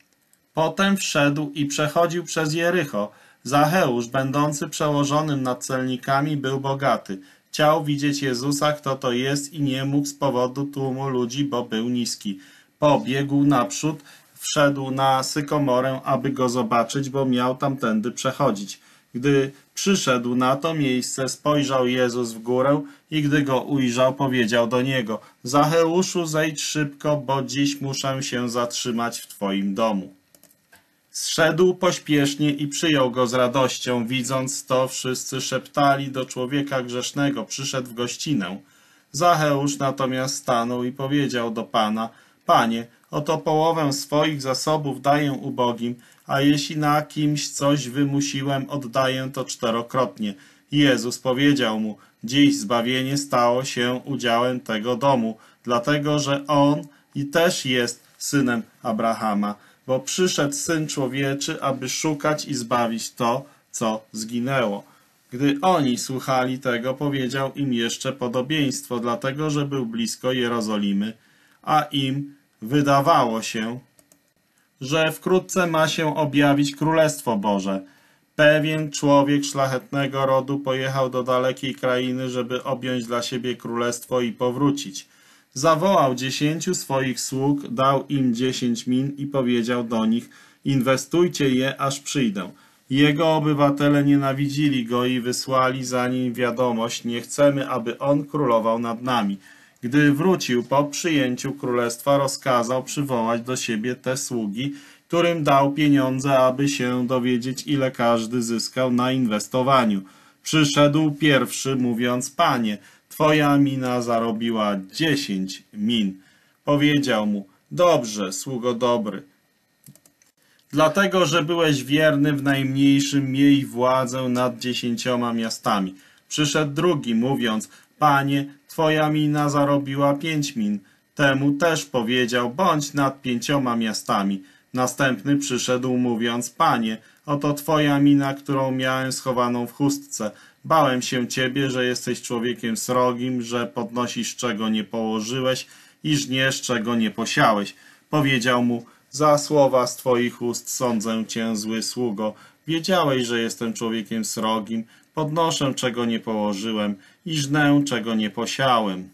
Potem wszedł i przechodził przez Jericho. Zacheusz, będący przełożonym nad celnikami, był bogaty. Chciał widzieć Jezusa, kto to jest, i nie mógł z powodu tłumu ludzi, bo był niski. Pobiegł naprzód, wszedł na sykomorę, aby go zobaczyć, bo miał tamtędy przechodzić. Gdy przyszedł na to miejsce, spojrzał Jezus w górę i gdy go ujrzał, powiedział do niego: Zacheuszu, zejdź szybko, bo dziś muszę się zatrzymać w twoim domu. Zszedł pośpiesznie i przyjął go z radością. Widząc to, wszyscy szeptali: do człowieka grzesznego przyszedł w gościnę. Zacheusz natomiast stanął i powiedział do Pana: Panie, oto połowę swoich zasobów daję ubogim, a jeśli na kimś coś wymusiłem, oddaję to 4-krotnie. Jezus powiedział mu: dziś zbawienie stało się udziałem tego domu, dlatego że on i też jest synem Abrahama, bo przyszedł Syn Człowieczy, aby szukać i zbawić to, co zginęło. Gdy oni słuchali tego, powiedział im jeszcze podobieństwo, dlatego że był blisko Jerozolimy, a im wydawało się, że wkrótce ma się objawić Królestwo Boże. Pewien człowiek szlachetnego rodu pojechał do dalekiej krainy, żeby objąć dla siebie królestwo i powrócić. Zawołał 10 swoich sług, dał im 10 min i powiedział do nich: inwestujcie je, aż przyjdę. Jego obywatele nienawidzili go i wysłali za nim wiadomość: nie chcemy, aby on królował nad nami. Gdy wrócił po przyjęciu królestwa, rozkazał przywołać do siebie te sługi, którym dał pieniądze, aby się dowiedzieć, ile każdy zyskał na inwestowaniu. Przyszedł pierwszy, mówiąc: panie, twoja mina zarobiła 10 min. Powiedział mu: dobrze, sługo dobry. Dlatego, że byłeś wierny w najmniejszym, miej władzę nad 10 miastami. Przyszedł drugi, mówiąc: panie, twoja mina zarobiła 5 min. Temu też powiedział: bądź nad 5 miastami. Następny przyszedł, mówiąc: panie, oto twoja mina, którą miałem schowaną w chustce. Bałem się ciebie, że jesteś człowiekiem srogim, że podnosisz, czego nie położyłeś i żniesz, czego nie posiałeś. Powiedział mu: za słowa z twoich ust sądzę cię, zły sługo. Wiedziałeś, że jestem człowiekiem srogim, podnoszę, czego nie położyłem i żnę, czego nie posiałem.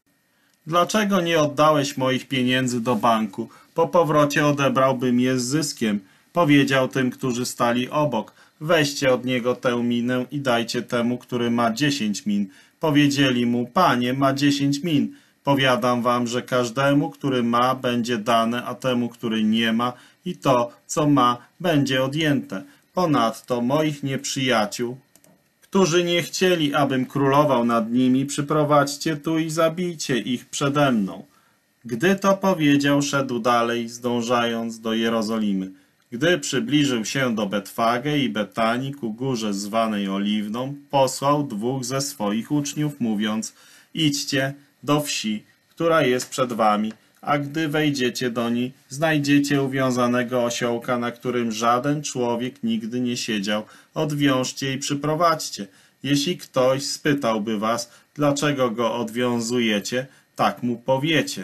Dlaczego nie oddałeś moich pieniędzy do banku? Po powrocie odebrałbym je z zyskiem. Powiedział tym, którzy stali obok: weźcie od niego tę minę i dajcie temu, który ma 10 min. Powiedzieli mu: panie, ma 10 min. Powiadam wam, że każdemu, który ma, będzie dane, a temu, który nie ma, i to, co ma, będzie odjęte. Ponadto moich nieprzyjaciół, którzy nie chcieli, abym królował nad nimi, przyprowadźcie tu i zabijcie ich przede mną. Gdy to powiedział, szedł dalej, zdążając do Jerozolimy. Gdy przybliżył się do Betfage i Betanii, ku górze zwanej Oliwną, posłał 2 ze swoich uczniów, mówiąc: idźcie do wsi, która jest przed wami, a gdy wejdziecie do niej, znajdziecie uwiązanego osiołka, na którym żaden człowiek nigdy nie siedział. Odwiążcie i przyprowadźcie. Jeśli ktoś spytałby was, dlaczego go odwiązujecie, tak mu powiecie: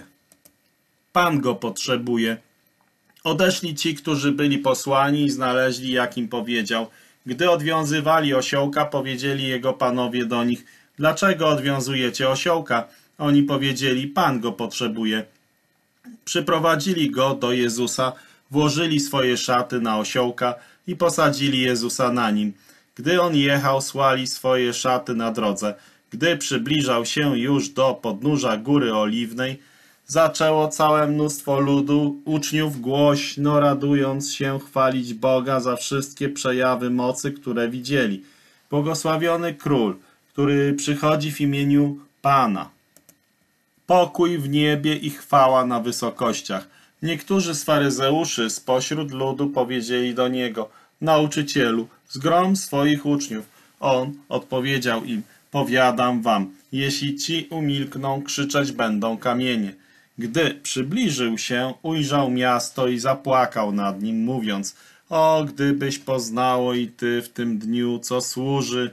Pan go potrzebuje. Odeszli ci, którzy byli posłani, i znaleźli, jak im powiedział. Gdy odwiązywali osiołka, powiedzieli jego panowie do nich: dlaczego odwiązujecie osiołka? Oni powiedzieli: Pan go potrzebuje. Przyprowadzili go do Jezusa, włożyli swoje szaty na osiołka i posadzili Jezusa na nim. Gdy on jechał, słali swoje szaty na drodze. Gdy przybliżał się już do podnóża Góry Oliwnej, zaczęło całe mnóstwo ludu, uczniów, głośno radując się, chwalić Boga za wszystkie przejawy mocy, które widzieli. Błogosławiony Król, który przychodzi w imieniu Pana. Pokój w niebie i chwała na wysokościach. Niektórzy z faryzeuszy spośród ludu powiedzieli do niego: nauczycielu, zgrom swoich uczniów. On odpowiedział im: powiadam wam, jeśli ci umilkną, krzyczeć będą kamienie. Gdy przybliżył się, ujrzał miasto i zapłakał nad nim, mówiąc: o, gdybyś poznało i ty w tym dniu, co służy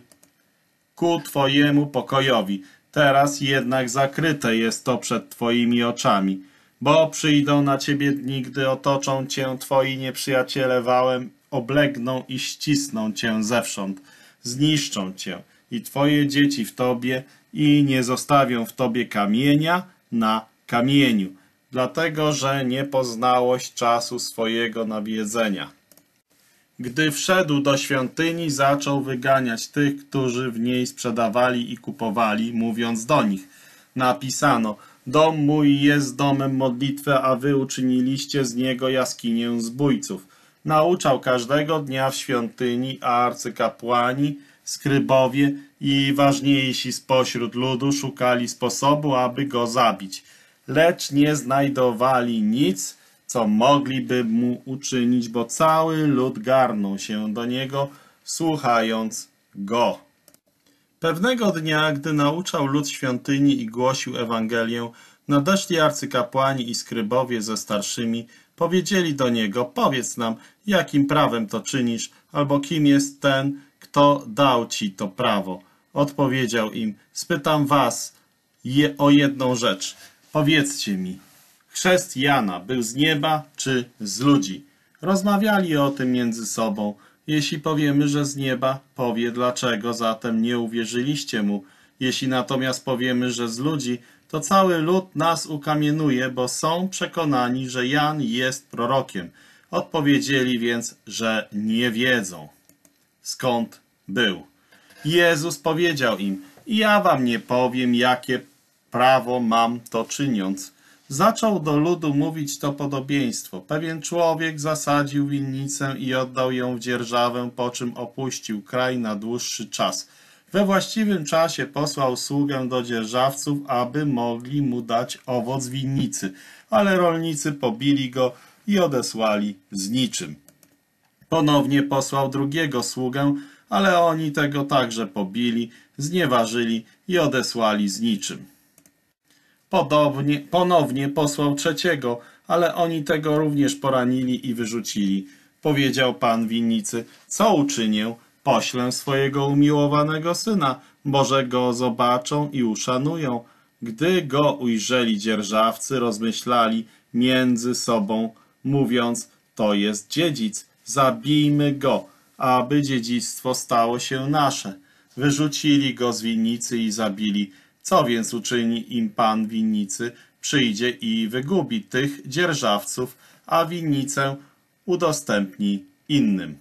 ku twojemu pokojowi. Teraz jednak zakryte jest to przed twoimi oczami. Bo przyjdą na ciebie dni, gdy otoczą cię twoi nieprzyjaciele wałem, oblegną i ścisną cię zewsząd. Zniszczą cię i twoje dzieci w tobie i nie zostawią w tobie kamienia na kamieniu, dlatego że nie poznałeś czasu swojego nawiedzenia. Gdy wszedł do świątyni, zaczął wyganiać tych, którzy w niej sprzedawali i kupowali, mówiąc do nich: napisano: dom mój jest domem modlitwy, a wy uczyniliście z niego jaskinię zbójców. Nauczał każdego dnia w świątyni, a arcykapłani, skrybowie i ważniejsi spośród ludu szukali sposobu, aby go zabić. Lecz nie znajdowali nic, co mogliby mu uczynić, bo cały lud garnął się do niego, słuchając go. Pewnego dnia, gdy nauczał lud świątyni i głosił Ewangelię, nadeszli arcykapłani i skrybowie ze starszymi, powiedzieli do niego: powiedz nam, jakim prawem to czynisz, albo kim jest ten, kto dał ci to prawo. Odpowiedział im: spytam was o jedną rzecz. Powiedzcie mi, chrzest Jana był z nieba czy z ludzi? Rozmawiali o tym między sobą. Jeśli powiemy, że z nieba, powie: dlaczego zatem nie uwierzyliście mu? Jeśli natomiast powiemy, że z ludzi, to cały lud nas ukamienuje, bo są przekonani, że Jan jest prorokiem. Odpowiedzieli więc, że nie wiedzą, skąd był. Jezus powiedział im: ja wam nie powiem, jakie prawo mam to czyniąc. Zaczął do ludu mówić to podobieństwo. Pewien człowiek zasadził winnicę i oddał ją w dzierżawę, po czym opuścił kraj na dłuższy czas. We właściwym czasie posłał sługę do dzierżawców, aby mogli mu dać owoc winnicy, ale rolnicy pobili go i odesłali z niczym. Ponownie posłał drugiego sługę, ale oni tego także pobili, znieważyli i odesłali z niczym. Ponownie posłał trzeciego, ale oni tego również poranili i wyrzucili. Powiedział pan winnicy: co uczynię? Poślę swojego umiłowanego syna, może go zobaczą i uszanują. Gdy go ujrzeli dzierżawcy, rozmyślali między sobą, mówiąc: to jest dziedzic, zabijmy go, aby dziedzictwo stało się nasze. Wyrzucili go z winnicy i zabili. Co więc uczyni im pan winnicy? Przyjdzie i wygubi tych dzierżawców, a winnicę udostępni innym.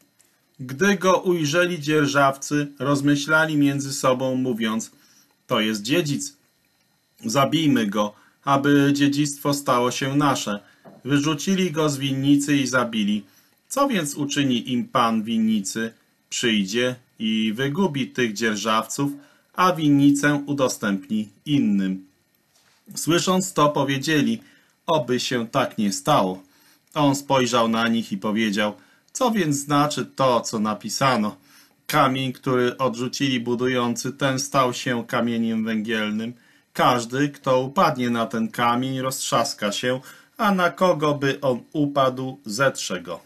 Gdy go ujrzeli dzierżawcy, rozmyślali między sobą, mówiąc: to jest dziedzic, zabijmy go, aby dziedzictwo stało się nasze. Wyrzucili go z winnicy i zabili. Co więc uczyni im pan winnicy? Przyjdzie i wygubi tych dzierżawców, a winnicę udostępni innym. Słysząc to, powiedzieli: oby się tak nie stało. On spojrzał na nich i powiedział: co więc znaczy to, co napisano? Kamień, który odrzucili budujący, ten stał się kamieniem węgielnym. Każdy, kto upadnie na ten kamień, roztrzaska się, a na kogo by on upadł, zetrze go.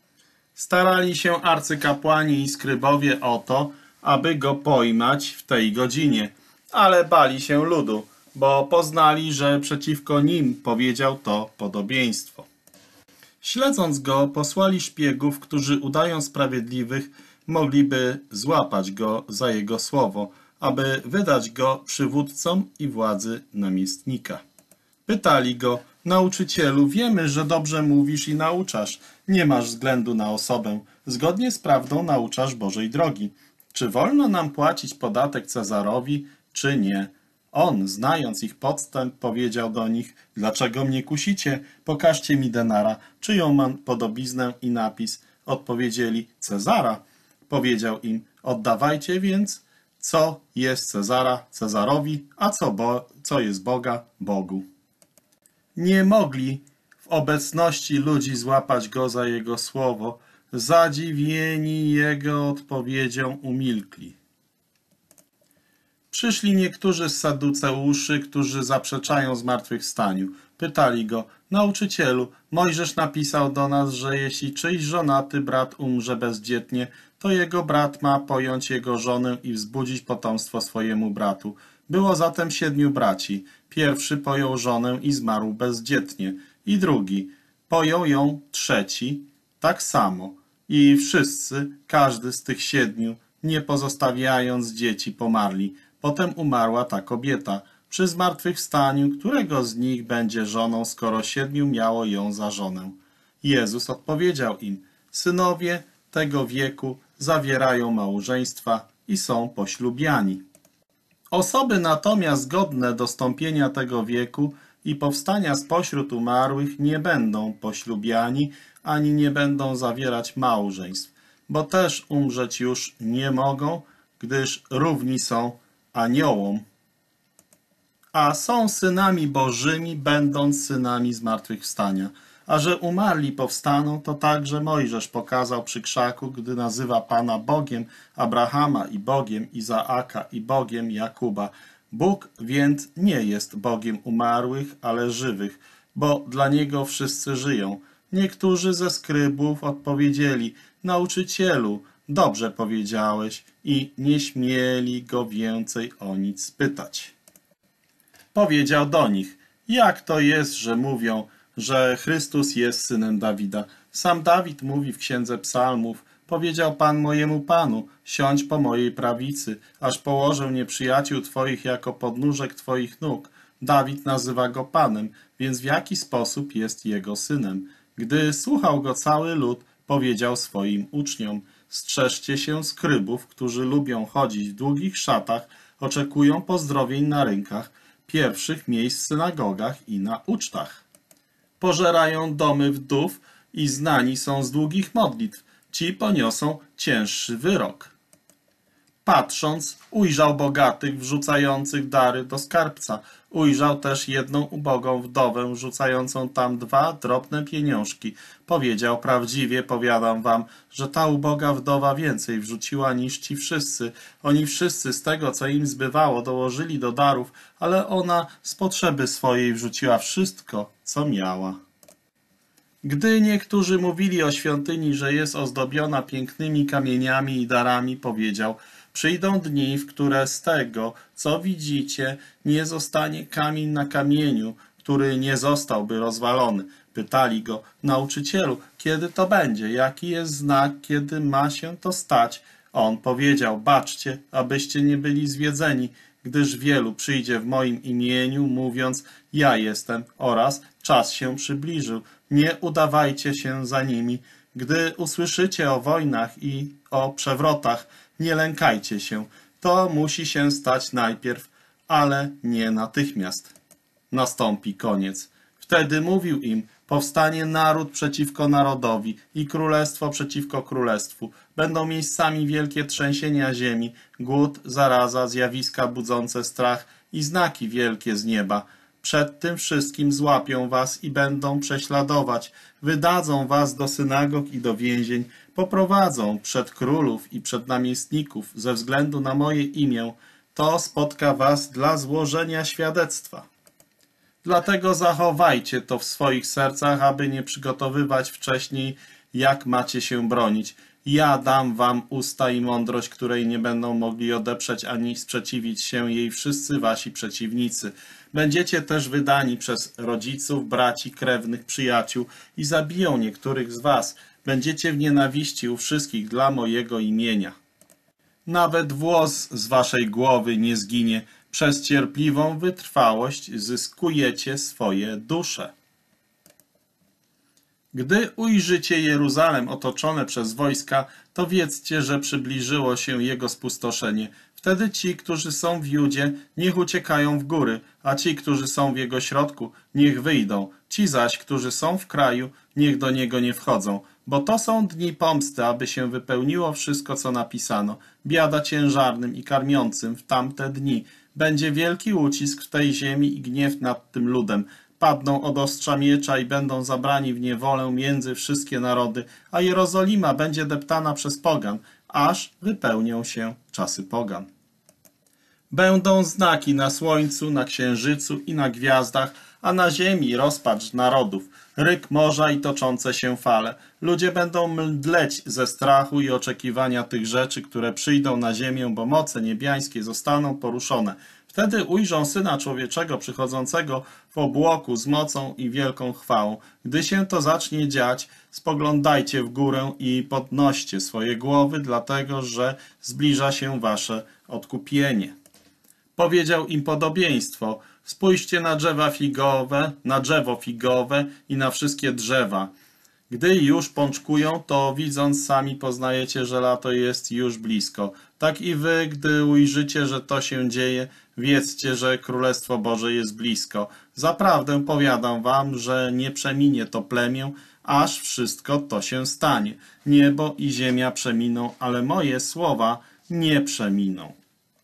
Starali się arcykapłani i skrybowie o to, aby go pojmać w tej godzinie, ale bali się ludu, bo poznali, że przeciwko nim powiedział to podobieństwo. Śledząc go, posłali szpiegów, którzy udają sprawiedliwych, mogliby złapać go za jego słowo, aby wydać go przywódcom i władzy namiestnika. Pytali go: nauczycielu, wiemy, że dobrze mówisz i nauczasz. Nie masz względu na osobę. Zgodnie z prawdą nauczasz Bożej drogi. Czy wolno nam płacić podatek Cezarowi, czy nie? On, znając ich podstęp, powiedział do nich: dlaczego mnie kusicie? Pokażcie mi denara. Czyją mam podobiznę i napis? Odpowiedzieli: Cezara. Powiedział im: oddawajcie więc, co jest Cezara, Cezarowi, a co jest Boga, Bogu. Nie mogli w obecności ludzi złapać go za jego słowo. Zadziwieni jego odpowiedzią umilkli. Przyszli niektórzy z Saduceuszy, którzy zaprzeczają zmartwychwstaniu. Pytali go: nauczycielu, Mojżesz napisał do nas, że jeśli czyjś żonaty brat umrze bezdzietnie, to jego brat ma pojąć jego żonę i wzbudzić potomstwo swojemu bratu. Było zatem 7 braci. Pierwszy pojął żonę i zmarł bezdzietnie, i drugi. Pojął ją trzeci, tak samo. I wszyscy, każdy z tych 7, nie pozostawiając dzieci, pomarli. Potem umarła ta kobieta. Przy zmartwychwstaniu, którego z nich będzie żoną, skoro 7 miało ją za żonę? Jezus odpowiedział im: synowie tego wieku zawierają małżeństwa i są poślubiani. Osoby natomiast godne dostąpienia tego wieku i powstania spośród umarłych nie będą poślubiani, ani nie będą zawierać małżeństw, bo też umrzeć już nie mogą, gdyż równi są aniołom, a są synami Bożymi, będąc synami zmartwychwstania. A że umarli powstaną, to także Mojżesz pokazał przy krzaku, gdy nazywa Pana Bogiem Abrahama i Bogiem Izaaka i Bogiem Jakuba. Bóg więc nie jest Bogiem umarłych, ale żywych, bo dla Niego wszyscy żyją. Niektórzy ze skrybów odpowiedzieli: nauczycielu, dobrze powiedziałeś, i nie śmieli go więcej o nic spytać. Powiedział do nich: jak to jest, że mówią, że Chrystus jest synem Dawida? Sam Dawid mówi w Księdze Psalmów: powiedział Pan mojemu Panu: siądź po mojej prawicy, aż położę nieprzyjaciół Twoich jako podnóżek Twoich nóg. Dawid nazywa go Panem, więc w jaki sposób jest jego synem? Gdy słuchał go cały lud, powiedział swoim uczniom: strzeżcie się skrybów, którzy lubią chodzić w długich szatach, oczekują pozdrowień na rynkach, pierwszych miejsc w synagogach i na ucztach. Pożerają domy wdów i znani są z długich modlitw. Ci poniosą cięższy wyrok. Patrząc, ujrzał bogatych wrzucających dary do skarbca. Ujrzał też jedną ubogą wdowę rzucającą tam 2 drobne pieniążki. Powiedział: prawdziwie powiadam wam, że ta uboga wdowa więcej wrzuciła niż ci wszyscy. Oni wszyscy z tego, co im zbywało, dołożyli do darów, ale ona z potrzeby swojej wrzuciła wszystko, co miała. Gdy niektórzy mówili o świątyni, że jest ozdobiona pięknymi kamieniami i darami, powiedział: przyjdą dni, w które z tego, co widzicie, nie zostanie kamień na kamieniu, który nie zostałby rozwalony. Pytali go: nauczycielu, kiedy to będzie? Jaki jest znak, kiedy ma się to stać? On powiedział: baczcie, abyście nie byli zwiedzeni, gdyż wielu przyjdzie w moim imieniu, mówiąc: ja jestem, oraz czas się przybliżył. Nie udawajcie się za nimi. Gdy usłyszycie o wojnach i o przewrotach, nie lękajcie się. To musi się stać najpierw, ale nie natychmiast. Nastąpi koniec. Wtedy mówił im: powstanie naród przeciwko narodowi i królestwo przeciwko królestwu. Będą miejscami wielkie trzęsienia ziemi, głód, zaraza, zjawiska budzące strach i znaki wielkie z nieba. Przed tym wszystkim złapią was i będą prześladować. Wydadzą was do synagog i do więzień. Poprowadzą przed królów i przed namiestników ze względu na moje imię. To spotka was dla złożenia świadectwa. Dlatego zachowajcie to w swoich sercach, aby nie przygotowywać wcześniej, jak macie się bronić. Ja dam wam usta i mądrość, której nie będą mogli odeprzeć ani sprzeciwić się jej wszyscy wasi przeciwnicy. Będziecie też wydani przez rodziców, braci, krewnych, przyjaciół i zabiją niektórych z was. Będziecie w nienawiści u wszystkich dla mojego imienia. Nawet włos z waszej głowy nie zginie. Przez cierpliwą wytrwałość zyskujecie swoje dusze. Gdy ujrzycie Jeruzalem otoczone przez wojska, to wiedzcie, że przybliżyło się jego spustoszenie. Wtedy ci, którzy są w Judzie, niech uciekają w góry, a ci, którzy są w jego środku, niech wyjdą. Ci zaś, którzy są w kraju, niech do niego nie wchodzą. Bo to są dni pomsty, aby się wypełniło wszystko, co napisano. Biada ciężarnym i karmiącym w tamte dni. Będzie wielki ucisk w tej ziemi i gniew nad tym ludem. Padną od ostrza miecza i będą zabrani w niewolę między wszystkie narody, a Jerozolima będzie deptana przez pogan, aż wypełnią się czasy pogan. Będą znaki na słońcu, na księżycu i na gwiazdach, a na ziemi rozpacz narodów, ryk morza i toczące się fale. Ludzie będą mdleć ze strachu i oczekiwania tych rzeczy, które przyjdą na ziemię, bo moce niebiańskie zostaną poruszone. Wtedy ujrzą Syna Człowieczego przychodzącego w obłoku z mocą i wielką chwałą. Gdy się to zacznie dziać, spoglądajcie w górę i podnoście swoje głowy, dlatego że zbliża się wasze odkupienie. Powiedział im podobieństwo: spójrzcie na drzewo figowe i na wszystkie drzewa. Gdy już pączkują, to widząc sami poznajecie, że lato jest już blisko. Tak i wy, gdy ujrzycie, że to się dzieje, wiedzcie, że Królestwo Boże jest blisko. Zaprawdę powiadam wam, że nie przeminie to plemię, aż wszystko to się stanie. Niebo i ziemia przeminą, ale moje słowa nie przeminą.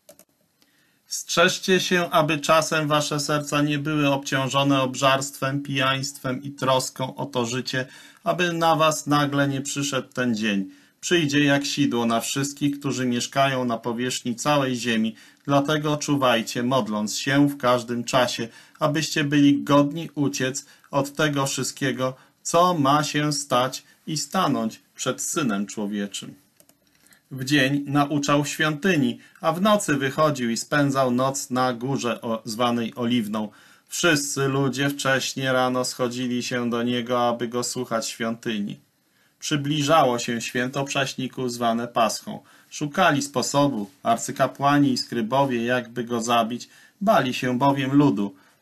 Strzeżcie się, aby czasem wasze serca nie były obciążone obżarstwem, pijaństwem i troską o to życie, aby na was nagle nie przyszedł ten dzień. Przyjdzie jak sidło na wszystkich, którzy mieszkają na powierzchni całej ziemi. Dlatego czuwajcie, modląc się w każdym czasie, abyście byli godni uciec od tego wszystkiego, co ma się stać i stanąć przed Synem Człowieczym. W dzień nauczał w świątyni, a w nocy wychodził i spędzał noc na górze zwanej Oliwną. Wszyscy ludzie wcześnie rano schodzili się do niego, aby go słuchać w świątyni. Przybliżało się święto Prześników zwane Paschą. Szukali sposobu, arcykapłani i skrybowie, jakby go zabić, bali się bowiem ludu.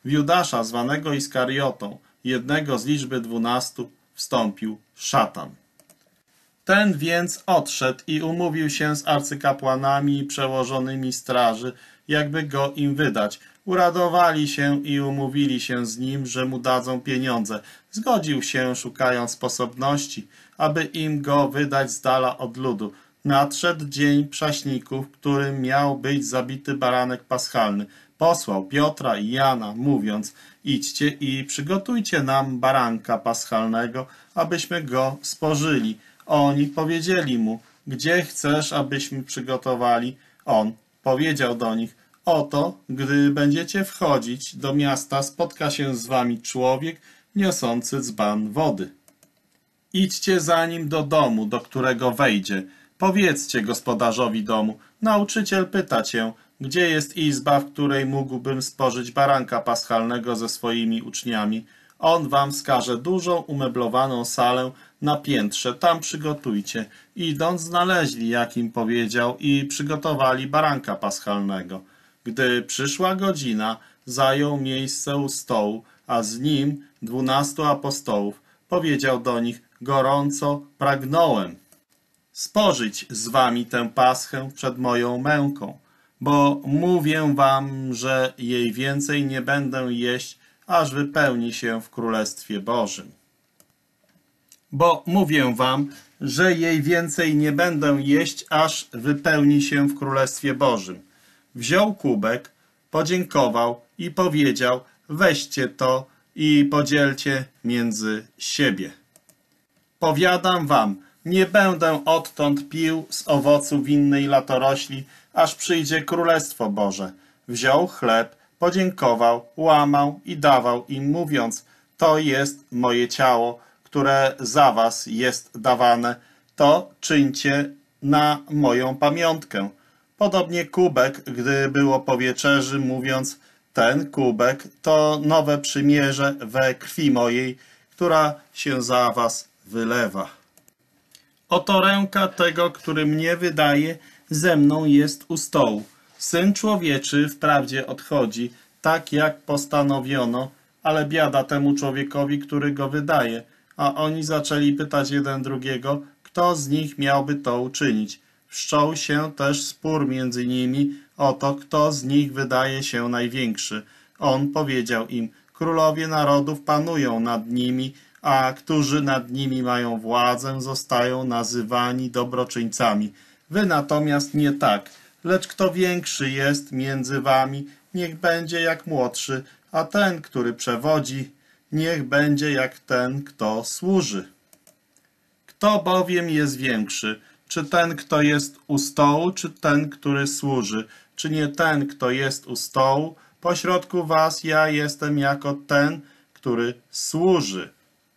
W Judasza, zwanego Iskariotą, jednego z liczby 12, wstąpił szatan. Ten więc odszedł i umówił się z arcykapłanami i przełożonymi straży, jakby go im wydać. Uradowali się i umówili się z nim, że mu dadzą pieniądze. Zgodził się, szukając sposobności, aby im go wydać z dala od ludu. Nadszedł dzień prześników, którym miał być zabity baranek paschalny. Posłał Piotra i Jana, mówiąc: idźcie i przygotujcie nam baranka paschalnego, abyśmy go spożyli. Oni powiedzieli mu: gdzie chcesz, abyśmy przygotowali? On powiedział do nich: oto, gdy będziecie wchodzić do miasta, spotka się z wami człowiek niosący dzban wody. Idźcie za nim do domu, do którego wejdzie. Powiedzcie gospodarzowi domu: nauczyciel pyta cię, gdzie jest izba, w której mógłbym spożyć baranka paschalnego ze swoimi uczniami. On wam wskaże dużą, umeblowaną salę na piętrze, tam przygotujcie. Idąc, znaleźli, jak im powiedział, i przygotowali baranka paschalnego. Gdy przyszła godzina, zajął miejsce u stołu, a z nim 12 apostołów. Powiedział do nich: gorąco pragnąłem spożyć z wami tę paschę przed moją męką, bo mówię wam, że jej więcej nie będę jeść, aż wypełni się w Królestwie Bożym. Bo mówię wam, że jej więcej nie będę jeść, aż wypełni się w Królestwie Bożym. Wziął kubek, podziękował i powiedział: weźcie to i podzielcie między siebie. Powiadam wam, nie będę odtąd pił z owocu winnej latorośli, aż przyjdzie Królestwo Boże. Wziął chleb, podziękował, łamał i dawał im, mówiąc: to jest moje ciało, które za was jest dawane. To czyńcie na moją pamiątkę. Podobnie kubek, gdy było po wieczerzy, mówiąc: ten kubek to nowe przymierze we krwi mojej, która się za was wylewa. Oto ręka tego, który mnie wydaje, ze mną jest u stołu. Syn Człowieczy wprawdzie odchodzi, tak jak postanowiono, ale biada temu człowiekowi, który go wydaje. A oni zaczęli pytać jeden drugiego, kto z nich miałby to uczynić. Wszczął się też spór między nimi o to, kto z nich wydaje się największy. On powiedział im: królowie narodów panują nad nimi, a którzy nad nimi mają władzę, zostają nazywani dobroczyńcami. Wy natomiast nie tak, lecz kto większy jest między wami, niech będzie jak młodszy, a ten, który przewodzi, niech będzie jak ten, kto służy. Kto bowiem jest większy? Czy ten, kto jest u stołu, czy ten, który służy? Czy nie ten, kto jest u stołu? Pośrodku was ja jestem jako ten, który służy.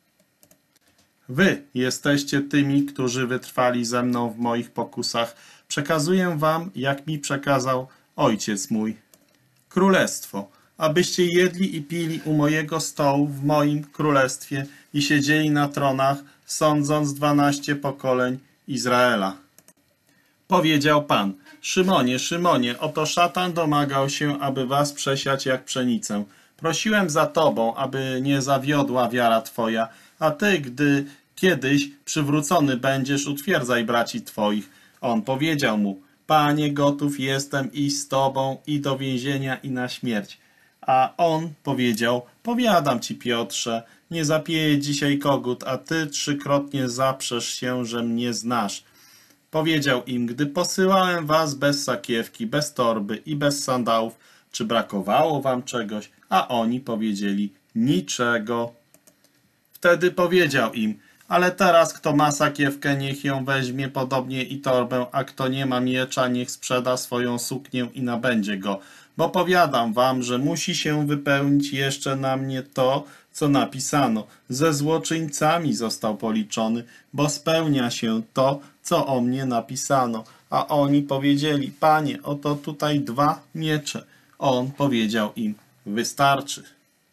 Wy jesteście tymi, którzy wytrwali ze mną w moich pokusach. Przekazuję wam, jak mi przekazał Ojciec mój, królestwo, abyście jedli i pili u mojego stołu w moim królestwie i siedzieli na tronach, sądząc 12 pokoleń Izraela. Powiedział Pan: Szymonie, Szymonie, oto szatan domagał się, aby was przesiać jak pszenicę. Prosiłem za tobą, aby nie zawiodła wiara twoja, a ty, gdy kiedyś przywrócony będziesz, utwierdzaj braci twoich. On powiedział mu: Panie, gotów jestem iść z tobą i do więzienia, i na śmierć. A on powiedział: powiadam ci, Piotrze, nie zapieje dzisiaj kogut, a ty 3-krotnie zaprzesz się, że mnie znasz. Powiedział im: gdy posyłałem was bez sakiewki, bez torby i bez sandałów, czy brakowało wam czegoś? A oni powiedzieli: niczego. Wtedy powiedział im: ale teraz kto ma sakiewkę, niech ją weźmie, podobnie i torbę, a kto nie ma miecza, niech sprzeda swoją suknię i nabędzie go. Bo powiadam wam, że musi się wypełnić jeszcze na mnie to, co napisano. Ze złoczyńcami został policzony, bo spełnia się to, co o mnie napisano. A oni powiedzieli: Panie, oto tutaj 2 miecze. On powiedział im: wystarczy.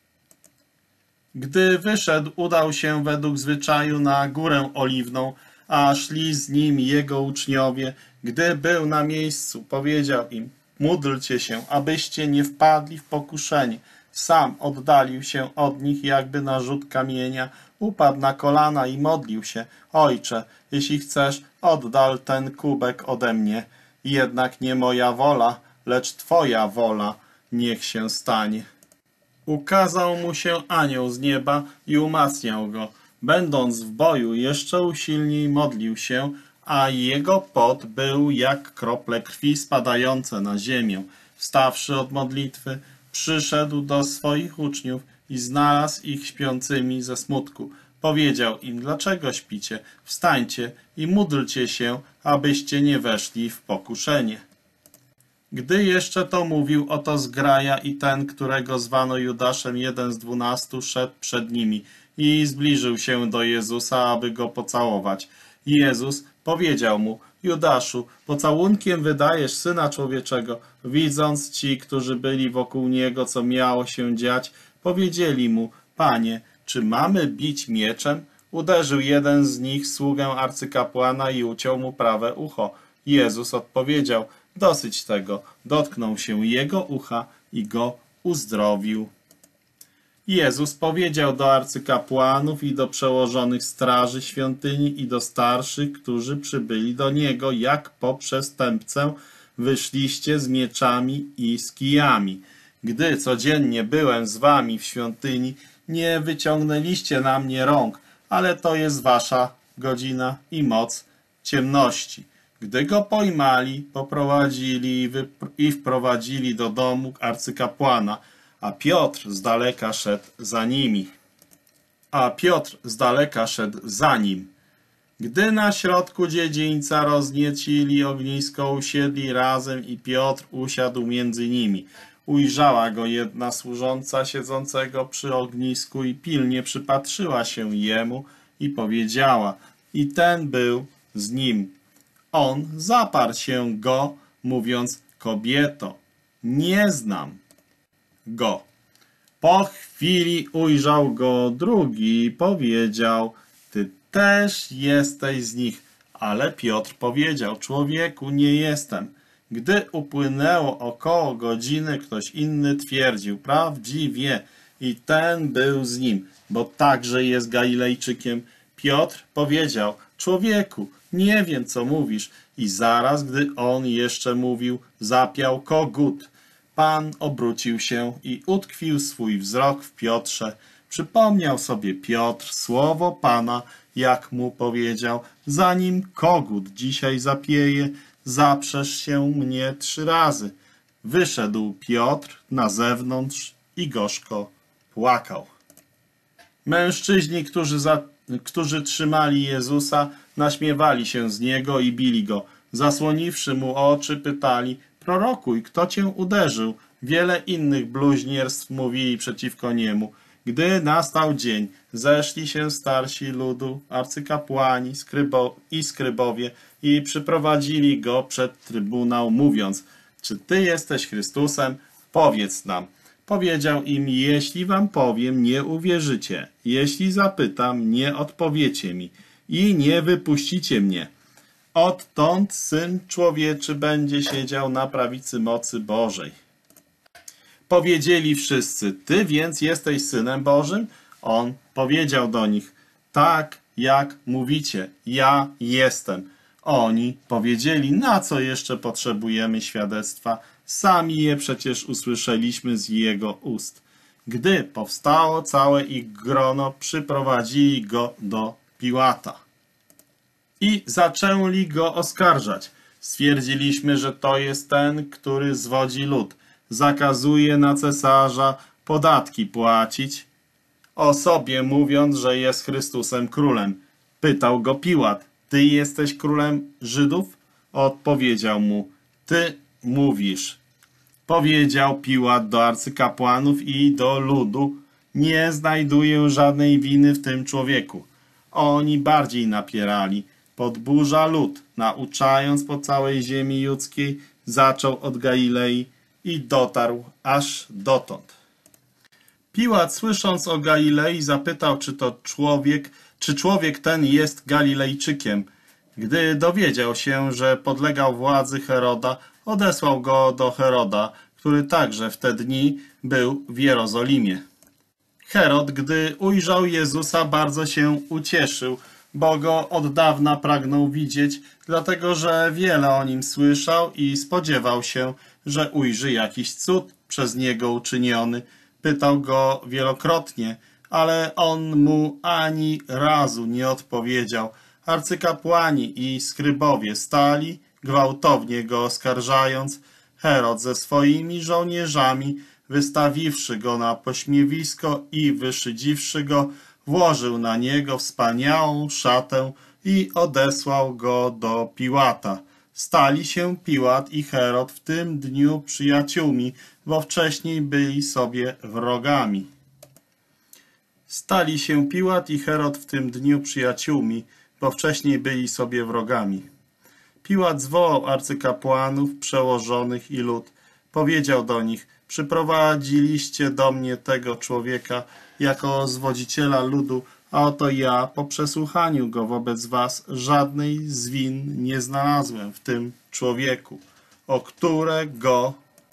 Gdy wyszedł, udał się według zwyczaju na Górę Oliwną, a szli z nim jego uczniowie. Gdy był na miejscu, powiedział im: módlcie się, abyście nie wpadli w pokuszenie. Sam oddalił się od nich jakby na rzut kamienia, upadł na kolana i modlił się: Ojcze, jeśli chcesz, oddal ten kubek ode mnie. Jednak nie moja wola, lecz Twoja wola niech się stanie. Ukazał mu się anioł z nieba i umacniał go. Będąc w boju, jeszcze usilniej modlił się, a jego pot był jak krople krwi spadające na ziemię. Wstawszy od modlitwy, przyszedł do swoich uczniów i znalazł ich śpiącymi ze smutku. Powiedział im: dlaczego śpicie? Wstańcie i módlcie się, abyście nie weszli w pokuszenie. Gdy jeszcze to mówił, oto zgraja i ten, którego zwano Judaszem, jeden z 12, szedł przed nimi i zbliżył się do Jezusa, aby go pocałować. Jezus powiedział mu: Judaszu, pocałunkiem wydajesz Syna Człowieczego. Widząc ci, którzy byli wokół niego, co miało się dziać, powiedzieli mu: Panie, czy mamy bić mieczem? Uderzył jeden z nich sługę arcykapłana i uciął mu prawe ucho. Jezus odpowiedział: dosyć tego. Dotknął się jego ucha i go uzdrowił. Jezus powiedział do arcykapłanów i do przełożonych straży świątyni i do starszych, którzy przybyli do niego: jak po przestępcę wyszliście z mieczami i z kijami. Gdy codziennie byłem z wami w świątyni, nie wyciągnęliście na mnie rąk, ale to jest wasza godzina i moc ciemności. Gdy go pojmali, poprowadzili i wprowadzili do domu arcykapłana, a Piotr z daleka szedł za nim. Gdy na środku dziedzińca rozniecili ognisko, usiedli razem i Piotr usiadł między nimi. Ujrzała go jedna służąca siedzącego przy ognisku i pilnie przypatrzyła się jemu i powiedziała: i ten był z nim. On zaparł się go, mówiąc: kobieto, nie znam go. Po chwili ujrzał go drugi i powiedział: ty też jesteś z nich. Ale Piotr powiedział: człowieku, nie jestem. Gdy upłynęło około godziny, ktoś inny twierdził: prawdziwie, i ten był z nim, bo także jest Galilejczykiem. Piotr powiedział: człowieku, nie wiem, co mówisz. I zaraz, gdy on jeszcze mówił, zapiał kogut. Pan obrócił się i utkwił swój wzrok w Piotrze. Przypomniał sobie Piotr słowo Pana, jak mu powiedział: zanim kogut dzisiaj zapieje, zaprzesz się mnie 3 razy. Wyszedł Piotr na zewnątrz i gorzko płakał. Mężczyźni, którzy trzymali Jezusa, naśmiewali się z niego i bili go. Zasłoniwszy mu oczy, pytali: prorokuj, kto cię uderzył? Wiele innych bluźnierstw mówili przeciwko niemu. Gdy nastał dzień, zeszli się starsi ludu, arcykapłani i skrybowie i przyprowadzili go przed trybunał, mówiąc: czy ty jesteś Chrystusem? Powiedz nam. Powiedział im: jeśli wam powiem, nie uwierzycie. Jeśli zapytam, nie odpowiecie mi i nie wypuścicie mnie. Odtąd Syn Człowieczy będzie siedział na prawicy mocy Bożej. Powiedzieli wszyscy: ty więc jesteś Synem Bożym? On powiedział do nich: tak jak mówicie, ja jestem. Oni powiedzieli: na co jeszcze potrzebujemy świadectwa? Sami je przecież usłyszeliśmy z jego ust. Gdy powstało całe ich grono, przyprowadzili go do Piłata i zaczęli go oskarżać. Stwierdziliśmy, że to jest ten, który zwodzi lud, zakazuje na cesarza podatki płacić, o sobie mówiąc, że jest Chrystusem królem. Pytał go Piłat: ty jesteś królem Żydów? Odpowiedział mu: ty mówisz. Powiedział Piłat do arcykapłanów i do ludu: nie znajduję żadnej winy w tym człowieku. Oni bardziej napierali. Podburza lud, nauczając po całej ziemi judzkiej, zaczął od Galilei i dotarł aż dotąd. Piłat, słysząc o Galilei, zapytał, czy człowiek ten jest Galilejczykiem. Gdy dowiedział się, że podlegał władzy Heroda, odesłał go do Heroda, który także w te dni był w Jerozolimie. Herod, gdy ujrzał Jezusa, bardzo się ucieszył, bo go od dawna pragnął widzieć, dlatego że wiele o nim słyszał i spodziewał się, że ujrzy jakiś cud przez niego uczyniony. Pytał go wielokrotnie, ale on mu ani razu nie odpowiedział. Arcykapłani i skrybowie stali, gwałtownie go oskarżając. Herod ze swoimi żołnierzami, wystawiwszy go na pośmiewisko i wyszydziwszy go, włożył na niego wspaniałą szatę i odesłał go do Piłata. Stali się Piłat i Herod w tym dniu przyjaciółmi, bo wcześniej byli sobie wrogami. Stali się Piłat i Herod w tym dniu przyjaciółmi, bo wcześniej byli sobie wrogami. Piłat zwołał arcykapłanów, przełożonych i lud. Powiedział do nich: przyprowadziliście do mnie tego człowieka jako zwodziciela ludu, a oto ja po przesłuchaniu go wobec was żadnej z win nie znalazłem w tym człowieku, o które go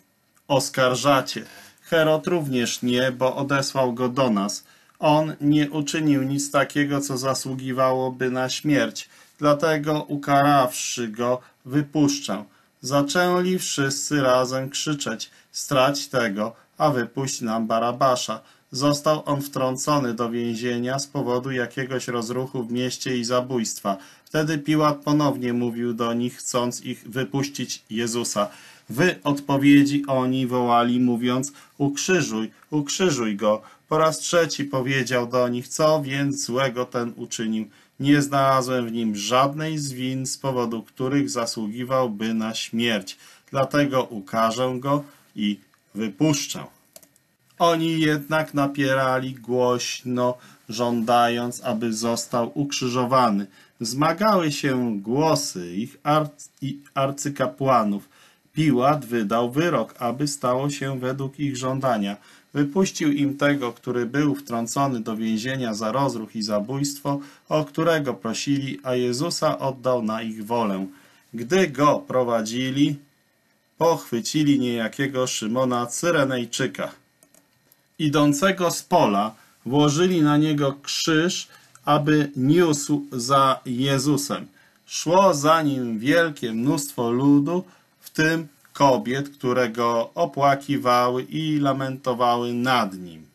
oskarżacie. Herod również nie, bo odesłał go do nas. On nie uczynił nic takiego, co zasługiwałoby na śmierć, dlatego ukarawszy go, wypuszczę. Zaczęli wszyscy razem krzyczeć: strać tego, a wypuść nam Barabasza. Został on wtrącony do więzienia z powodu jakiegoś rozruchu w mieście i zabójstwa. Wtedy Piłat ponownie mówił do nich, chcąc ich wypuścić Jezusa. W odpowiedzi oni wołali, mówiąc: ukrzyżuj, ukrzyżuj go. Po raz trzeci powiedział do nich: co więc złego ten uczynił? Nie znalazłem w nim żadnej z win, z powodu których zasługiwałby na śmierć. Dlatego ukarzę go i wypuszczę. Oni jednak napierali głośno, żądając, aby został ukrzyżowany. Wzmagały się głosy ich arcykapłanów. Piłat wydał wyrok, aby stało się według ich żądania. Wypuścił im tego, który był wtrącony do więzienia za rozruch i zabójstwo, o którego prosili, a Jezusa oddał na ich wolę. Gdy go prowadzili, pochwycili niejakiego Szymona Cyrenejczyka, idącego z pola, włożyli na niego krzyż, aby niósł za Jezusem. Szło za nim wielkie mnóstwo ludu, w tym kobiet, które go opłakiwały i lamentowały nad nim.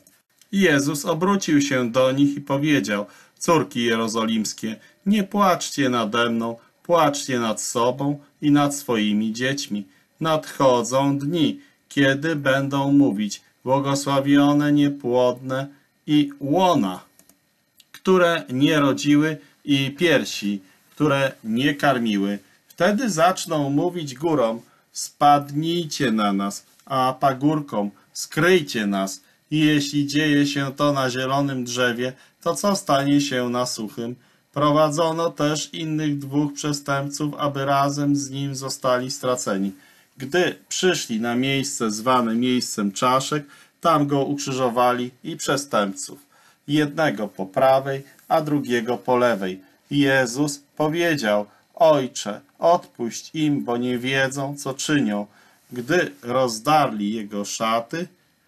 Jezus obrócił się do nich i powiedział: córki jerozolimskie, nie płaczcie nade mną, płaczcie nad sobą i nad swoimi dziećmi. Nadchodzą dni, kiedy będą mówić: błogosławione niepłodne i łona, które nie rodziły, i piersi, które nie karmiły. Wtedy zaczną mówić górom: spadnijcie na nas, a pagórkom: skryjcie nas. I jeśli dzieje się to na zielonym drzewie, to co stanie się na suchym? Prowadzono też innych dwóch przestępców, aby razem z nim zostali straceni. Gdy przyszli na miejsce zwane miejscem czaszek, tam go ukrzyżowali i przestępców, jednego po prawej, a drugiego po lewej. Jezus powiedział: Ojcze, odpuść im, bo nie wiedzą, co czynią. Gdy rozdarli jego szaty,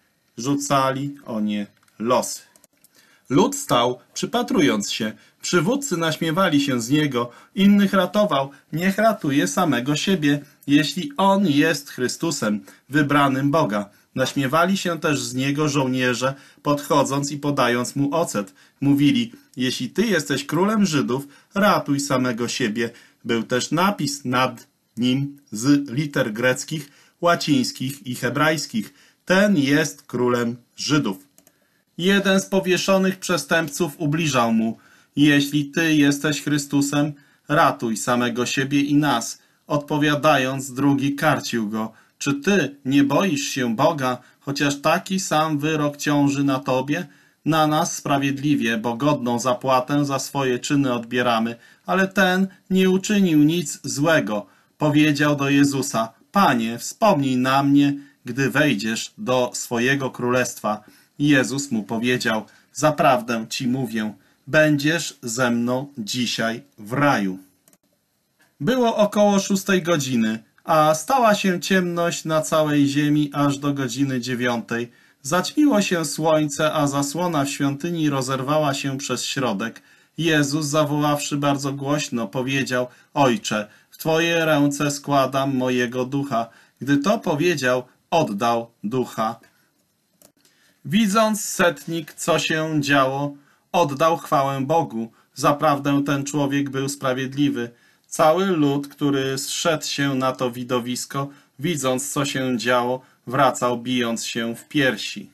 rzucali o nie losy. Lud stał, przypatrując się. Przywódcy naśmiewali się z niego, innych ratował: niech ratuje samego siebie, jeśli on jest Chrystusem, wybranym Boga. Naśmiewali się też z niego żołnierze, podchodząc i podając mu ocet. Mówili: jeśli ty jesteś królem Żydów, ratuj samego siebie. Był też napis nad nim z liter greckich, łacińskich i hebrajskich: ten jest królem Żydów. Jeden z powieszonych przestępców ubliżał mu: jeśli ty jesteś Chrystusem, ratuj samego siebie i nas. Odpowiadając, drugi karcił go: czy ty nie boisz się Boga, chociaż taki sam wyrok ciąży na tobie? Na nas sprawiedliwie, bo godną zapłatę za swoje czyny odbieramy, ale ten nie uczynił nic złego. Powiedział do Jezusa: Panie, wspomnij na mnie, gdy wejdziesz do swojego królestwa. Jezus mu powiedział: zaprawdę ci mówię, będziesz ze mną dzisiaj w raju. Było około 6 godziny, A stała się ciemność na całej ziemi aż do godziny 9. Zaćmiło się słońce, a zasłona w świątyni rozerwała się przez środek. Jezus, zawoławszy bardzo głośno, powiedział: Ojcze, w Twoje ręce składam mojego ducha. Gdy to powiedział, oddał ducha. Widząc setnik, co się działo, oddał chwałę Bogu. Zaprawdę ten człowiek był sprawiedliwy. Cały lud, który zszedł się na to widowisko, widząc, co się działo, wracał, bijąc się w piersi.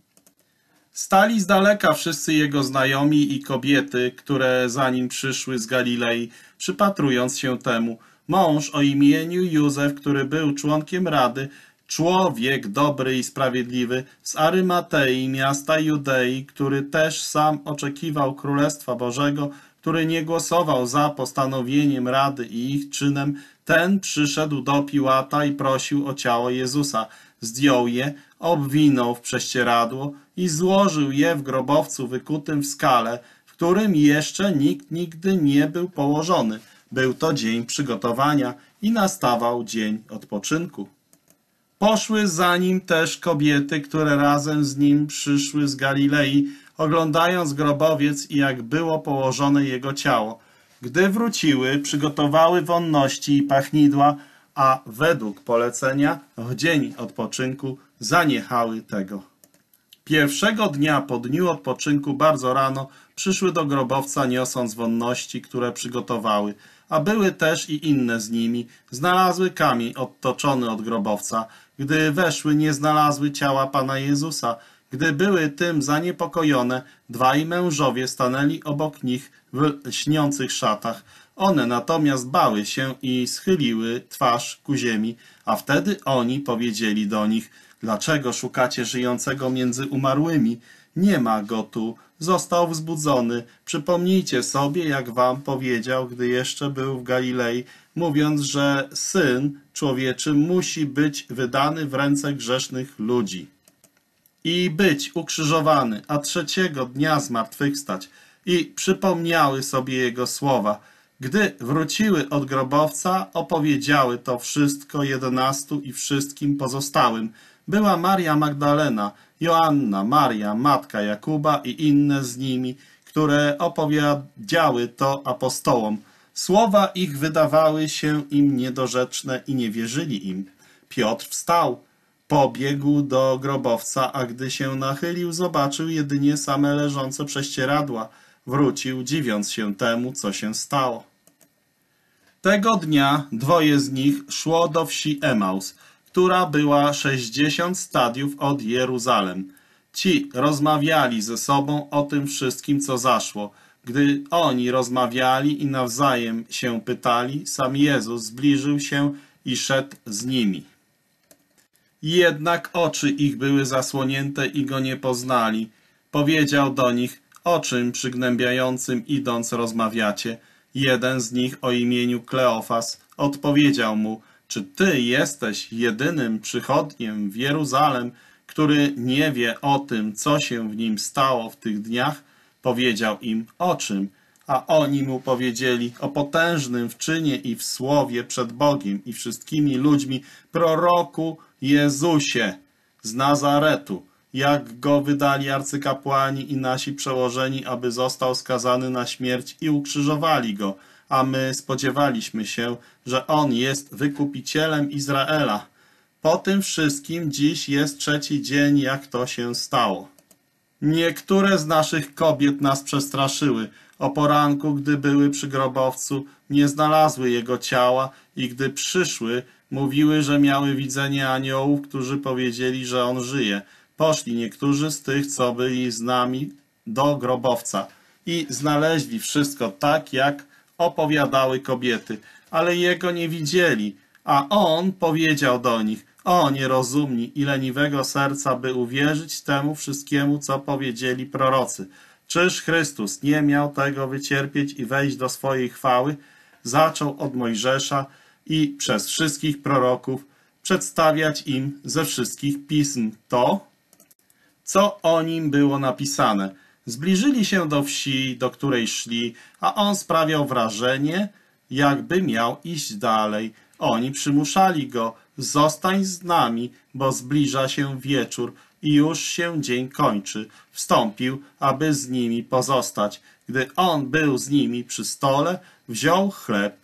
Stali z daleka wszyscy jego znajomi i kobiety, które za nim przyszły z Galilei, przypatrując się temu. Mąż o imieniu Józef, który był członkiem Rady, człowiek dobry i sprawiedliwy, z Arymatei, miasta Judei, który też sam oczekiwał Królestwa Bożego, który nie głosował za postanowieniem Rady i ich czynem, ten przyszedł do Piłata i prosił o ciało Jezusa. Zdjął je, obwinął w prześcieradło i złożył je w grobowcu wykutym w skale, w którym jeszcze nikt nigdy nie był położony. Był to dzień przygotowania i nastawał dzień odpoczynku. Poszły za nim też kobiety, które razem z nim przyszły z Galilei, oglądając grobowiec i jak było położone jego ciało. Gdy wróciły, przygotowały wonności i pachnidła, a według polecenia w dzień odpoczynku zaniechały tego. Pierwszego dnia po dniu odpoczynku bardzo rano przyszły do grobowca, niosąc wonności, które przygotowały, a były też i inne z nimi. Znalazły kamień odtoczony od grobowca. Gdy weszły, nie znalazły ciała Pana Jezusa. Gdy były tym zaniepokojone, dwaj mężowie stanęli obok nich w lśniących szatach. One natomiast bały się i schyliły twarz ku ziemi, a wtedy oni powiedzieli do nich: Dlaczego szukacie żyjącego między umarłymi? Nie ma go tu, został wzbudzony. Przypomnijcie sobie, jak wam powiedział, gdy jeszcze był w Galilei, mówiąc, że Syn Człowieczy musi być wydany w ręce grzesznych ludzi i być ukrzyżowany, a trzeciego dnia zmartwychwstać. I przypomniały sobie jego słowa. Gdy wróciły od grobowca, opowiedziały to wszystko 11 i wszystkim pozostałym. Była Maria Magdalena, Joanna, Maria, matka Jakuba i inne z nimi, które opowiedziały to apostołom. Słowa ich wydawały się im niedorzeczne i nie wierzyli im. Piotr wstał, pobiegł do grobowca, a gdy się nachylił, zobaczył jedynie same leżące prześcieradła. Wrócił, dziwiąc się temu, co się stało. Tego dnia dwoje z nich szło do wsi Emaus, która była 60 stadiów od Jeruzalem. Ci rozmawiali ze sobą o tym wszystkim, co zaszło. Gdy oni rozmawiali i nawzajem się pytali, sam Jezus zbliżył się i szedł z nimi. Jednak oczy ich były zasłonięte i go nie poznali. Powiedział do nich: O czym przygnębiającym idąc rozmawiacie? Jeden z nich o imieniu Kleofas odpowiedział mu: Czy ty jesteś jedynym przychodniem w Jeruzalem, który nie wie o tym, co się w nim stało w tych dniach? Powiedział im: O czym? A oni mu powiedzieli: o potężnym w czynie i w słowie przed Bogiem i wszystkimi ludźmi proroku Jezusie z Nazaretu, jak go wydali arcykapłani i nasi przełożeni, aby został skazany na śmierć i ukrzyżowali go, a my spodziewaliśmy się, że on jest wykupicielem Izraela. Po tym wszystkim dziś jest trzeci dzień, jak to się stało. Niektóre z naszych kobiet nas przestraszyły. O poranku, gdy były przy grobowcu, nie znalazły jego ciała i gdy przyszły, mówiły, że miały widzenie aniołów, którzy powiedzieli, że on żyje. Poszli niektórzy z tych, co byli z nami, do grobowca i znaleźli wszystko tak, jak opowiadały kobiety, ale jego nie widzieli. A on powiedział do nich: O nierozumni i leniwego serca, by uwierzyć temu wszystkiemu, co powiedzieli prorocy. Czyż Chrystus nie miał tego wycierpieć i wejść do swojej chwały? Zaczął od Mojżesza i przez wszystkich proroków przedstawiać im ze wszystkich pism to, co o nim było napisane. Zbliżyli się do wsi, do której szli, a on sprawiał wrażenie, jakby miał iść dalej, Oni przymuszali go: zostań z nami, bo zbliża się wieczór i już się dzień kończy. Wstąpił, aby z nimi pozostać. Gdy on był z nimi przy stole, wziął chleb,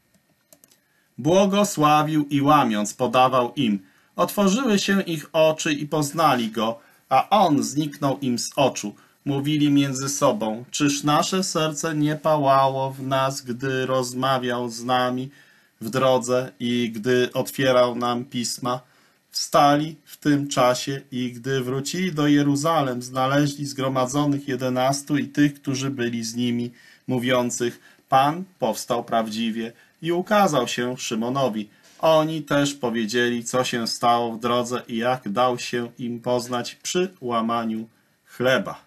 błogosławił i łamiąc podawał im. Otworzyły się ich oczy i poznali go, a on zniknął im z oczu. Mówili między sobą: czyż nasze serce nie pałało w nas, gdy rozmawiał z nami w drodze i gdy otwierał nam pisma? Wstali w tym czasie i gdy wrócili do Jeruzalem, znaleźli zgromadzonych 11 i tych, którzy byli z nimi, mówiących: Pan powstał prawdziwie i ukazał się Szymonowi. Oni też powiedzieli, co się stało w drodze i jak dał się im poznać przy łamaniu chleba.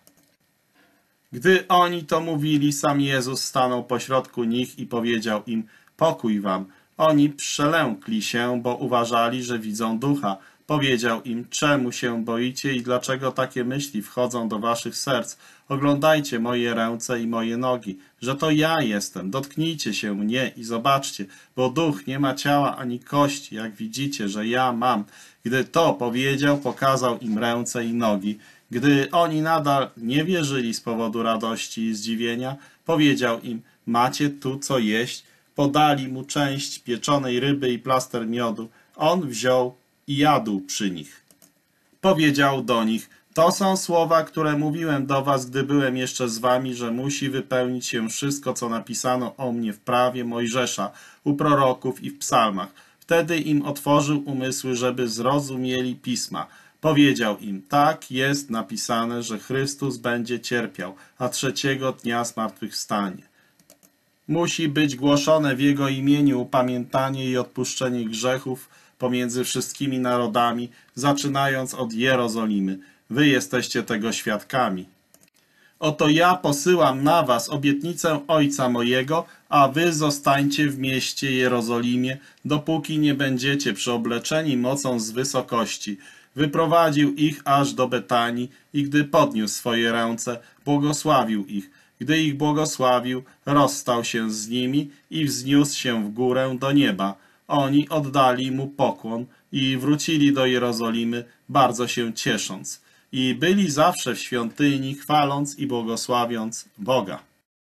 Gdy oni to mówili, sam Jezus stanął pośrodku nich i powiedział im: pokój wam. Oni przelękli się, bo uważali, że widzą ducha. Powiedział im: czemu się boicie i dlaczego takie myśli wchodzą do waszych serc? Oglądajcie moje ręce i moje nogi, że to ja jestem. Dotknijcie się mnie i zobaczcie, bo duch nie ma ciała ani kości, jak widzicie, że ja mam. Gdy to powiedział, pokazał im ręce i nogi. Gdy oni nadal nie wierzyli z powodu radości i zdziwienia, powiedział im: macie tu co jeść? Podali mu część pieczonej ryby i plaster miodu. On wziął i jadł przy nich. Powiedział do nich: to są słowa, które mówiłem do was, gdy byłem jeszcze z wami, że musi wypełnić się wszystko, co napisano o mnie w prawie Mojżesza, u proroków i w psalmach. Wtedy im otworzył umysły, żeby zrozumieli pisma. Powiedział im: tak jest napisane, że Chrystus będzie cierpiał, a trzeciego dnia zmartwychwstanie. Musi być głoszone w Jego imieniu upamiętanie i odpuszczenie grzechów pomiędzy wszystkimi narodami, zaczynając od Jerozolimy. Wy jesteście tego świadkami. Oto ja posyłam na was obietnicę Ojca mojego, a wy zostańcie w mieście Jerozolimie, dopóki nie będziecie przeobleczeni mocą z wysokości. Wyprowadził ich aż do Betanii i gdy podniósł swoje ręce, błogosławił ich. Gdy ich błogosławił, rozstał się z nimi i wzniósł się w górę do nieba. Oni oddali mu pokłon i wrócili do Jerozolimy, bardzo się ciesząc. I byli zawsze w świątyni, chwaląc i błogosławiąc Boga.